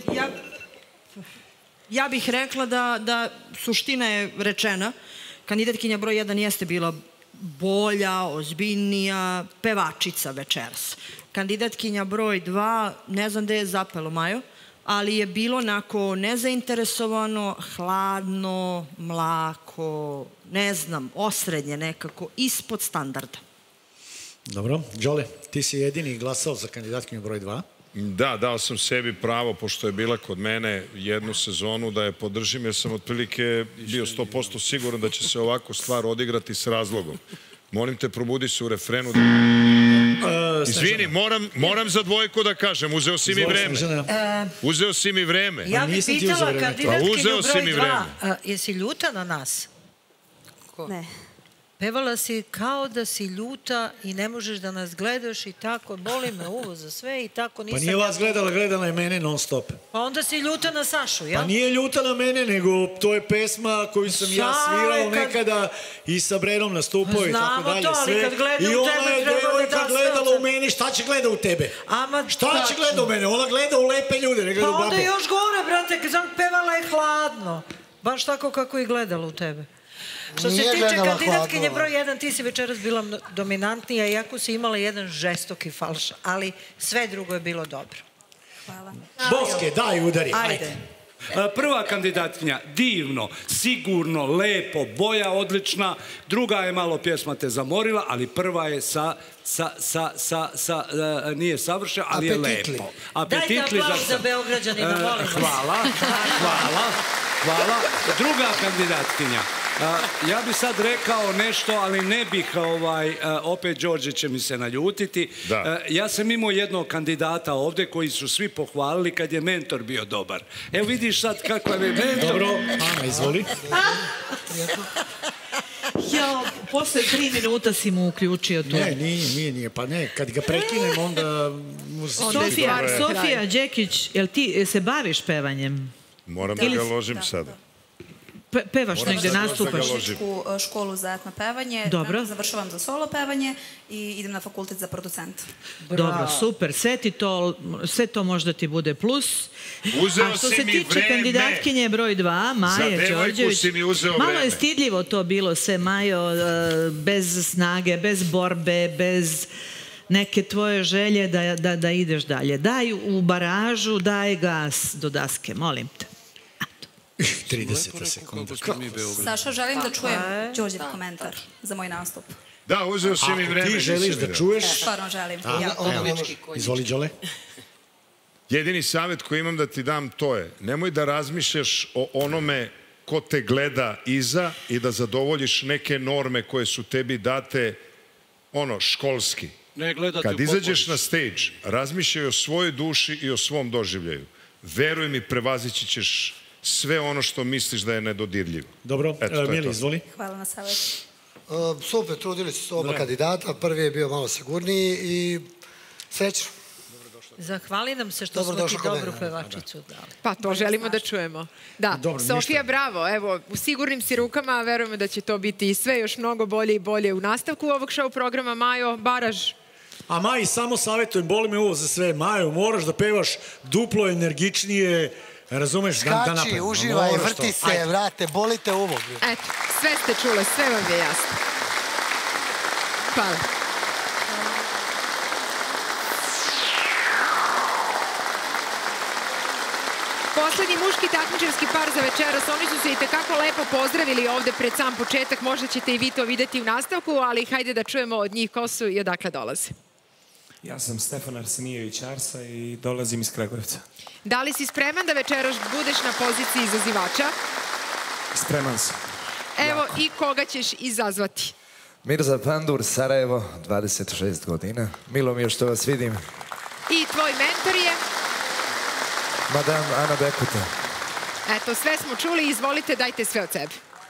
Ja bih rekla da suština je rečena. Kandidatkinja broj 1 jeste bila bolja, ozbiljnija, pevačica večeras. Kandidatkinja broj 2, ne znam gde je zapelo Majo, ali je bilo onako nezainteresovano, hladno, mlako, ne znam, osrednje nekako, ispod standarda. Dobro. Đole, ti si jedini glasao za kandidatkinju broj 2. Da, dao sam sebi pravo, pošto je bila kod mene jednu sezonu, da je podržim, jer sam otprilike bio 100% siguran da će se ovako stvar odigrati s razlogom. Molim te, probudi se u refrenu. Izvini, moram za dvojku da kažem, uzeo si mi vreme. Uzeo si mi vreme. Ja bih pitala kandidatkinju broj 2, jesi ljuta na nas? Ne. Pevala si kao da si ljuta i ne možeš da nas gledaš i tako, boli me uvo za sve i tako nisam... Pa nije vas gledala je mene non stop. Pa onda si ljuta na Sašu, ja? Pa nije ljuta na mene, nego to je pesma koju sam ja svirao nekada i sa Brenom nastupao i tako dalje. Znamo to, ali kad gleda u tebe treba da da sve. I ona je devojka gledala u meni, šta će gleda u tebe? Šta će gleda u mene? Ona gleda u lepe ljude, ne gleda u babu. Pa onda još gore, brate, pevala je hladno. Baš tako kako je gledala u tebe. Što se tiče kandidatkinje broj 1, ti si večeras bila dominantnija, iako si imala jedan žestoki falš, ali sve drugo je bilo dobro. Hvala. Boske, daj udari. Ajde. Prva kandidatkinja, divno, sigurno, lepo, boja odlična, druga je malo pjesma te zamorila, ali prva je nije savršena, ali je lepo. Dajte aplauz za Beograđanina, molim vas. Hvala. Druga kandidatkinja. Ja bih sad rekao nešto, ali ne bih, opet Đorđe će mi se naljutiti. Ja sam imao jednog kandidata ovde koji su svi pohvalili kad je mentor bio dobar. Evo vidiš sad kako je mentor. Dobro, Ana, izvoli. Ja, posle 3 minuta si mu uključio to. Ne, nije, pa ne, kad ga prekinem onda... Sofija Đekić, jel ti se baviš pevanjem? Moram da ga ložim sada. Pevaš negde, nastupaš? U školu za etno pevanje, završavam za solo pevanje i idem na fakultet za producent. Dobro, super, sve to možda ti bude plus. A što se tiče kandidatkinje broj 2, Maja Đorđević, malo je stidljivo to bilo sve, Majo, bez snage, bez borbe, bez neke tvoje želje da ideš dalje. Daj u baražu, daj gas do daske, molim te. 30 sekunda. Saša, želim da čujem Đorđev komentar za moj nastup. Da, uzeo si mi vreme. Ako ti želiš da čuješ... Stvarno želim. Izvoli, Đole. Jedini savjet koji imam da ti dam to je, nemoj da razmišljaš o onome ko te gleda iza i da zadovoljiš neke norme koje su tebi date, školski. Kad izađeš na stage, razmišljaj o svojoj duši i o svom doživljaju. Veruj mi, prevazići ćeš sve ono što misliš da je nedodirljivo. Dobro, Mili, izvoli. Hvala na savjetu. Super, trudili su se oba kandidata, prvi je bio malo sigurniji i srećno. Zahvali nam se što smo ti dobru pevačicu dali. Pa to želimo da čujemo. Da, Sofija, bravo, evo, u sigurnim si rukama, verujemo da će to biti i sve još mnogo bolje i bolje u nastavku ovog show programa. Majo, baraž. A Maji, samo savjetujem, boli me ovo za sve. Majo, moraš da pevaš duplo energičnije, razumeš? Skači, uživaj, vrti se, vrate, bolite uvo. Eto, sve ste čule, sve vam je jasno. Hvala. poslednji muški takmičarski par za večeras. Oni su se i tekako lepo pozdravili ovde pred sam početak. Možda ćete i vi to videti u nastavku, ali hajde da čujemo od njih ko su i odakle dolaze. Ja sam Stefan Arsenijević Arsa i dolazim iz Kragujevca. Da li si spreman da večeras budeš na poziciji izazivača? Spreman sam. Evo i koga ćeš izazvati? Mirza Pandur, Sarajevo, 26 godina. Milo mi je što vas vidim. I tvoj mentor je? Madame Ana Bekuta. Eto, sve smo čuli, izvolite, dajte sve od sebe.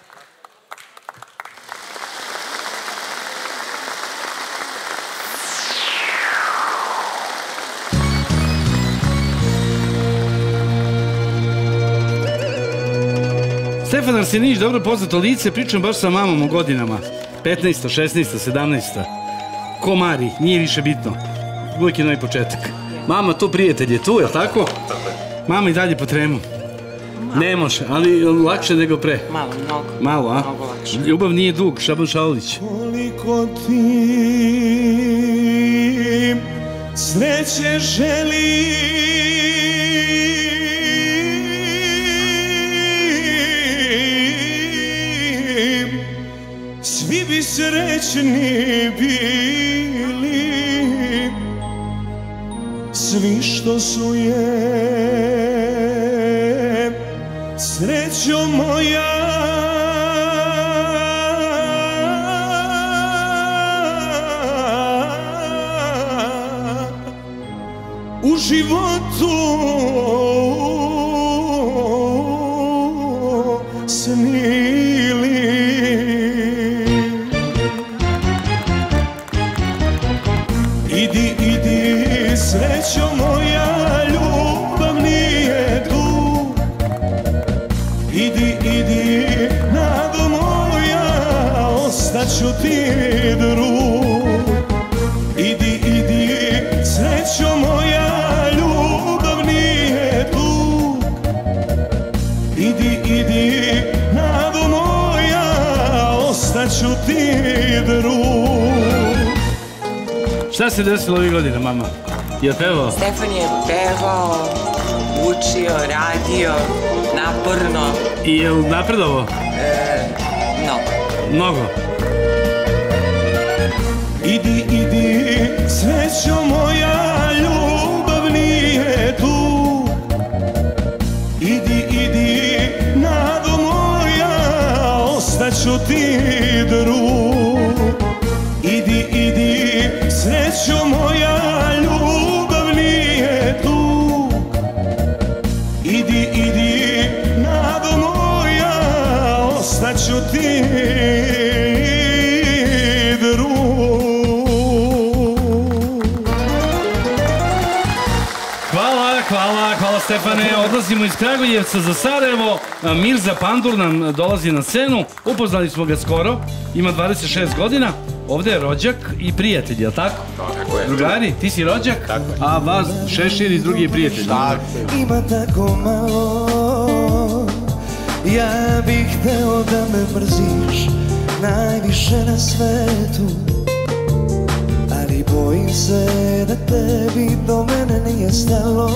Stefan Arsenijević, dobro poznato lice, pričam baš sa mamom o godinama. 15. 16. 17. Komari, nije više bitno. Uvijek je novi početak. Mama, tu prijatelj je tu, je li tako? Mama i dalje po tremu. Ne može, ali lakše nego pre. Malo, mnogo. Malo, a? Mnogo lakše. Ljubav nije dug, Šaban Šaulić. Koliko ti sreće želim, svi bi srećni bili, svi što su je srećo moja. U životu snili. Idi, idi, srećo moja, ljubav nije tu. Idi, idi, nado moja, ostaću ti drug. Idi, idi, srećo moja, ljubav nije tu. Idi, idi, nado moja, ostaću ti drug. Šta se desilo ovih godina, mama? Je li pevao? Stefan je pevao, učio, radio, naporno. I je li napredovao? Mnogo. Mnogo? Idi, idi, srećo moja, ljubav nije tu. Idi, idi, nado moja, ostaću ti drug. Idi, idi, srećo moja, ljubav nije tu. Idi, idi, nado moja, ostaću ti drug. Hvala Stefane. Odlazimo iz Kragujevca za Sarajevo. Mirza Pandur nam dolazi na scenu. Upoznali smo ga skoro. Ima 26 godina. Ovde je rođak i prijatelj, je li tako? Tako je. Drugari, ti si rođak, a vas Šešir i drugi je prijatelj. Ima tako malo, ja bih hteo da me mrziš najviše na svetu, ali bojim se da tebi do mene nije stalo,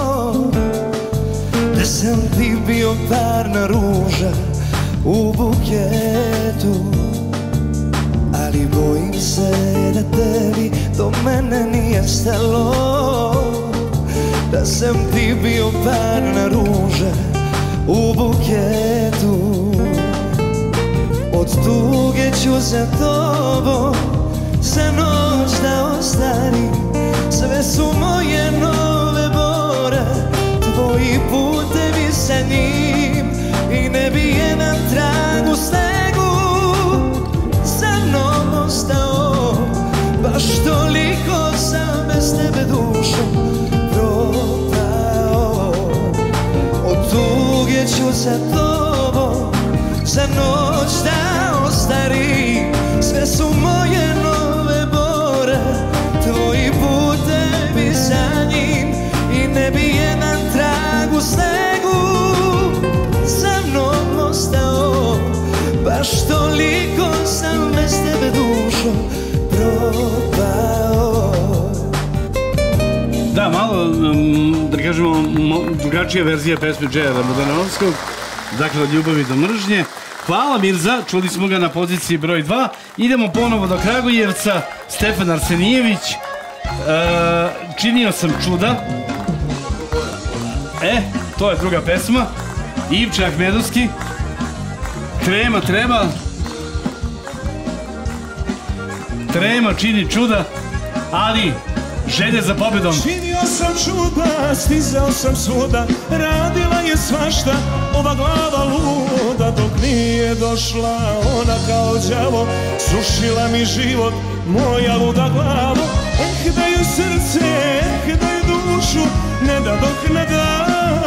da sam ti bio parna ruža u buketu, ali bojim se da tebi do mene nije stalo, da sam ti bio parna ruža u buketu. Od tuge ću za tobom za noć da ostarim, sve su moje nove bore, tvoji putevi sa njim, i ne bi jedan trag u snegu za mnom ostao, baš toliko sam bez tebe dušom propao. Od tuge ću za tobom za noć da ostarim, sve su moje nove bore, tvoji putevi za njim, i ne bi jedan trag u snegu za mnom ostao, baš toliko sam bez tebe dušom propao. Da, malo, da kažemo, drugačija verzija pesme Džeja Ramadanovskog, dakle od ljubavi do mržnje. Hvala Mirza, čuli smo ga na poziciji broj 2. Idemo ponovo do Kragujevca, Stefan Arsenijević, Činio sam čuda. To je druga pesma. Ivče Ahmedovski, Trema treba. Trema čini čuda, ali želje za pobedom. Činio sam čuda, stizao sam svuda, radila je svašta, ova glava luda, dok nije došla ona kao đavo, sušila mi život, moja luda glavo. Da joj srce, da joj dušu, ne da dok ne da.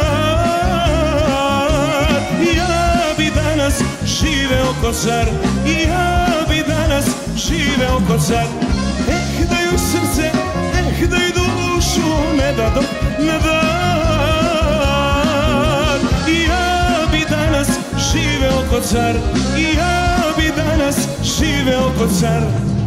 Ja bi danas živeo ko car, ja bi danas živeo ko car. Da joj srce, da joj dušu, ne da dok ne da. Ja bi danas živeo ko car, ja bi danas živeo ko car.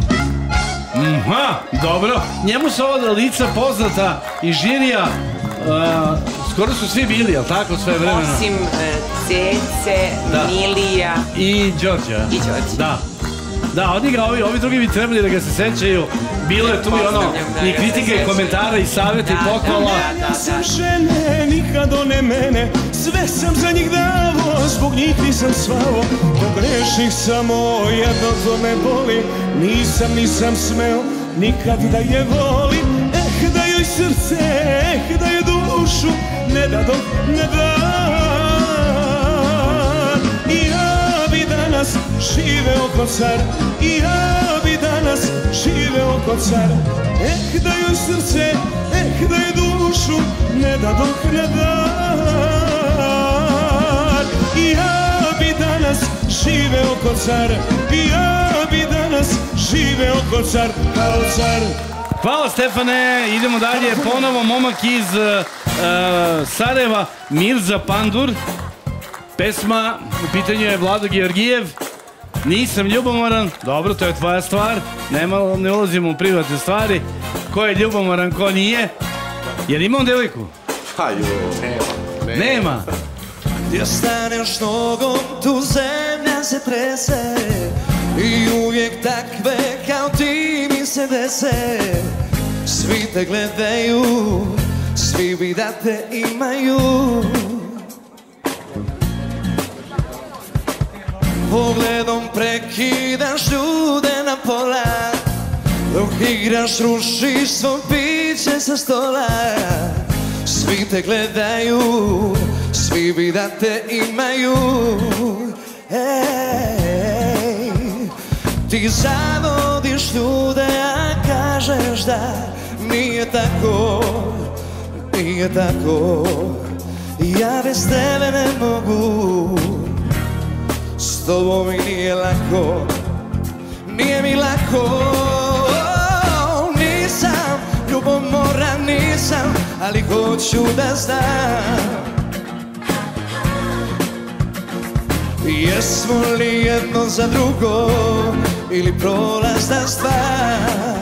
Dobro, njemu su ova lica poznata i žirija, skoro su svi bili, jel tako, sve vremena? Osim Cece, Milija i Đorđa. Da, od njega ovi drugi bi trebali da ga se sećaju. Bilo je tu i ono, i kritike, komentara, i savjeta, i pohvala. Ja sam žene, nikad one mene, sve sam za njih davo, zbog njih nisam svao. Pogrešnih samo jedno to me boli, nisam smeo nikad da je volim. Da joj srce, da joj dušu, ne da dok ne da. Ja bi danas živeo ko car, ja bi danas živeo ko car. Da joj srce, da joj dušu, ne da dok ne da. Ja bi danas živeo ko car, ja bi danas živeo ko car, kao car. Hvala Stefane, idemo dalje, ponovo momak iz Sarajeva, Mirza Pandur. Pesma, u pitanju je Vlado Georgijev, Nisam ljubomoran. Dobro, to je tvoja stvar, ne ulazimo u privatne stvari. Ko je ljubomoran, ko nije. Jel ima on devojku? Nema. Gdje staneš nogom, tu zemlja se trese, i uvijek takve kao ti mi se dese. Svi te gledaju, svi bi da te imaju. Pogledom prekidaš ljude na pola, dok igraš rušiš svo piće sa stola. Svi te gledaju, svi bi da te imaju. Ti zavodiš ljude, a kažeš da nije tako, nije tako. Ja bez tebe ne mogu, s tobom mi nije lako, nije mi lako. Nisam ljubomoran, nisam, ali hoću da znam, jesmo li jedno za drugo ili prolazna stvar.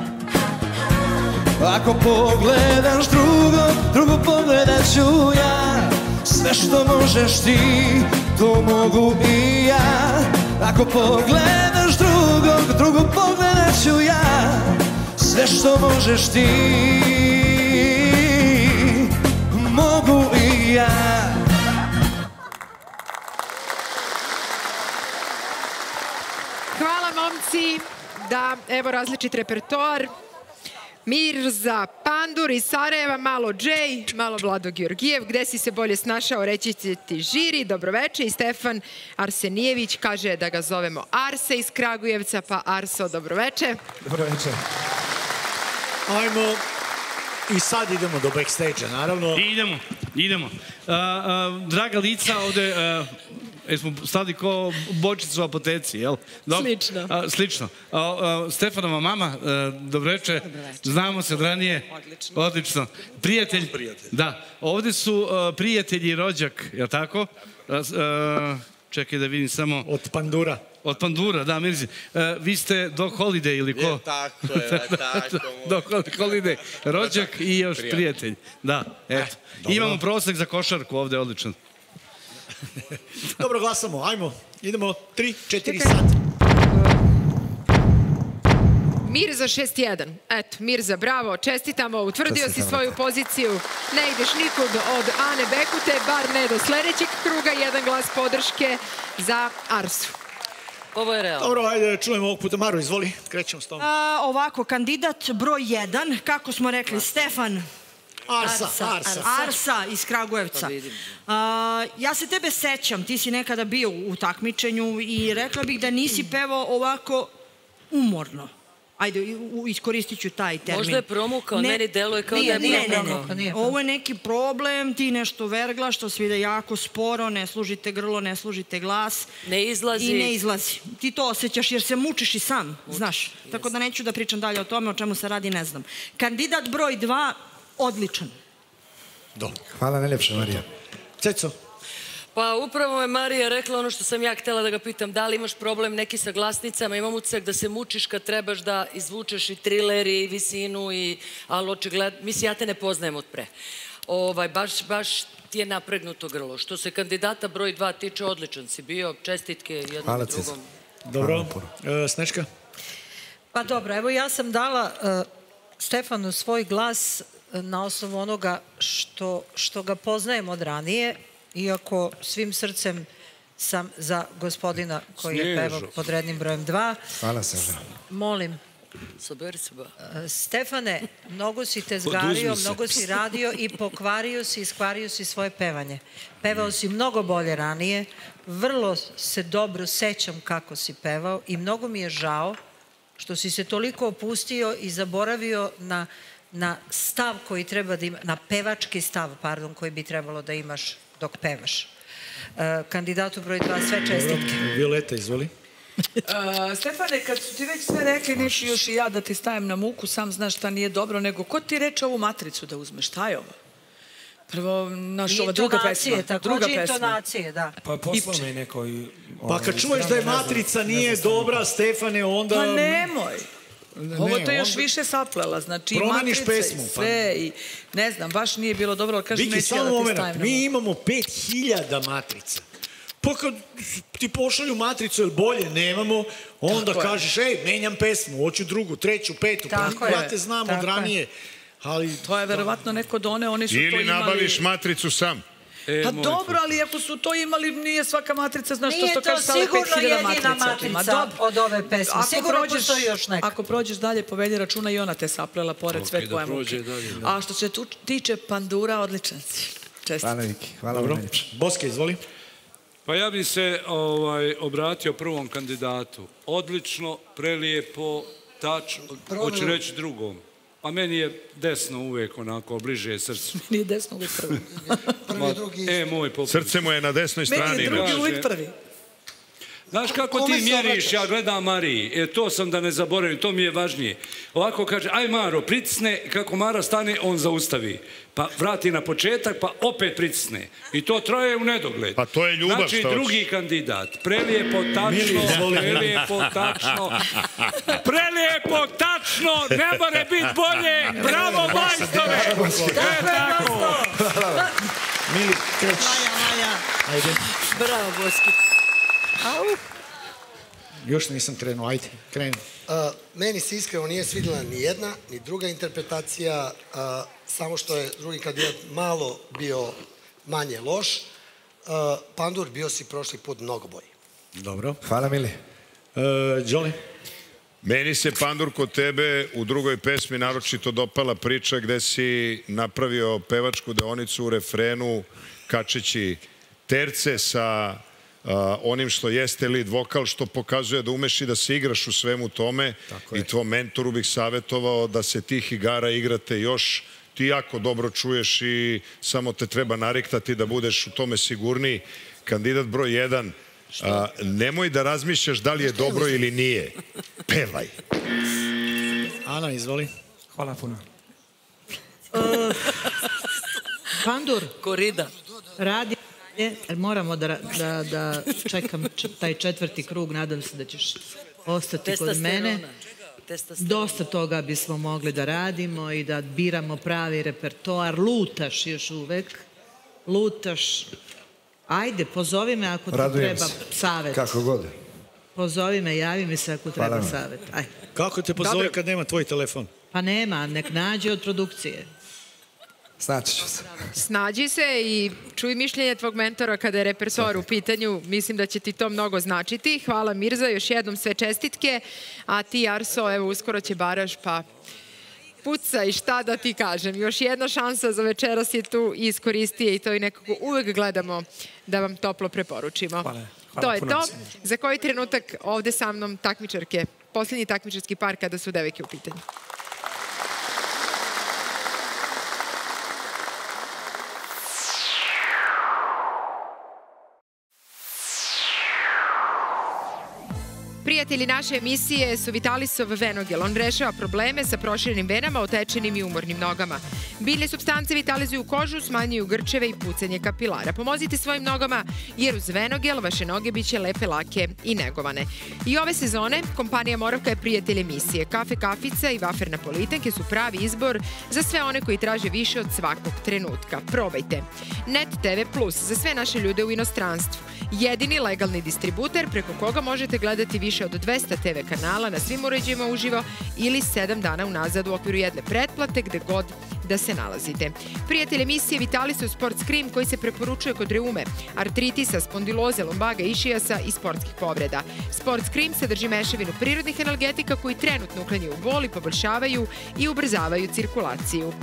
Ako pogledaš drugo pogledat ću ja. Sve što možeš ti, to mogu i ja. Ako pogledaš drugo pogledat ću ja. Sve što možeš ti, mogu i ja. Hvala momci, da evo različit repertoar. Mirza Pandur iz Sarajeva, malo Džej, malo Vlado Georgijev. Gde si se bolje snašao, reći će ti žiri. Dobroveče. I Stefan Arsenijević kaže da ga zovemo Arse iz Kragujevca, pa Arso, dobroveče. Dobroveče. Ajmo, i sad idemo do backstage-a, naravno. Idemo. Draga lica ovde, smo stali ko bočicu u apoteci, jel? Slično. Slično. Stefanova mama, dobroveče. Znamo se od ranije. Odlično. Prijatelj. Da. Ovde su prijatelji i rođak, jel tako? Čekaj da vidim samo... Od Pandura. Od Pandura, da, Mirzi. Vi ste Doc Holiday ili ko? Tako je, tako. Doc Holiday, rođak i još prijatelj. Da, eto. Imamo prosek za košarku ovde, odličan. Dobro, glasamo, ajmo. Idemo 3-4 sata. Mirza 6-1. Eto, Mirza, bravo, čestitamo, utvrdio si svoju poziciju. Ne ideš nikud od Ane Bekute, bar ne do sledećeg kruga. Jedan glas podrške za Arsu. Ovo je realno. Dobro, ajde, čujemo ovog puta. Maru, izvoli, krećemo s tom. Ovako, kandidat broj 1, kako smo rekli, Stefan Arsa iz Kragujevca. Ja se tebe sećam, ti si nekada bio u takmičenju i rekla bih da nisi pevao ovako umorno. Ajde, iskoristit ću taj termin. Možda je promukao, meni deluje kao da je promukao. Ne. Ovo je neki problem, ti nešto verglaš, to se vide jako sporo, ne služite grlo, ne služite glas. Ne izlazi. I ne izlazi. Ti to osjećaš jer se mučiš i sam, znaš. Tako da neću da pričam dalje o tome, o čemu se radi, ne znam. Kandidat broj 2, odličan. Hvala najljepša, Marija. Ceco? Pa upravo je Marija rekla ono što sam ja htjela da ga pitam, da li imaš problem neki sa glasnicama, imam utisak da se mučiš kad trebaš da izvučeš i triler i visinu, ali očigledno, mislim ja te ne poznajem od pre. Baš ti je napregnuto grlo. Što se kandidata broj 2 tiče, odličan si bio, čestitke jednom i drugom. Dobro, Sneška? Pa dobro, evo ja sam dala Stefanu svoj glas na osnovu onoga što ga poznajem od ranije, iako svim srcem sam za gospodina koji je pevao pod rednim brojem 2. Hvala se. Molim. Stefane, mnogo si tezgario, mnogo si radio i pokvario si, iskvario si svoje pevanje. Pevao si mnogo bolje ranije, vrlo se dobro sećam kako si pevao i mnogo mi je žao što si se toliko opustio i zaboravio na stav koji treba da ima, na pevački stav, pardon, koji bi trebalo da imaš dok pevaš. Kandidatu broj 2, sve čestitke. Violeta, izvoli. Stefane, kad su ti već sve rekli, neću još i ja da ti stajem na muku, sam znaš šta nije dobro, nego ko ti reče ovu matricu da uzmeš? Šta je ovo? Prvo, naš ova druga pesma. Takođe intonacije, da. Pa poslao me neko i... Pa kad čuješ da je matrica nije dobra, Stefane, onda... Pa nemoj. Ovo to još više saplela, znači matrice i sve i ne znam, baš nije bilo dobro, ali kažem neću ja da ti stavim. Mi imamo 5000 matrica. Pa kad ti pošalju matricu, jer bolje nemamo, onda kažeš, ej, menjam pesmu, hoću drugu, treću, petu, pa ja te znam od ranije. To je verovatno neko done, oni su to imali... Ili nabaviš matricu sam. Pa dobro, ali ako su to imali, nije svaka matrica, znaš što kaže stale 5000 matrica. Nije to sigurno jedina matrica od ove pesme. Sigurno postoji još neka. Ako prođeš dalje, povedi računa i ona te saplela pored sve tvoje muke. A što se tiče Pandura, odličan si. Čestit. Hvala Viki, hvala vam najljepše. Boske, izvoli. Pa ja bih se obratio prvom kandidatu. Odlično, prelijepo, tačno, hoću reći drugom. A meni je desno uvijek onako, bliže je srcu. Meni je desno uvijek prvi. Prvi, drugi. Moj poput. Srce mu je na desnoj strani. Meni je drugi uvijek prvi. Znaš kako ti mjeriš, ja gledam Mariji, to sam da ne zaboravim, to mi je važnije. Ovako kaže, aj Maro, pritisne, kako Mara stane, on zaustavi. Pa vrati na početak, pa opet pritisne. I to traje u nedogled. Pa to je ljubav, što znači, drugi kandidat, prelijepo, tačno, ne more biti bolje, bravo majstore! Tako! Mili, kreći. Ajde. Bravo, Boski. Još nisam krenuo, ajde, krenu. Meni se iskreno nije svidjela ni jedna, ni druga interpretacija, samo što je drugi kandidat malo bio manje loš. Pandur, bio si prošli put mnogo bolji. Dobro. Hvala, Mili. Đoli? Meni se, Pandur, kod tebe u drugoj pesmi naročito dopala priča gde si napravio pevačku deonicu u refrenu kačeći terce sa onim što jeste lead vokal, što pokazuje da umeš i da se igraš u svemu tome. I tvom mentoru bih savjetovao da se tih igara igrate još. Ti jako dobro čuješ i samo te treba nariktati da budeš u tome sigurniji. Kandidat broj 1, nemoj da razmišljaš da li je dobro ili nije. Pevaj. Ana, izvoli. Hvala puno. Pandur. Korida. Radi Moramo da čekam taj 4. krug, nadam se da ćeš ostati kod mene. Dosta toga bismo mogli da radimo i da biramo pravi repertoar. Lutaš još uvek. Lutaš. Ajde, pozovi me ako ti treba savjet. Kako god. Pozovi me, javi mi se ako treba savjet. Kako te pozovi kad nema tvoj telefon? Pa nema, nek nađe od produkcije. Snaći ću se. Snađi se i čuj mišljenje tvog mentora kada je repertoar u pitanju. Mislim da će ti to mnogo značiti. Hvala Mirza, još jednom sve čestitke. A ti, Arso, evo uskoro će Baraš, pa pucaj, šta da ti kažem. Još jedna šansa za večeras je tu i iskoristi je i to i nekako uvek gledamo da vam toplo preporučimo. To je to. Za koji trenutak ovde sa mnom takmičarke, posljednji takmičarski par kada su devojke u pitanju. Prijatelji naše emisije su Vitalisov Venogel. On rešava probleme sa proširenim venama, otečenim i umornim nogama. Biljne supstance vitalizuju kožu, smanjuju grčeve i pucanje kapilara. Pomozite svojim nogama jer uz Venogel vaše noge biće lepe, lake i negovane. I ove sezone kompanija Moravka je prijatelj emisije. Kafe Kafica i vafer napolitanke su pravi izbor za sve one koji traže više od svakog trenutka. Probajte. Net TV Plus za sve naše ljude u inostranstvu. Jedini legalni distributer preko koga možete gledati više od 200 TV kanala na svim uređajima uživo ili 7 dana unazad u okviru jedne pretplate gde god da se nalazite. Prijatelj emisije Vitalisov Sports Cream koji se preporučuje kod reume, artritisa, spondiloze, lombaga, išijasa i sportskih povreda. Sports Cream sadrži mešavinu prirodnih analgetika koji trenutno uklanjaju bol i poboljšavaju i ubrzavaju cirkulaciju.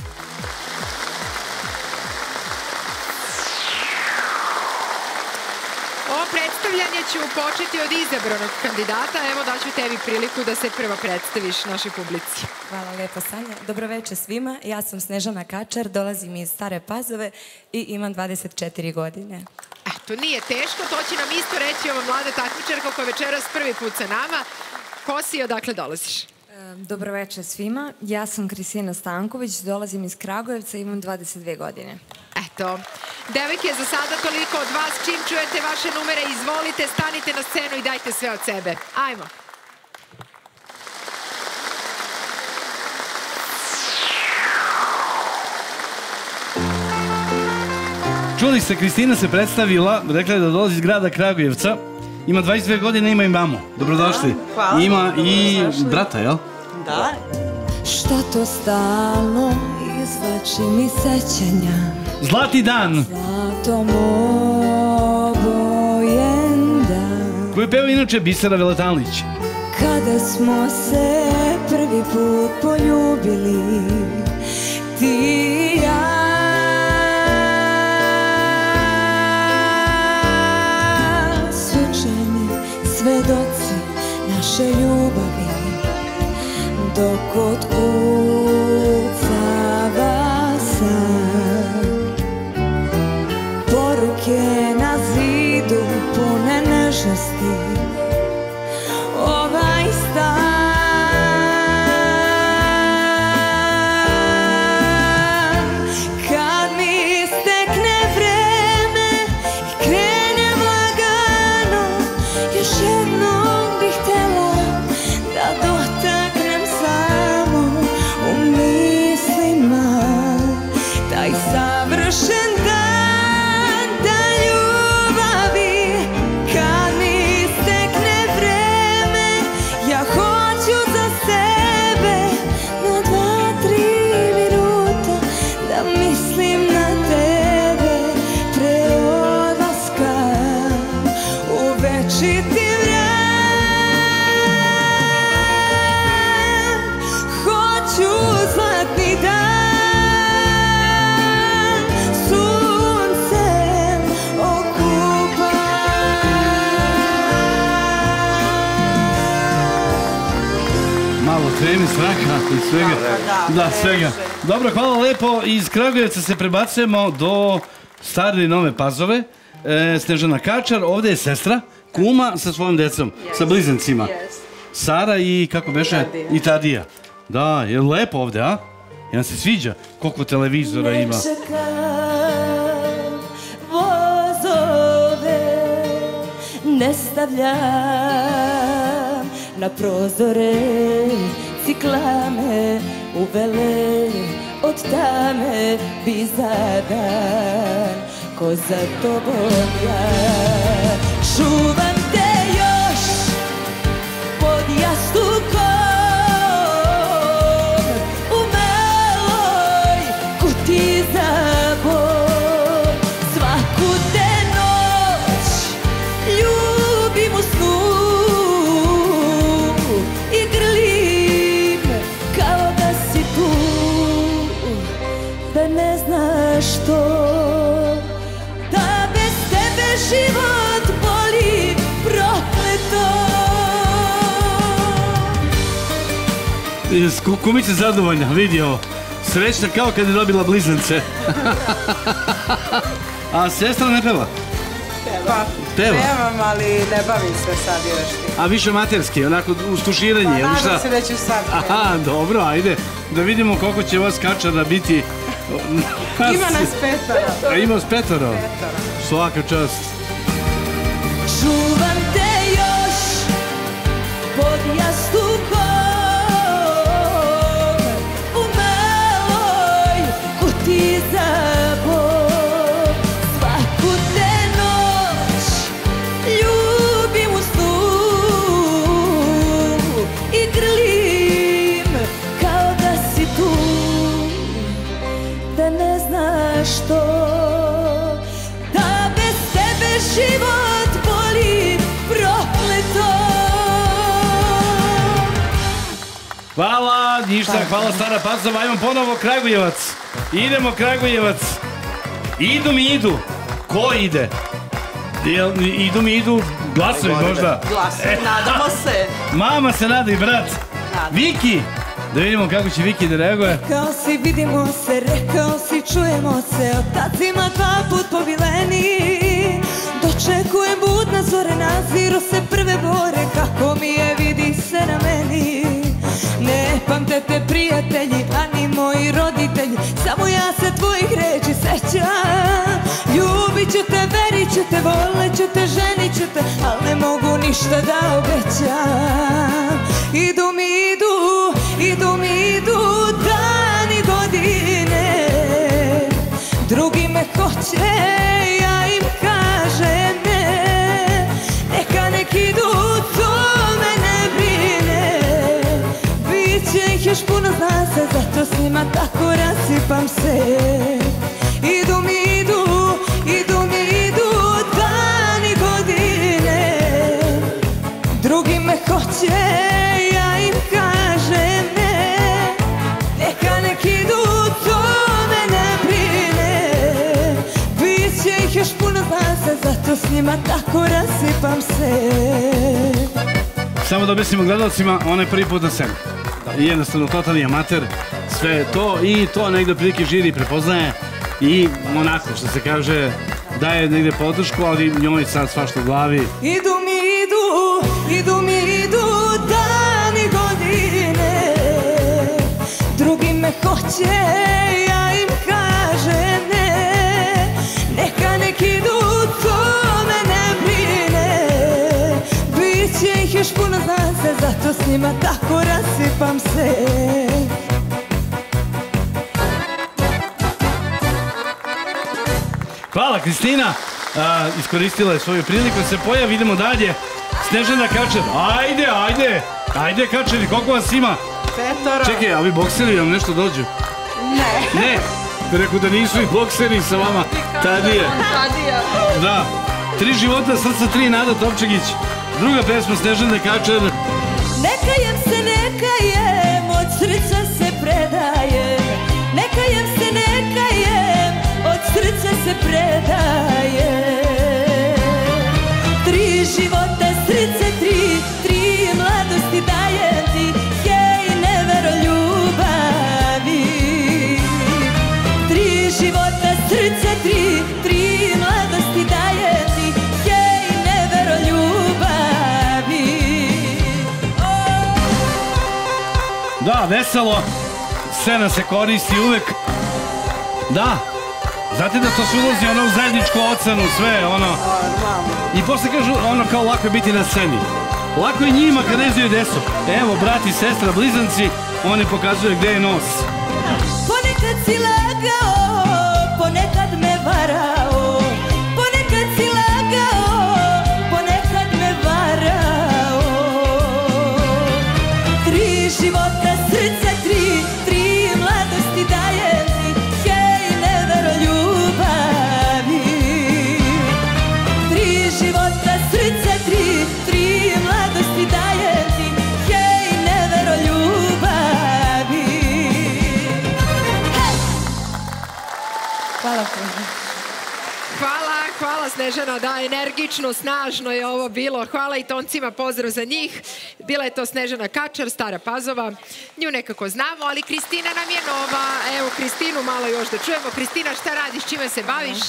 Ovo predstavljanje ću početi od izabranog kandidata. Evo daću tebi priliku da se prva predstaviš našoj publici. Hvala lepo, Sanja. Dobroveče svima. Ja sam Snežana Kačar, dolazim iz Stare Pazove i imam 24 godine. Eto, nije teško, to će nam isto reći ova mlada takmičarka koja večeras prvi put sa nama. Ko si i odakle dolaziš? Dobroveče svima. Ja sam Kristina Stanković, dolazim iz Kragujevca i imam 22 godine. Eto, devojke, za sada toliko od vas. Čim čujete vaše numere, izvolite, stanite na scenu i dajte sve od sebe. Ajmo. Čuli ste, Kristina se predstavila, rekla je da dolazi iz grada Kragujevca. Ima 22 godine, ima i mamu. Dobrodošli. Hvala. Ima i brata, jel? Da. Šta to stalno izvlači mi sećanja? Zlati dan. Zlatom obojen dan. Koju peva inače Bisera Veletalnić. Kada smo se prvi put poljubili, ti i ja. Slučajni svedoci naše ljubavi, dok otkucava san. Poruke na zidu pune nežnosti, ovaj stan. Kad mi stekne vreme i krenem lagano, još jednom bih htjela da dotaknem samo u mislima taj savršen dan, da ljubavi. Kad mi stekne vreme, ja hoću za sebe na 2-3 minuta da mislim na tebe pre odlaska u večiti vran. Hoću zlatni dan, suncem Malo kremi, straka i svega. Da, svega. Dobro, hvala lepo. Iz Kragujevca se prebacujemo do Stare i Nove Pazove. Snežana Kačar, ovde je sestra, kuma sa svojom decom, sa blizancima. Sara i, kako beše? I Tadija. Da, je lepo ovde, a? Jedan se sviđa koliko televizora ima. čekam, volim ne stavljam na prozore ciklame uvele od tame bi za dan ko za tobom ja čuvam te još pod jastukom u maloj kutiji za bol svaku te noć ljubim u snu i grlim kao da si tu da ne znaš što da bez tebe život boli prokleto. Kumica zadovoljna, vidi ovo. Srećna kao kad je dobila blizance. A sestra ne peva? Pevam, ali ne bavim se sad još ti. A više materski, onako uz tuširanje. Pa nadam se da ću sad. Aha, dobro, ajde. Da vidimo koliko će vas kačara biti. Ima nas 5. Ima vas 5? Svaka čast. Čuvam te još pod jastukom u maloj kutiji za bol svaku te noć ljubim u snu i grlim kao da si tu da ne znaš što da bez tebe život boli prokleto. Hvala, ništa, hvala Stara Pazova, ajmo ponovo Kragujevac. Idemo Kragujevac. Idu mi idu. Ko ide? Idu mi idu glasovi možda. Glasovi, nadamo se. Mama se nada i brat. Viki. Da vidimo kako će Viki da reaguje. Rekao si vidimo se, rekao si čujemo se, od tacima 2 put povileni. Dočekujem budna zore, naziru se prve bore, kako mi je vidi se na meni. Ne pamte te prijatelji, ani moji roditelji, samo ja se tvojih reči sećam. Ljubit ću te, verit ću te, volet ću te, ženit ću te, al ne mogu ništa da obećam. Idu mi idu dani godine, drugi me hoće, ja im kažem ne. Neka nek idu, to me ne brine, biće ih još puno, zna se, zato s njima tako rasipam se. Idu mi idu dani godine, drugi me hoće, ja im kažem ne. Neka nek idu, to me ne brine, biće ih još puno, zna se, zato s njima tako rasipam se. Samo da objasnimo gledalcima, ona je prvi put na scenu. Jednostavno, totalni amater, sve to i to negde prilike žiri prepoznaje i onako, što se kaže, daje negde podršku, ali njoj sad svašta u glavi. Idu mi idu dani godine, drugi me hoće, ja im kažem ne. Neka nek idu, to me ne brine, biće ih još puno, zna se, zato s njima tako rasipam se. Hvala, Kristina. Iskoristila je svoju priliku da se pojavi. Idemo dalje. Snežana Kačer. Ajde Kačeri, koliko vas ima? 5. Čekaj, a vi bokseri nam nešto dođu? Ne. Rekao da nisu i bokseri sa vama. Tadija. Da. 3 života, srca 3, Nada Topčagić. Druga pesma Snežane Kačer. Nekajem se, od srca se predajem. Nekajem se, od srca se predajem. 3 života, srce 3 mladosti dajem ti, hej, nevero ljubavi. 3 života, srce 3 mladosti dajem ti, hej, nevero ljubavi. Da, veselo, scena se koristi uvek. Da, Znate da to se ulazi ono u zajedničku ocenu, sve ono. I posle kažu ono kao lako je biti na sceni. Lako je njima kad ne znaju gde su. Evo, brat i sestra, blizanci, oni pokazuju gde je nos. Ponekad si lagao, ponekad me varao. Ponekad si lagao, ponekad me varao. 3 života, srca, 3 mladosti daje mi, hej, nevero ljubavi. 3 života, srca, 3 mladosti daje mi, hej, nevero ljubavi. Hvala puno. Hvala Snežana, da, energično, snažno je ovo bilo. Hvala i toncima, pozdrav za njih. Bila je to Snežana Kačar, Stara Pazova. Nju nekako znamo, ali Kristina nam je nova. Evo, Kristinu malo još da čujemo. Kristina, šta radiš, čime se baviš?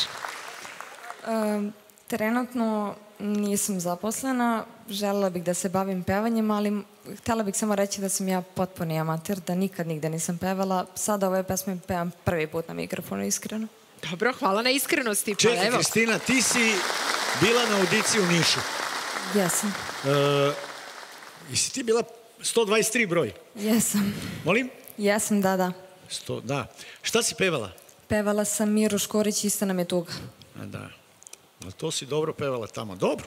Trenutno nisam zaposlena, želela bih da se bavim pevanjem, ali htjela bih samo reći da sam ja potpuni amater, da nikad nigde nisam pevala. Sada ove pesme pevam prvi put na mikrofonu, iskreno. Dobro, hvala na iskrenosti. Čekaj, Kristina, ti si bila na audiciji u Nišu. Jesam. Jesi ti bila 123 broj? Jesam. Molim? Jesam, da. Da. Šta si pevala? Pevala sam Miru Škorić, Ista nam je tuga. Da. Ali to si dobro pevala tamo. Dobro.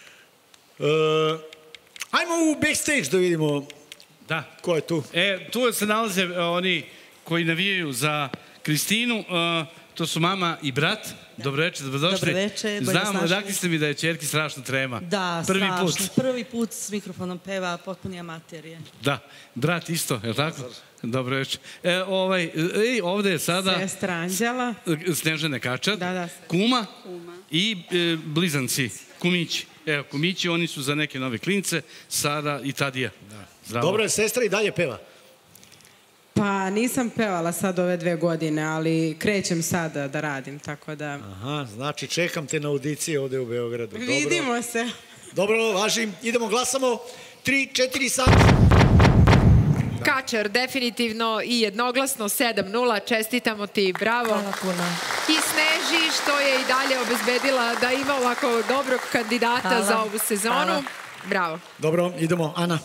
Ajmo u backstage da vidimo ko je tu. Tu se nalaze oni koji navijaju za Kristinu. To su mama i brat. Dobro večer, dobrodošli. Dobro večer, bolje Znam, rekli ste mi da je ćerki strašno trema. Da, strašno. Prvi put s mikrofonom peva, potpuni amater je. Da, brat isto, je li tako? Dobro večer. Ovde je sada Sestra Anđela, Snežane Kačar, kuma i blizanci, kumići. Evo, kumići, oni su za neke nove klince, Sara i Tadija. Dobro je, sestra i dalje peva. pa nisam pevala sad ove 2 godine, ali krećem sada da radim, tako da... Aha, znači čekam te na audiciji ovde u Beogradu. Vidimo se. Dobro, važim. Idemo, glasamo. 3-4 sati. Kačar, definitivno i jednoglasno 7-0. Čestitamo ti, bravo. Hvala puno. I Sneži što je i dalje obezbedila da ima ovako dobrog kandidata za ovu sezonu. Bravo. Dobro, idemo. Ana.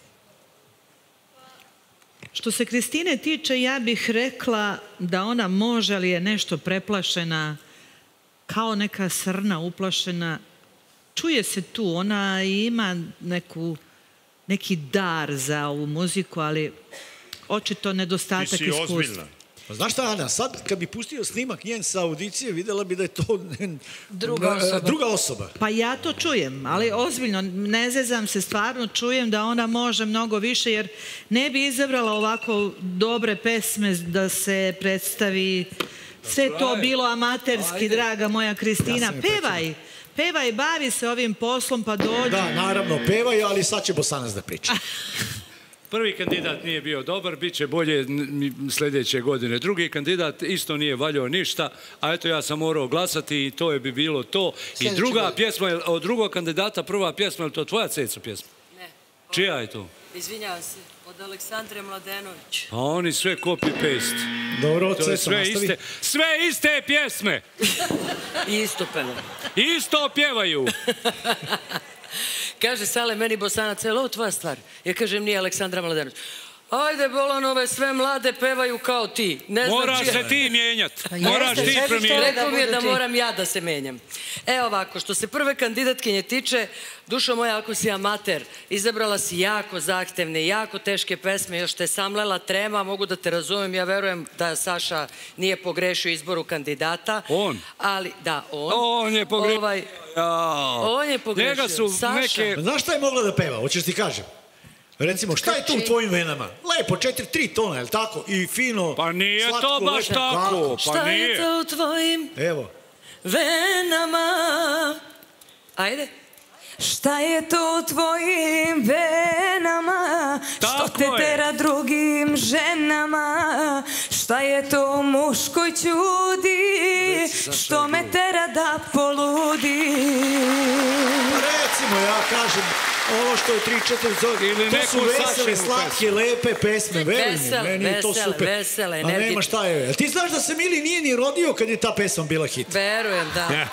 Što se Kristine tiče, ja bih rekla da ona može, ali je nešto preplašena, kao neka srna uplašena. Čuje se tu, ona ima neki dar za ovu muziku, ali očito nedostatak iskustva. Ti si ozbiljna. Znaš šta, Ana, sad kad bi pustio snimak njen sa audicije, videla bi da je to druga osoba. Pa ja to čujem, ali ozbiljno, ne zezam se, stvarno čujem da ona može mnogo više, jer ne bi izabrala ovako dobre pesme da se predstavi. Sve to bilo amaterski, draga moja Kristina. Pevaj, bavi se ovim poslom, pa dođi. Da, naravno, pevaj, ali sad će Bosanac da priča. Prvi kandidat nije bio dobar, bit će bolje sljedeće godine. Drugi kandidat isto nije valjao ništa, a eto ja sam morao glasati i to bi bilo to. I druga pjesma, od drugog kandidata prva pjesma, je li to tvoja Ceco pjesma? Ne. Čija je to? Izvinjavam se, od Aleksandre Mladenović. A oni sve copy-paste. Dobro, Ceco, nastavi. Sve iste pjesme! Isto pevaju. Isto pjevaju! Kaže Sale, meni Bosanac, je li ovo tvoja stvar? Ja kažem, nije Aleksandra Mladenović. Ajde, Bolanove, sve mlade pevaju kao ti. Moraš se ti mijenjat. Moraš ti promijenjati. Rekao mi je da moram ja da se menjam. Evo ovako, što se prve kandidatkinje tiče, dušo moja, ako si amater, izabrala si jako zahtevne, jako teške pesme, još te samlela trema, mogu da te razumem, ja verujem da Saša nije pogrešio izboru kandidata. On? Ali, da, on. On je pogrešio. On je pogrešio. Saša. Znaš šta je mogla da peva? Hoćeš ti kažem? Recimo, šta je tu u tvojim venama? Lepo, 4-3 tona, je li tako? I fino, pa nije slatko, to baš lepo. tako, šta je to u tvojim venama? Ajde. Šta je to u tvojim venama, što te tera drugim ženama? Šta je to u muškoj ćudi, što me tera da poludi? Recimo, ja kažem, Ovo što je 3-4, to su vesele, slatke, lepe pesme, veruj mi, meni je to super. Vesele, a nema šta je. Ti znaš da se Mili nije ni rodio kad je ta pesma bila hit? Verujem, da.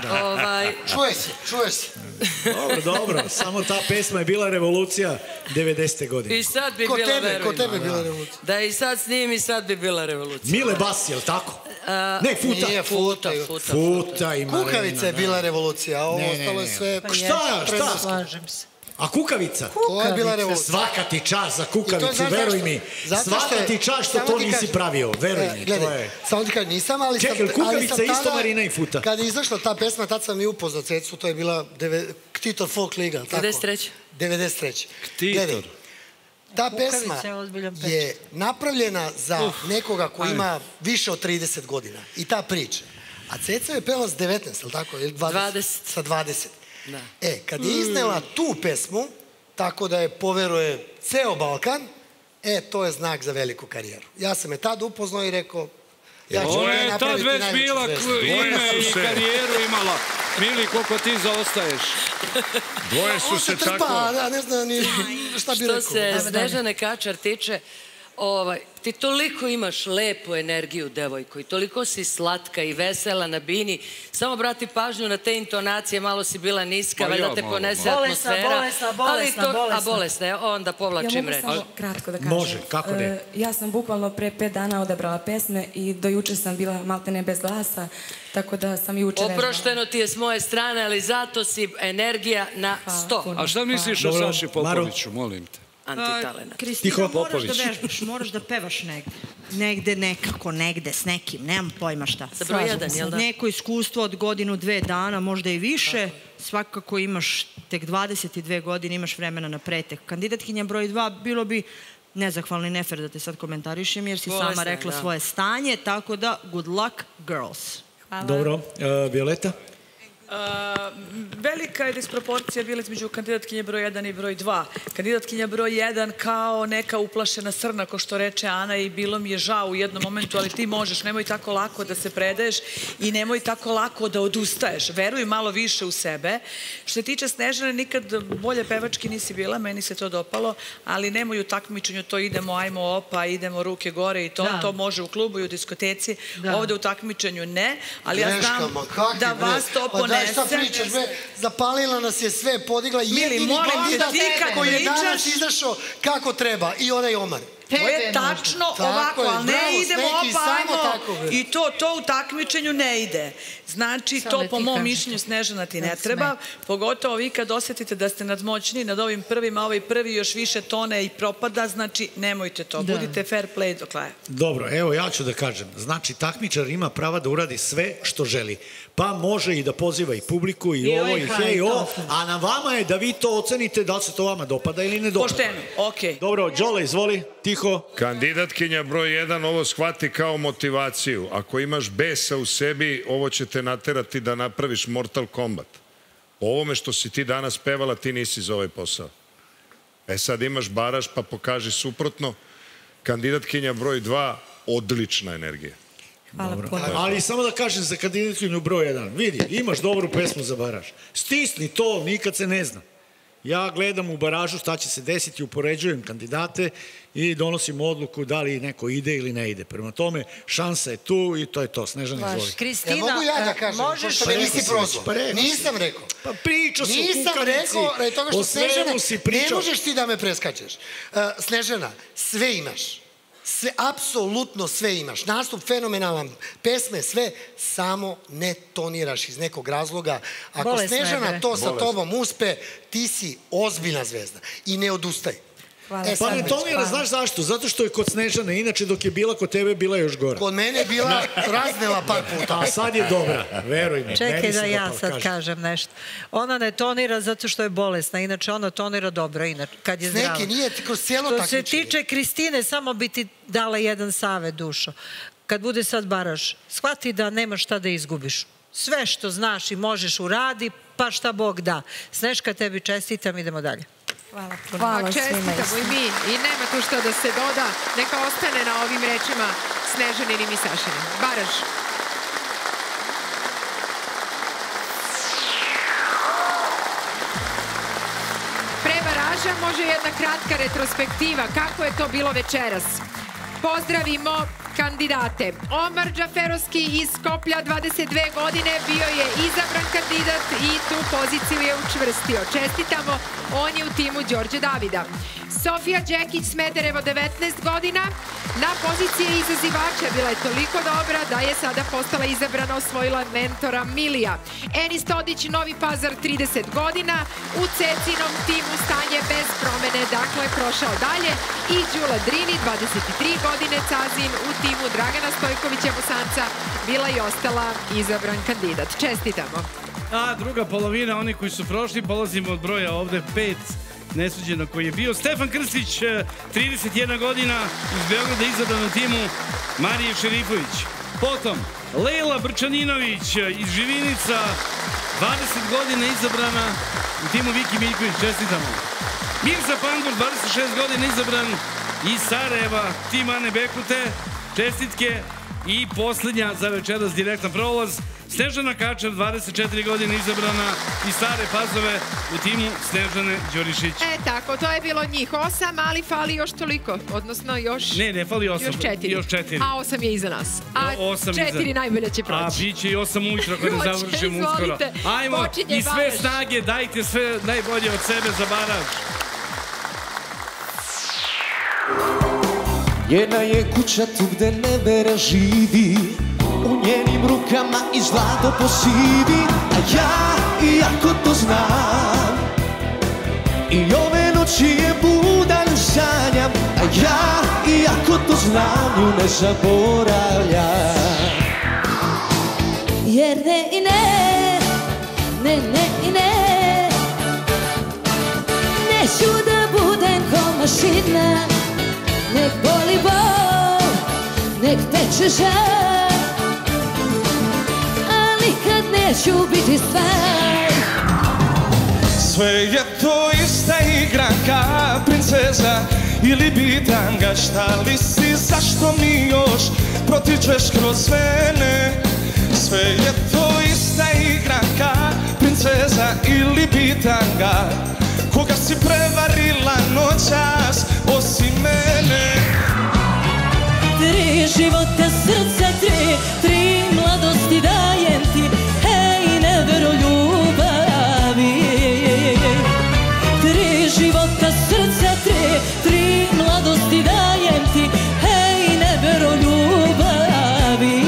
Čuje se. Dobro, samo ta pesma je bila revolucija 90. godine. I sad bi bila, verujem. Ko tebe bila revolucija? Da i sad snimim i sad bi bila revolucija. Mile Bas, je li tako? Ne, Futa. Nije Futa. Futa i Marina. Kukavica je bila revolucija, a ovo ostalo je sve... Šta? Slažem se. A Kukavica? To je bila revolucija. Svaka ti čast za Kukavicu, veruj mi. Svaka ti čast što to nisi pravio, veruj mi. Gledaj, samo ti kažem, nisam, ali sam... Čekaj, Kukavica isto Marina i Futa. Kada je izašla ta pesma, tad sam i upoznao Cecu, to je bila Ktitor folk liga, tako? 93. 93. Ktitor. Ta pesma je napravljena za nekoga ko ima više od 30 godina. I ta priča. A Ceca je pela s 19, ali tako? 20. Sa 20. Kad je iznela tu pesmu, tako da je poveruje ceo Balkan, to je znak za veliku karijeru. Ja sam je tad upoznao i rekao, ja ću ne napraviti najveću zvezdu. Ona je tad već bila ime i karijeru imala. Mili, koliko ti zaostaješ? Dvoje su se tako... Trpa, ne znam ni šta bi rekao. Što se Snežane Kačar tiče, ti toliko imaš lepu energiju, devojko, i toliko si slatka i vesela na bini. Samo brati pažnju na te intonacije, malo si bila niska, valjda te ponese atmosfera. A bolesna je, onda povlačim reč. Ja mogu samo kratko da kažem. Može, kako ne? Ja sam bukvalno pre 5 dana odabrala pesme i do juče sam bila maltene bez glasa, tako da sam juče vežbala. Oprošteno ti je s moje strane, ali zato si energija na 100. A šta misliš o Saši Popoviću, molim te? Antitalena. Kristina, moraš da vežbaš, moraš da pevaš negde. Negde nekako, negde, s nekim, nemam pojma šta. Sa broj 1, jel da? Neko iskustvo od godinu, 2 dana, možda i više. Svakako imaš tek 22 godine, imaš vremena na pretek. Kandidatkinja broj 2, bilo bi nezahvalno i nefer da te sad komentarišem, jer si sama rekla svoje stanje, tako da good luck, girls. Dobro, Violeta? Velika je disproporcija bila između kandidatkinje broj 1 i broj 2. Kandidatkinja broj 1 kao neka uplašena srna, ko što reče Ana, i bilo mi je žao u jednom momentu, ali ti možeš, nemoj tako lako da se predaješ i nemoj tako lako da odustaješ. Veruj malo više u sebe. Što se tiče Snežane, nikad bolje pevački nisi bila, meni se to dopalo, ali nemoj u takmičenju to idemo, ajmo opa, idemo ruke gore i to može u klubu i u diskoteci, ovde u takmičenju ne, ali ja znam da vas to ponese. Šta pričaš, bre? Zapalila nas je sve, podigla jedini kandidat koji je danas izašao kako treba. I onaj Omar. To je tačno ovako, ali ne idemo opajmo i to u takmičenju ne ide. Znači, to po mom mišljenju Snežana ti ne treba, pogotovo vi kad osjetite da ste nadmoćni nad ovim prvim, a ovaj prvi još više tone i propada, znači nemojte to, budite fair play do kraja. Dobro, evo ja ću da kažem, znači takmičar ima prava da uradi sve što želi, pa može i da poziva i publiku i ovo i hej ovo, a na vama je da vi to ocenite da li se to vama dopada ili ne dopada. Pošteno, okej. Dobro, Đole, izvoli, tiho. Kandidatkinja broj 1 ovo shvati kao motivaciju. Ako imaš besa u sebi, ovo će te naterati da napraviš Mortal Kombat. Po ovome što si ti danas pevala, ti nisi za ovaj posao. Sad imaš baraž, pa pokaži suprotno. Kandidatkinja broj 2, odlična energija. Ali samo da kažem za kandidatkinju broj 1. Vidi, imaš dobru pesmu za baraž. Stisni to, nikad se ne zna. Ja gledam u baražu šta će se desiti, upoređujem kandidate i donosim odluku da li neko ide ili ne ide. Prema tome, šansa je tu i to je to. Snežana, izvoli. Kristina, mogu ja da kažem, pošto me nisi prozvao. Nisam rekao. Pa pričao si u kukavici. Nisam rekao, radi toga što Snežana, ne možeš ti da me preskačeš. Snežana, sve imaš. Sve, apsolutno sve imaš. Nastup fenomenalan, pesme, sve, samo ne toniraš iz nekog razloga. Ako Snežana to sa tobom uspe, ti si ozbiljna zvezda i ne odustaj. Pa ne tonira, znaš zašto? Zato što je kod Snežane, inače dok je bila kod tebe, bila još gora. Kod mene je bila raznela par puta. A sad je dobra, veruj mi. Čekaj da ja sad kažem nešto. Ona ne tonira zato što je bolesna, inače ona tonira dobro, kad je zdrava. Neki nije kroz cijelo takmičenje. Što se tiče Kristine, samo bi ti dala jedan savet, dušo. Kad bude sad baraž, shvati da nemaš šta da izgubiš. Sve što znaš i možeš uradi, pa šta Bog da. Sneška, tebi čestitam, idemo dalje. Hvala čestitamo i mi. I nema tu što da se doda. Neka ostane na ovim rečima Snežaninim i Sašinim. Baraž. Saša, može jedna kratka retrospektiva. Kako je to bilo večeras? Pozdravimo kandidate. Omar Džaferovski iz Skoplja, 22 godine, bio je izabran kandidat i tu poziciju je učvrstio. Čestitamo, on je u timu Đorđe Davida. Sofija Đekić, Smederevo, 19 godina, na poziciji izazivača bila je toliko dobra da je sada postala izabrana, osvojila mentora Milija. Enis Todić, Novi Pazar, 30 godina, u Cecinom timu stanje bez promene, dakle prošao dalje. I Đula Drini, 23 godine, Cazin, u timu Dragana Stojkovića Bosanca, bila i ostala izabran kandidat. Čestitamo. A druga polovina, oni koji su prošli, polazimo od broja ovde 5 nesuđeno koji je bio. Stefan Krstić, 31 godina, iz Beograda, izabran u timu Marije Šerifović. Potom, Lejla Brčaninović iz Živinica, 20 godina, izabrana u timu Viki Miljković. Čestitamo. Mirza Pandur, 26 godina, izabran iz Sarajeva, tim Ane Bekute. Čestitke. I posljednja za večeras direktan prolaz, Snežana Kačar, 24 godine, izabrana iz Stare Pazove u timu Snežane Đorišić. Tako, to je bilo njih 8, ali fali još toliko, odnosno još... Ne, fali 8, još 4. A 8 je iza nas. A 4 najbolje će proći. A bit će i 8 ujutro ako ne završimo uskoro. Ajmo, i sve snage, dajte sve najbolje od sebe za baraž. Njena je kuća tu gde Nevera živi, u njenim rukama i zlato posivi. A ja, iako to znam, i ove noći je budan sanjam. A ja, iako to znam, nju ne zaboravljam. Jer ne i ne, ne, ne i ne, neću da budem ko mašina. Nek boli bol, nek teče žal, a nikad neću biti stvar. Sve je to ista igranka, princeza ili bitanga. Šta li si, zašto mi još protičeš kroz vene? Sve je to ista igranka, princeza ili bitanga. Koga si prevarila noćas osim mene? 3 života, srca, 3 mladosti dajem ti, hej, nevero ljubavi. 3 života, srca, 3 mladosti dajem ti, hej, nevero ljubavi.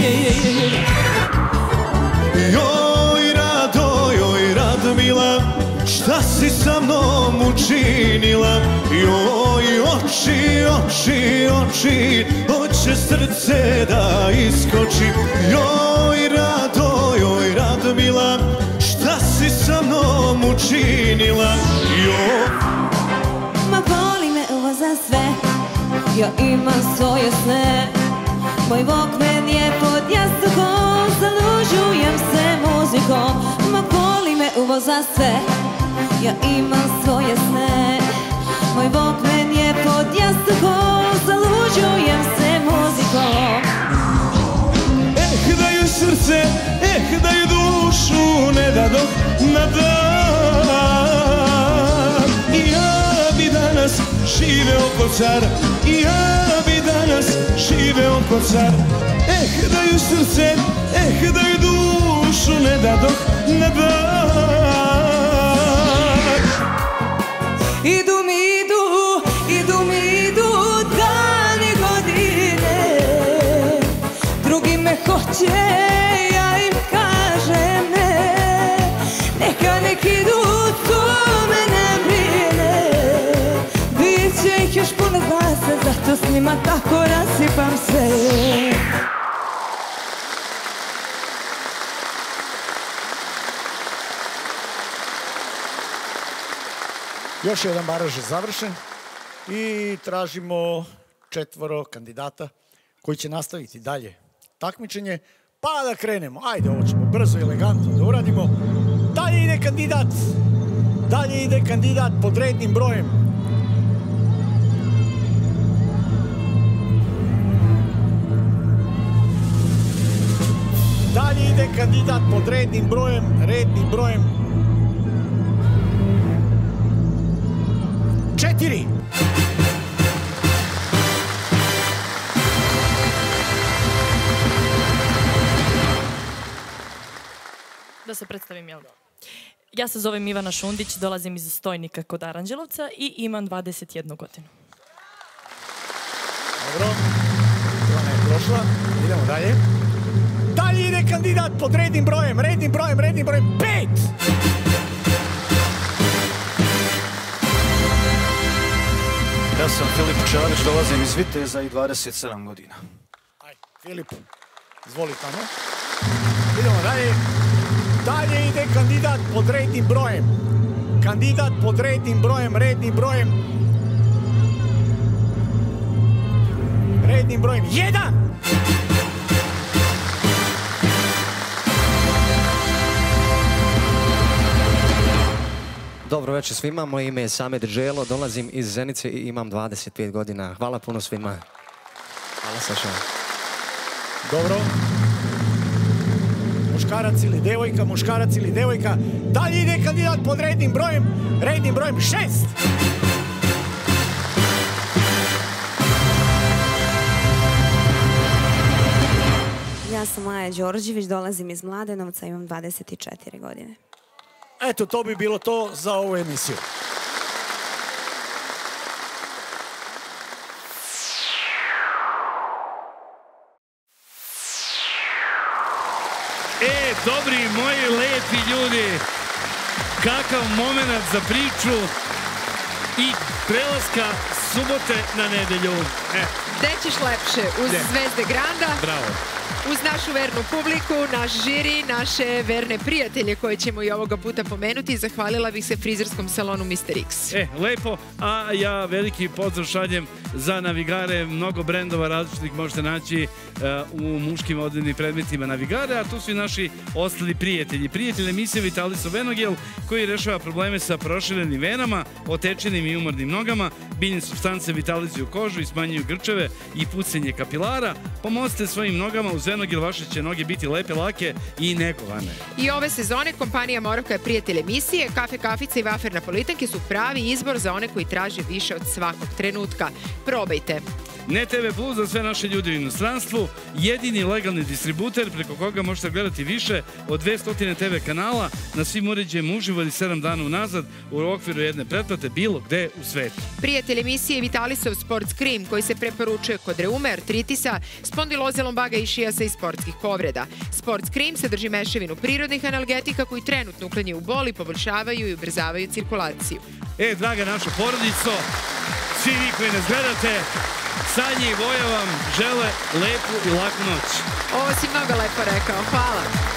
Joj, Radmila, šta si sa mnom učinila? Joj, oči, hoće srce da iskoči. Joj, Radmila, šta si sa mnom učinila? Joj. Ma boli me ovo za sve, ja imam svoje sne. Moj Walkman je pod jastukom, zalužujem se muzikom. Ma boli me ovo za sve, ja imam svoje sne. Moj Walkman je pod jastukom, zalužujem se muzikom. Da joj srce, da joj dušu ne dadoh na dan. Ja bi danas živeo ko car, ja bi danas živeo ko car. Da joj srce, da joj dušu ne dadoh na dan. Idu mi dani godine, drugi me hoće, ja im kažem ne. Neka nek idu, to me ne brine, biće ih još puno glasa, zato s njima tako rasipam se. Još jedan baraž je završen i tražimo 4 kandidata koji će nastaviti dalje takmičenje. Pa da krenemo, ajde, ovo ćemo brzo i elegantno da uradimo. Dalje ide kandidat pod rednim brojem. Dalje ide kandidat pod rednim brojem. 4. Da se predstavim, jel? Ja se zovem Ivana Šundić, dolazim iz Stojnika kod Aranđelovca i imam 21 godinu. Dobro, ona je prošla, idemo dalje. Dalje ide kandidat pod rednim brojem 5! Ja sam Filip Čalić, dolazim iz Viteza i 27 godina. Ajde, Filip, izvoli tamo. Idemo dalje. Dalje ide kandidat pod rednim brojem. Kandidat pod rednim brojem 1! Dobro večer svima, moje ime je Samed Đelo, dolazim iz Zenice i imam 25 godina. Hvala puno svima. Hvala Saša. Dobro. Muškarac ili devojka. Dalje ide kandidat pod rednim brojem 6! Ja sam Maja Đorđević, dolazim iz Mladenovca, imam 24 godine. Eto, to bi bilo to za ovu emisiju. Dobri moji lepi ljudi, kakav moment za priču i prelaska subote na nedelju. Gde ćeš lepše? Uz Zvezde Granda? Bravo. Uz našu vernu publiku, naš žiri, naše verne prijatelje koje ćemo i ovoga puta pomenuti. Zahvalila bih se frizerskom salonu Mr. X. Lepo, a ja veliki pozdrav šaljem za navigare, mnogo brendova različitih možete naći u muškim odevnim predmetima navigare, a tu su i naši ostali prijatelji. Prijatelj emisije Vitaliso Venogel, koji rešava probleme sa proširenim venama, otečenim i umornim nogama, biljne supstance vitalizuju kožu i smanjuju grčeve i pucenje kapilara. Pomozite svojim nogama, uz Venogel vaše će noge biti lepe, lake i negovane. I ove sezone kompanija Moroko je prijatelj emisije. Kafe, kafice i vafer napolitanke su pravi izbor za one koji traže više od svakog trenutka. Probajte. Ne TV Plus za sve naše ljudi u inostranstvu, jedini legalni distributer preko koga možete gledati više od 200 TV kanala na svim uređajima uživo ili 7 dana unazad u okviru jedne pretplate bilo gde u svetu. Prijatelj emisije Vitalisov Sports Cream koji se preporučuje kod reume, artritisa, spondiloze lombaga, išijasa i sportskih povreda. Sports Cream sadrži mešavinu prirodnih analgetika koji trenutno uklanjaju bol i poboljšavaju i ubrzavaju cirkulaciju. Draga naša porodico, svi vi koji nas gledate, Sanje i Voja vam žele lepu i laku noć. Ovo si mnogo lepo rekao. Hvala.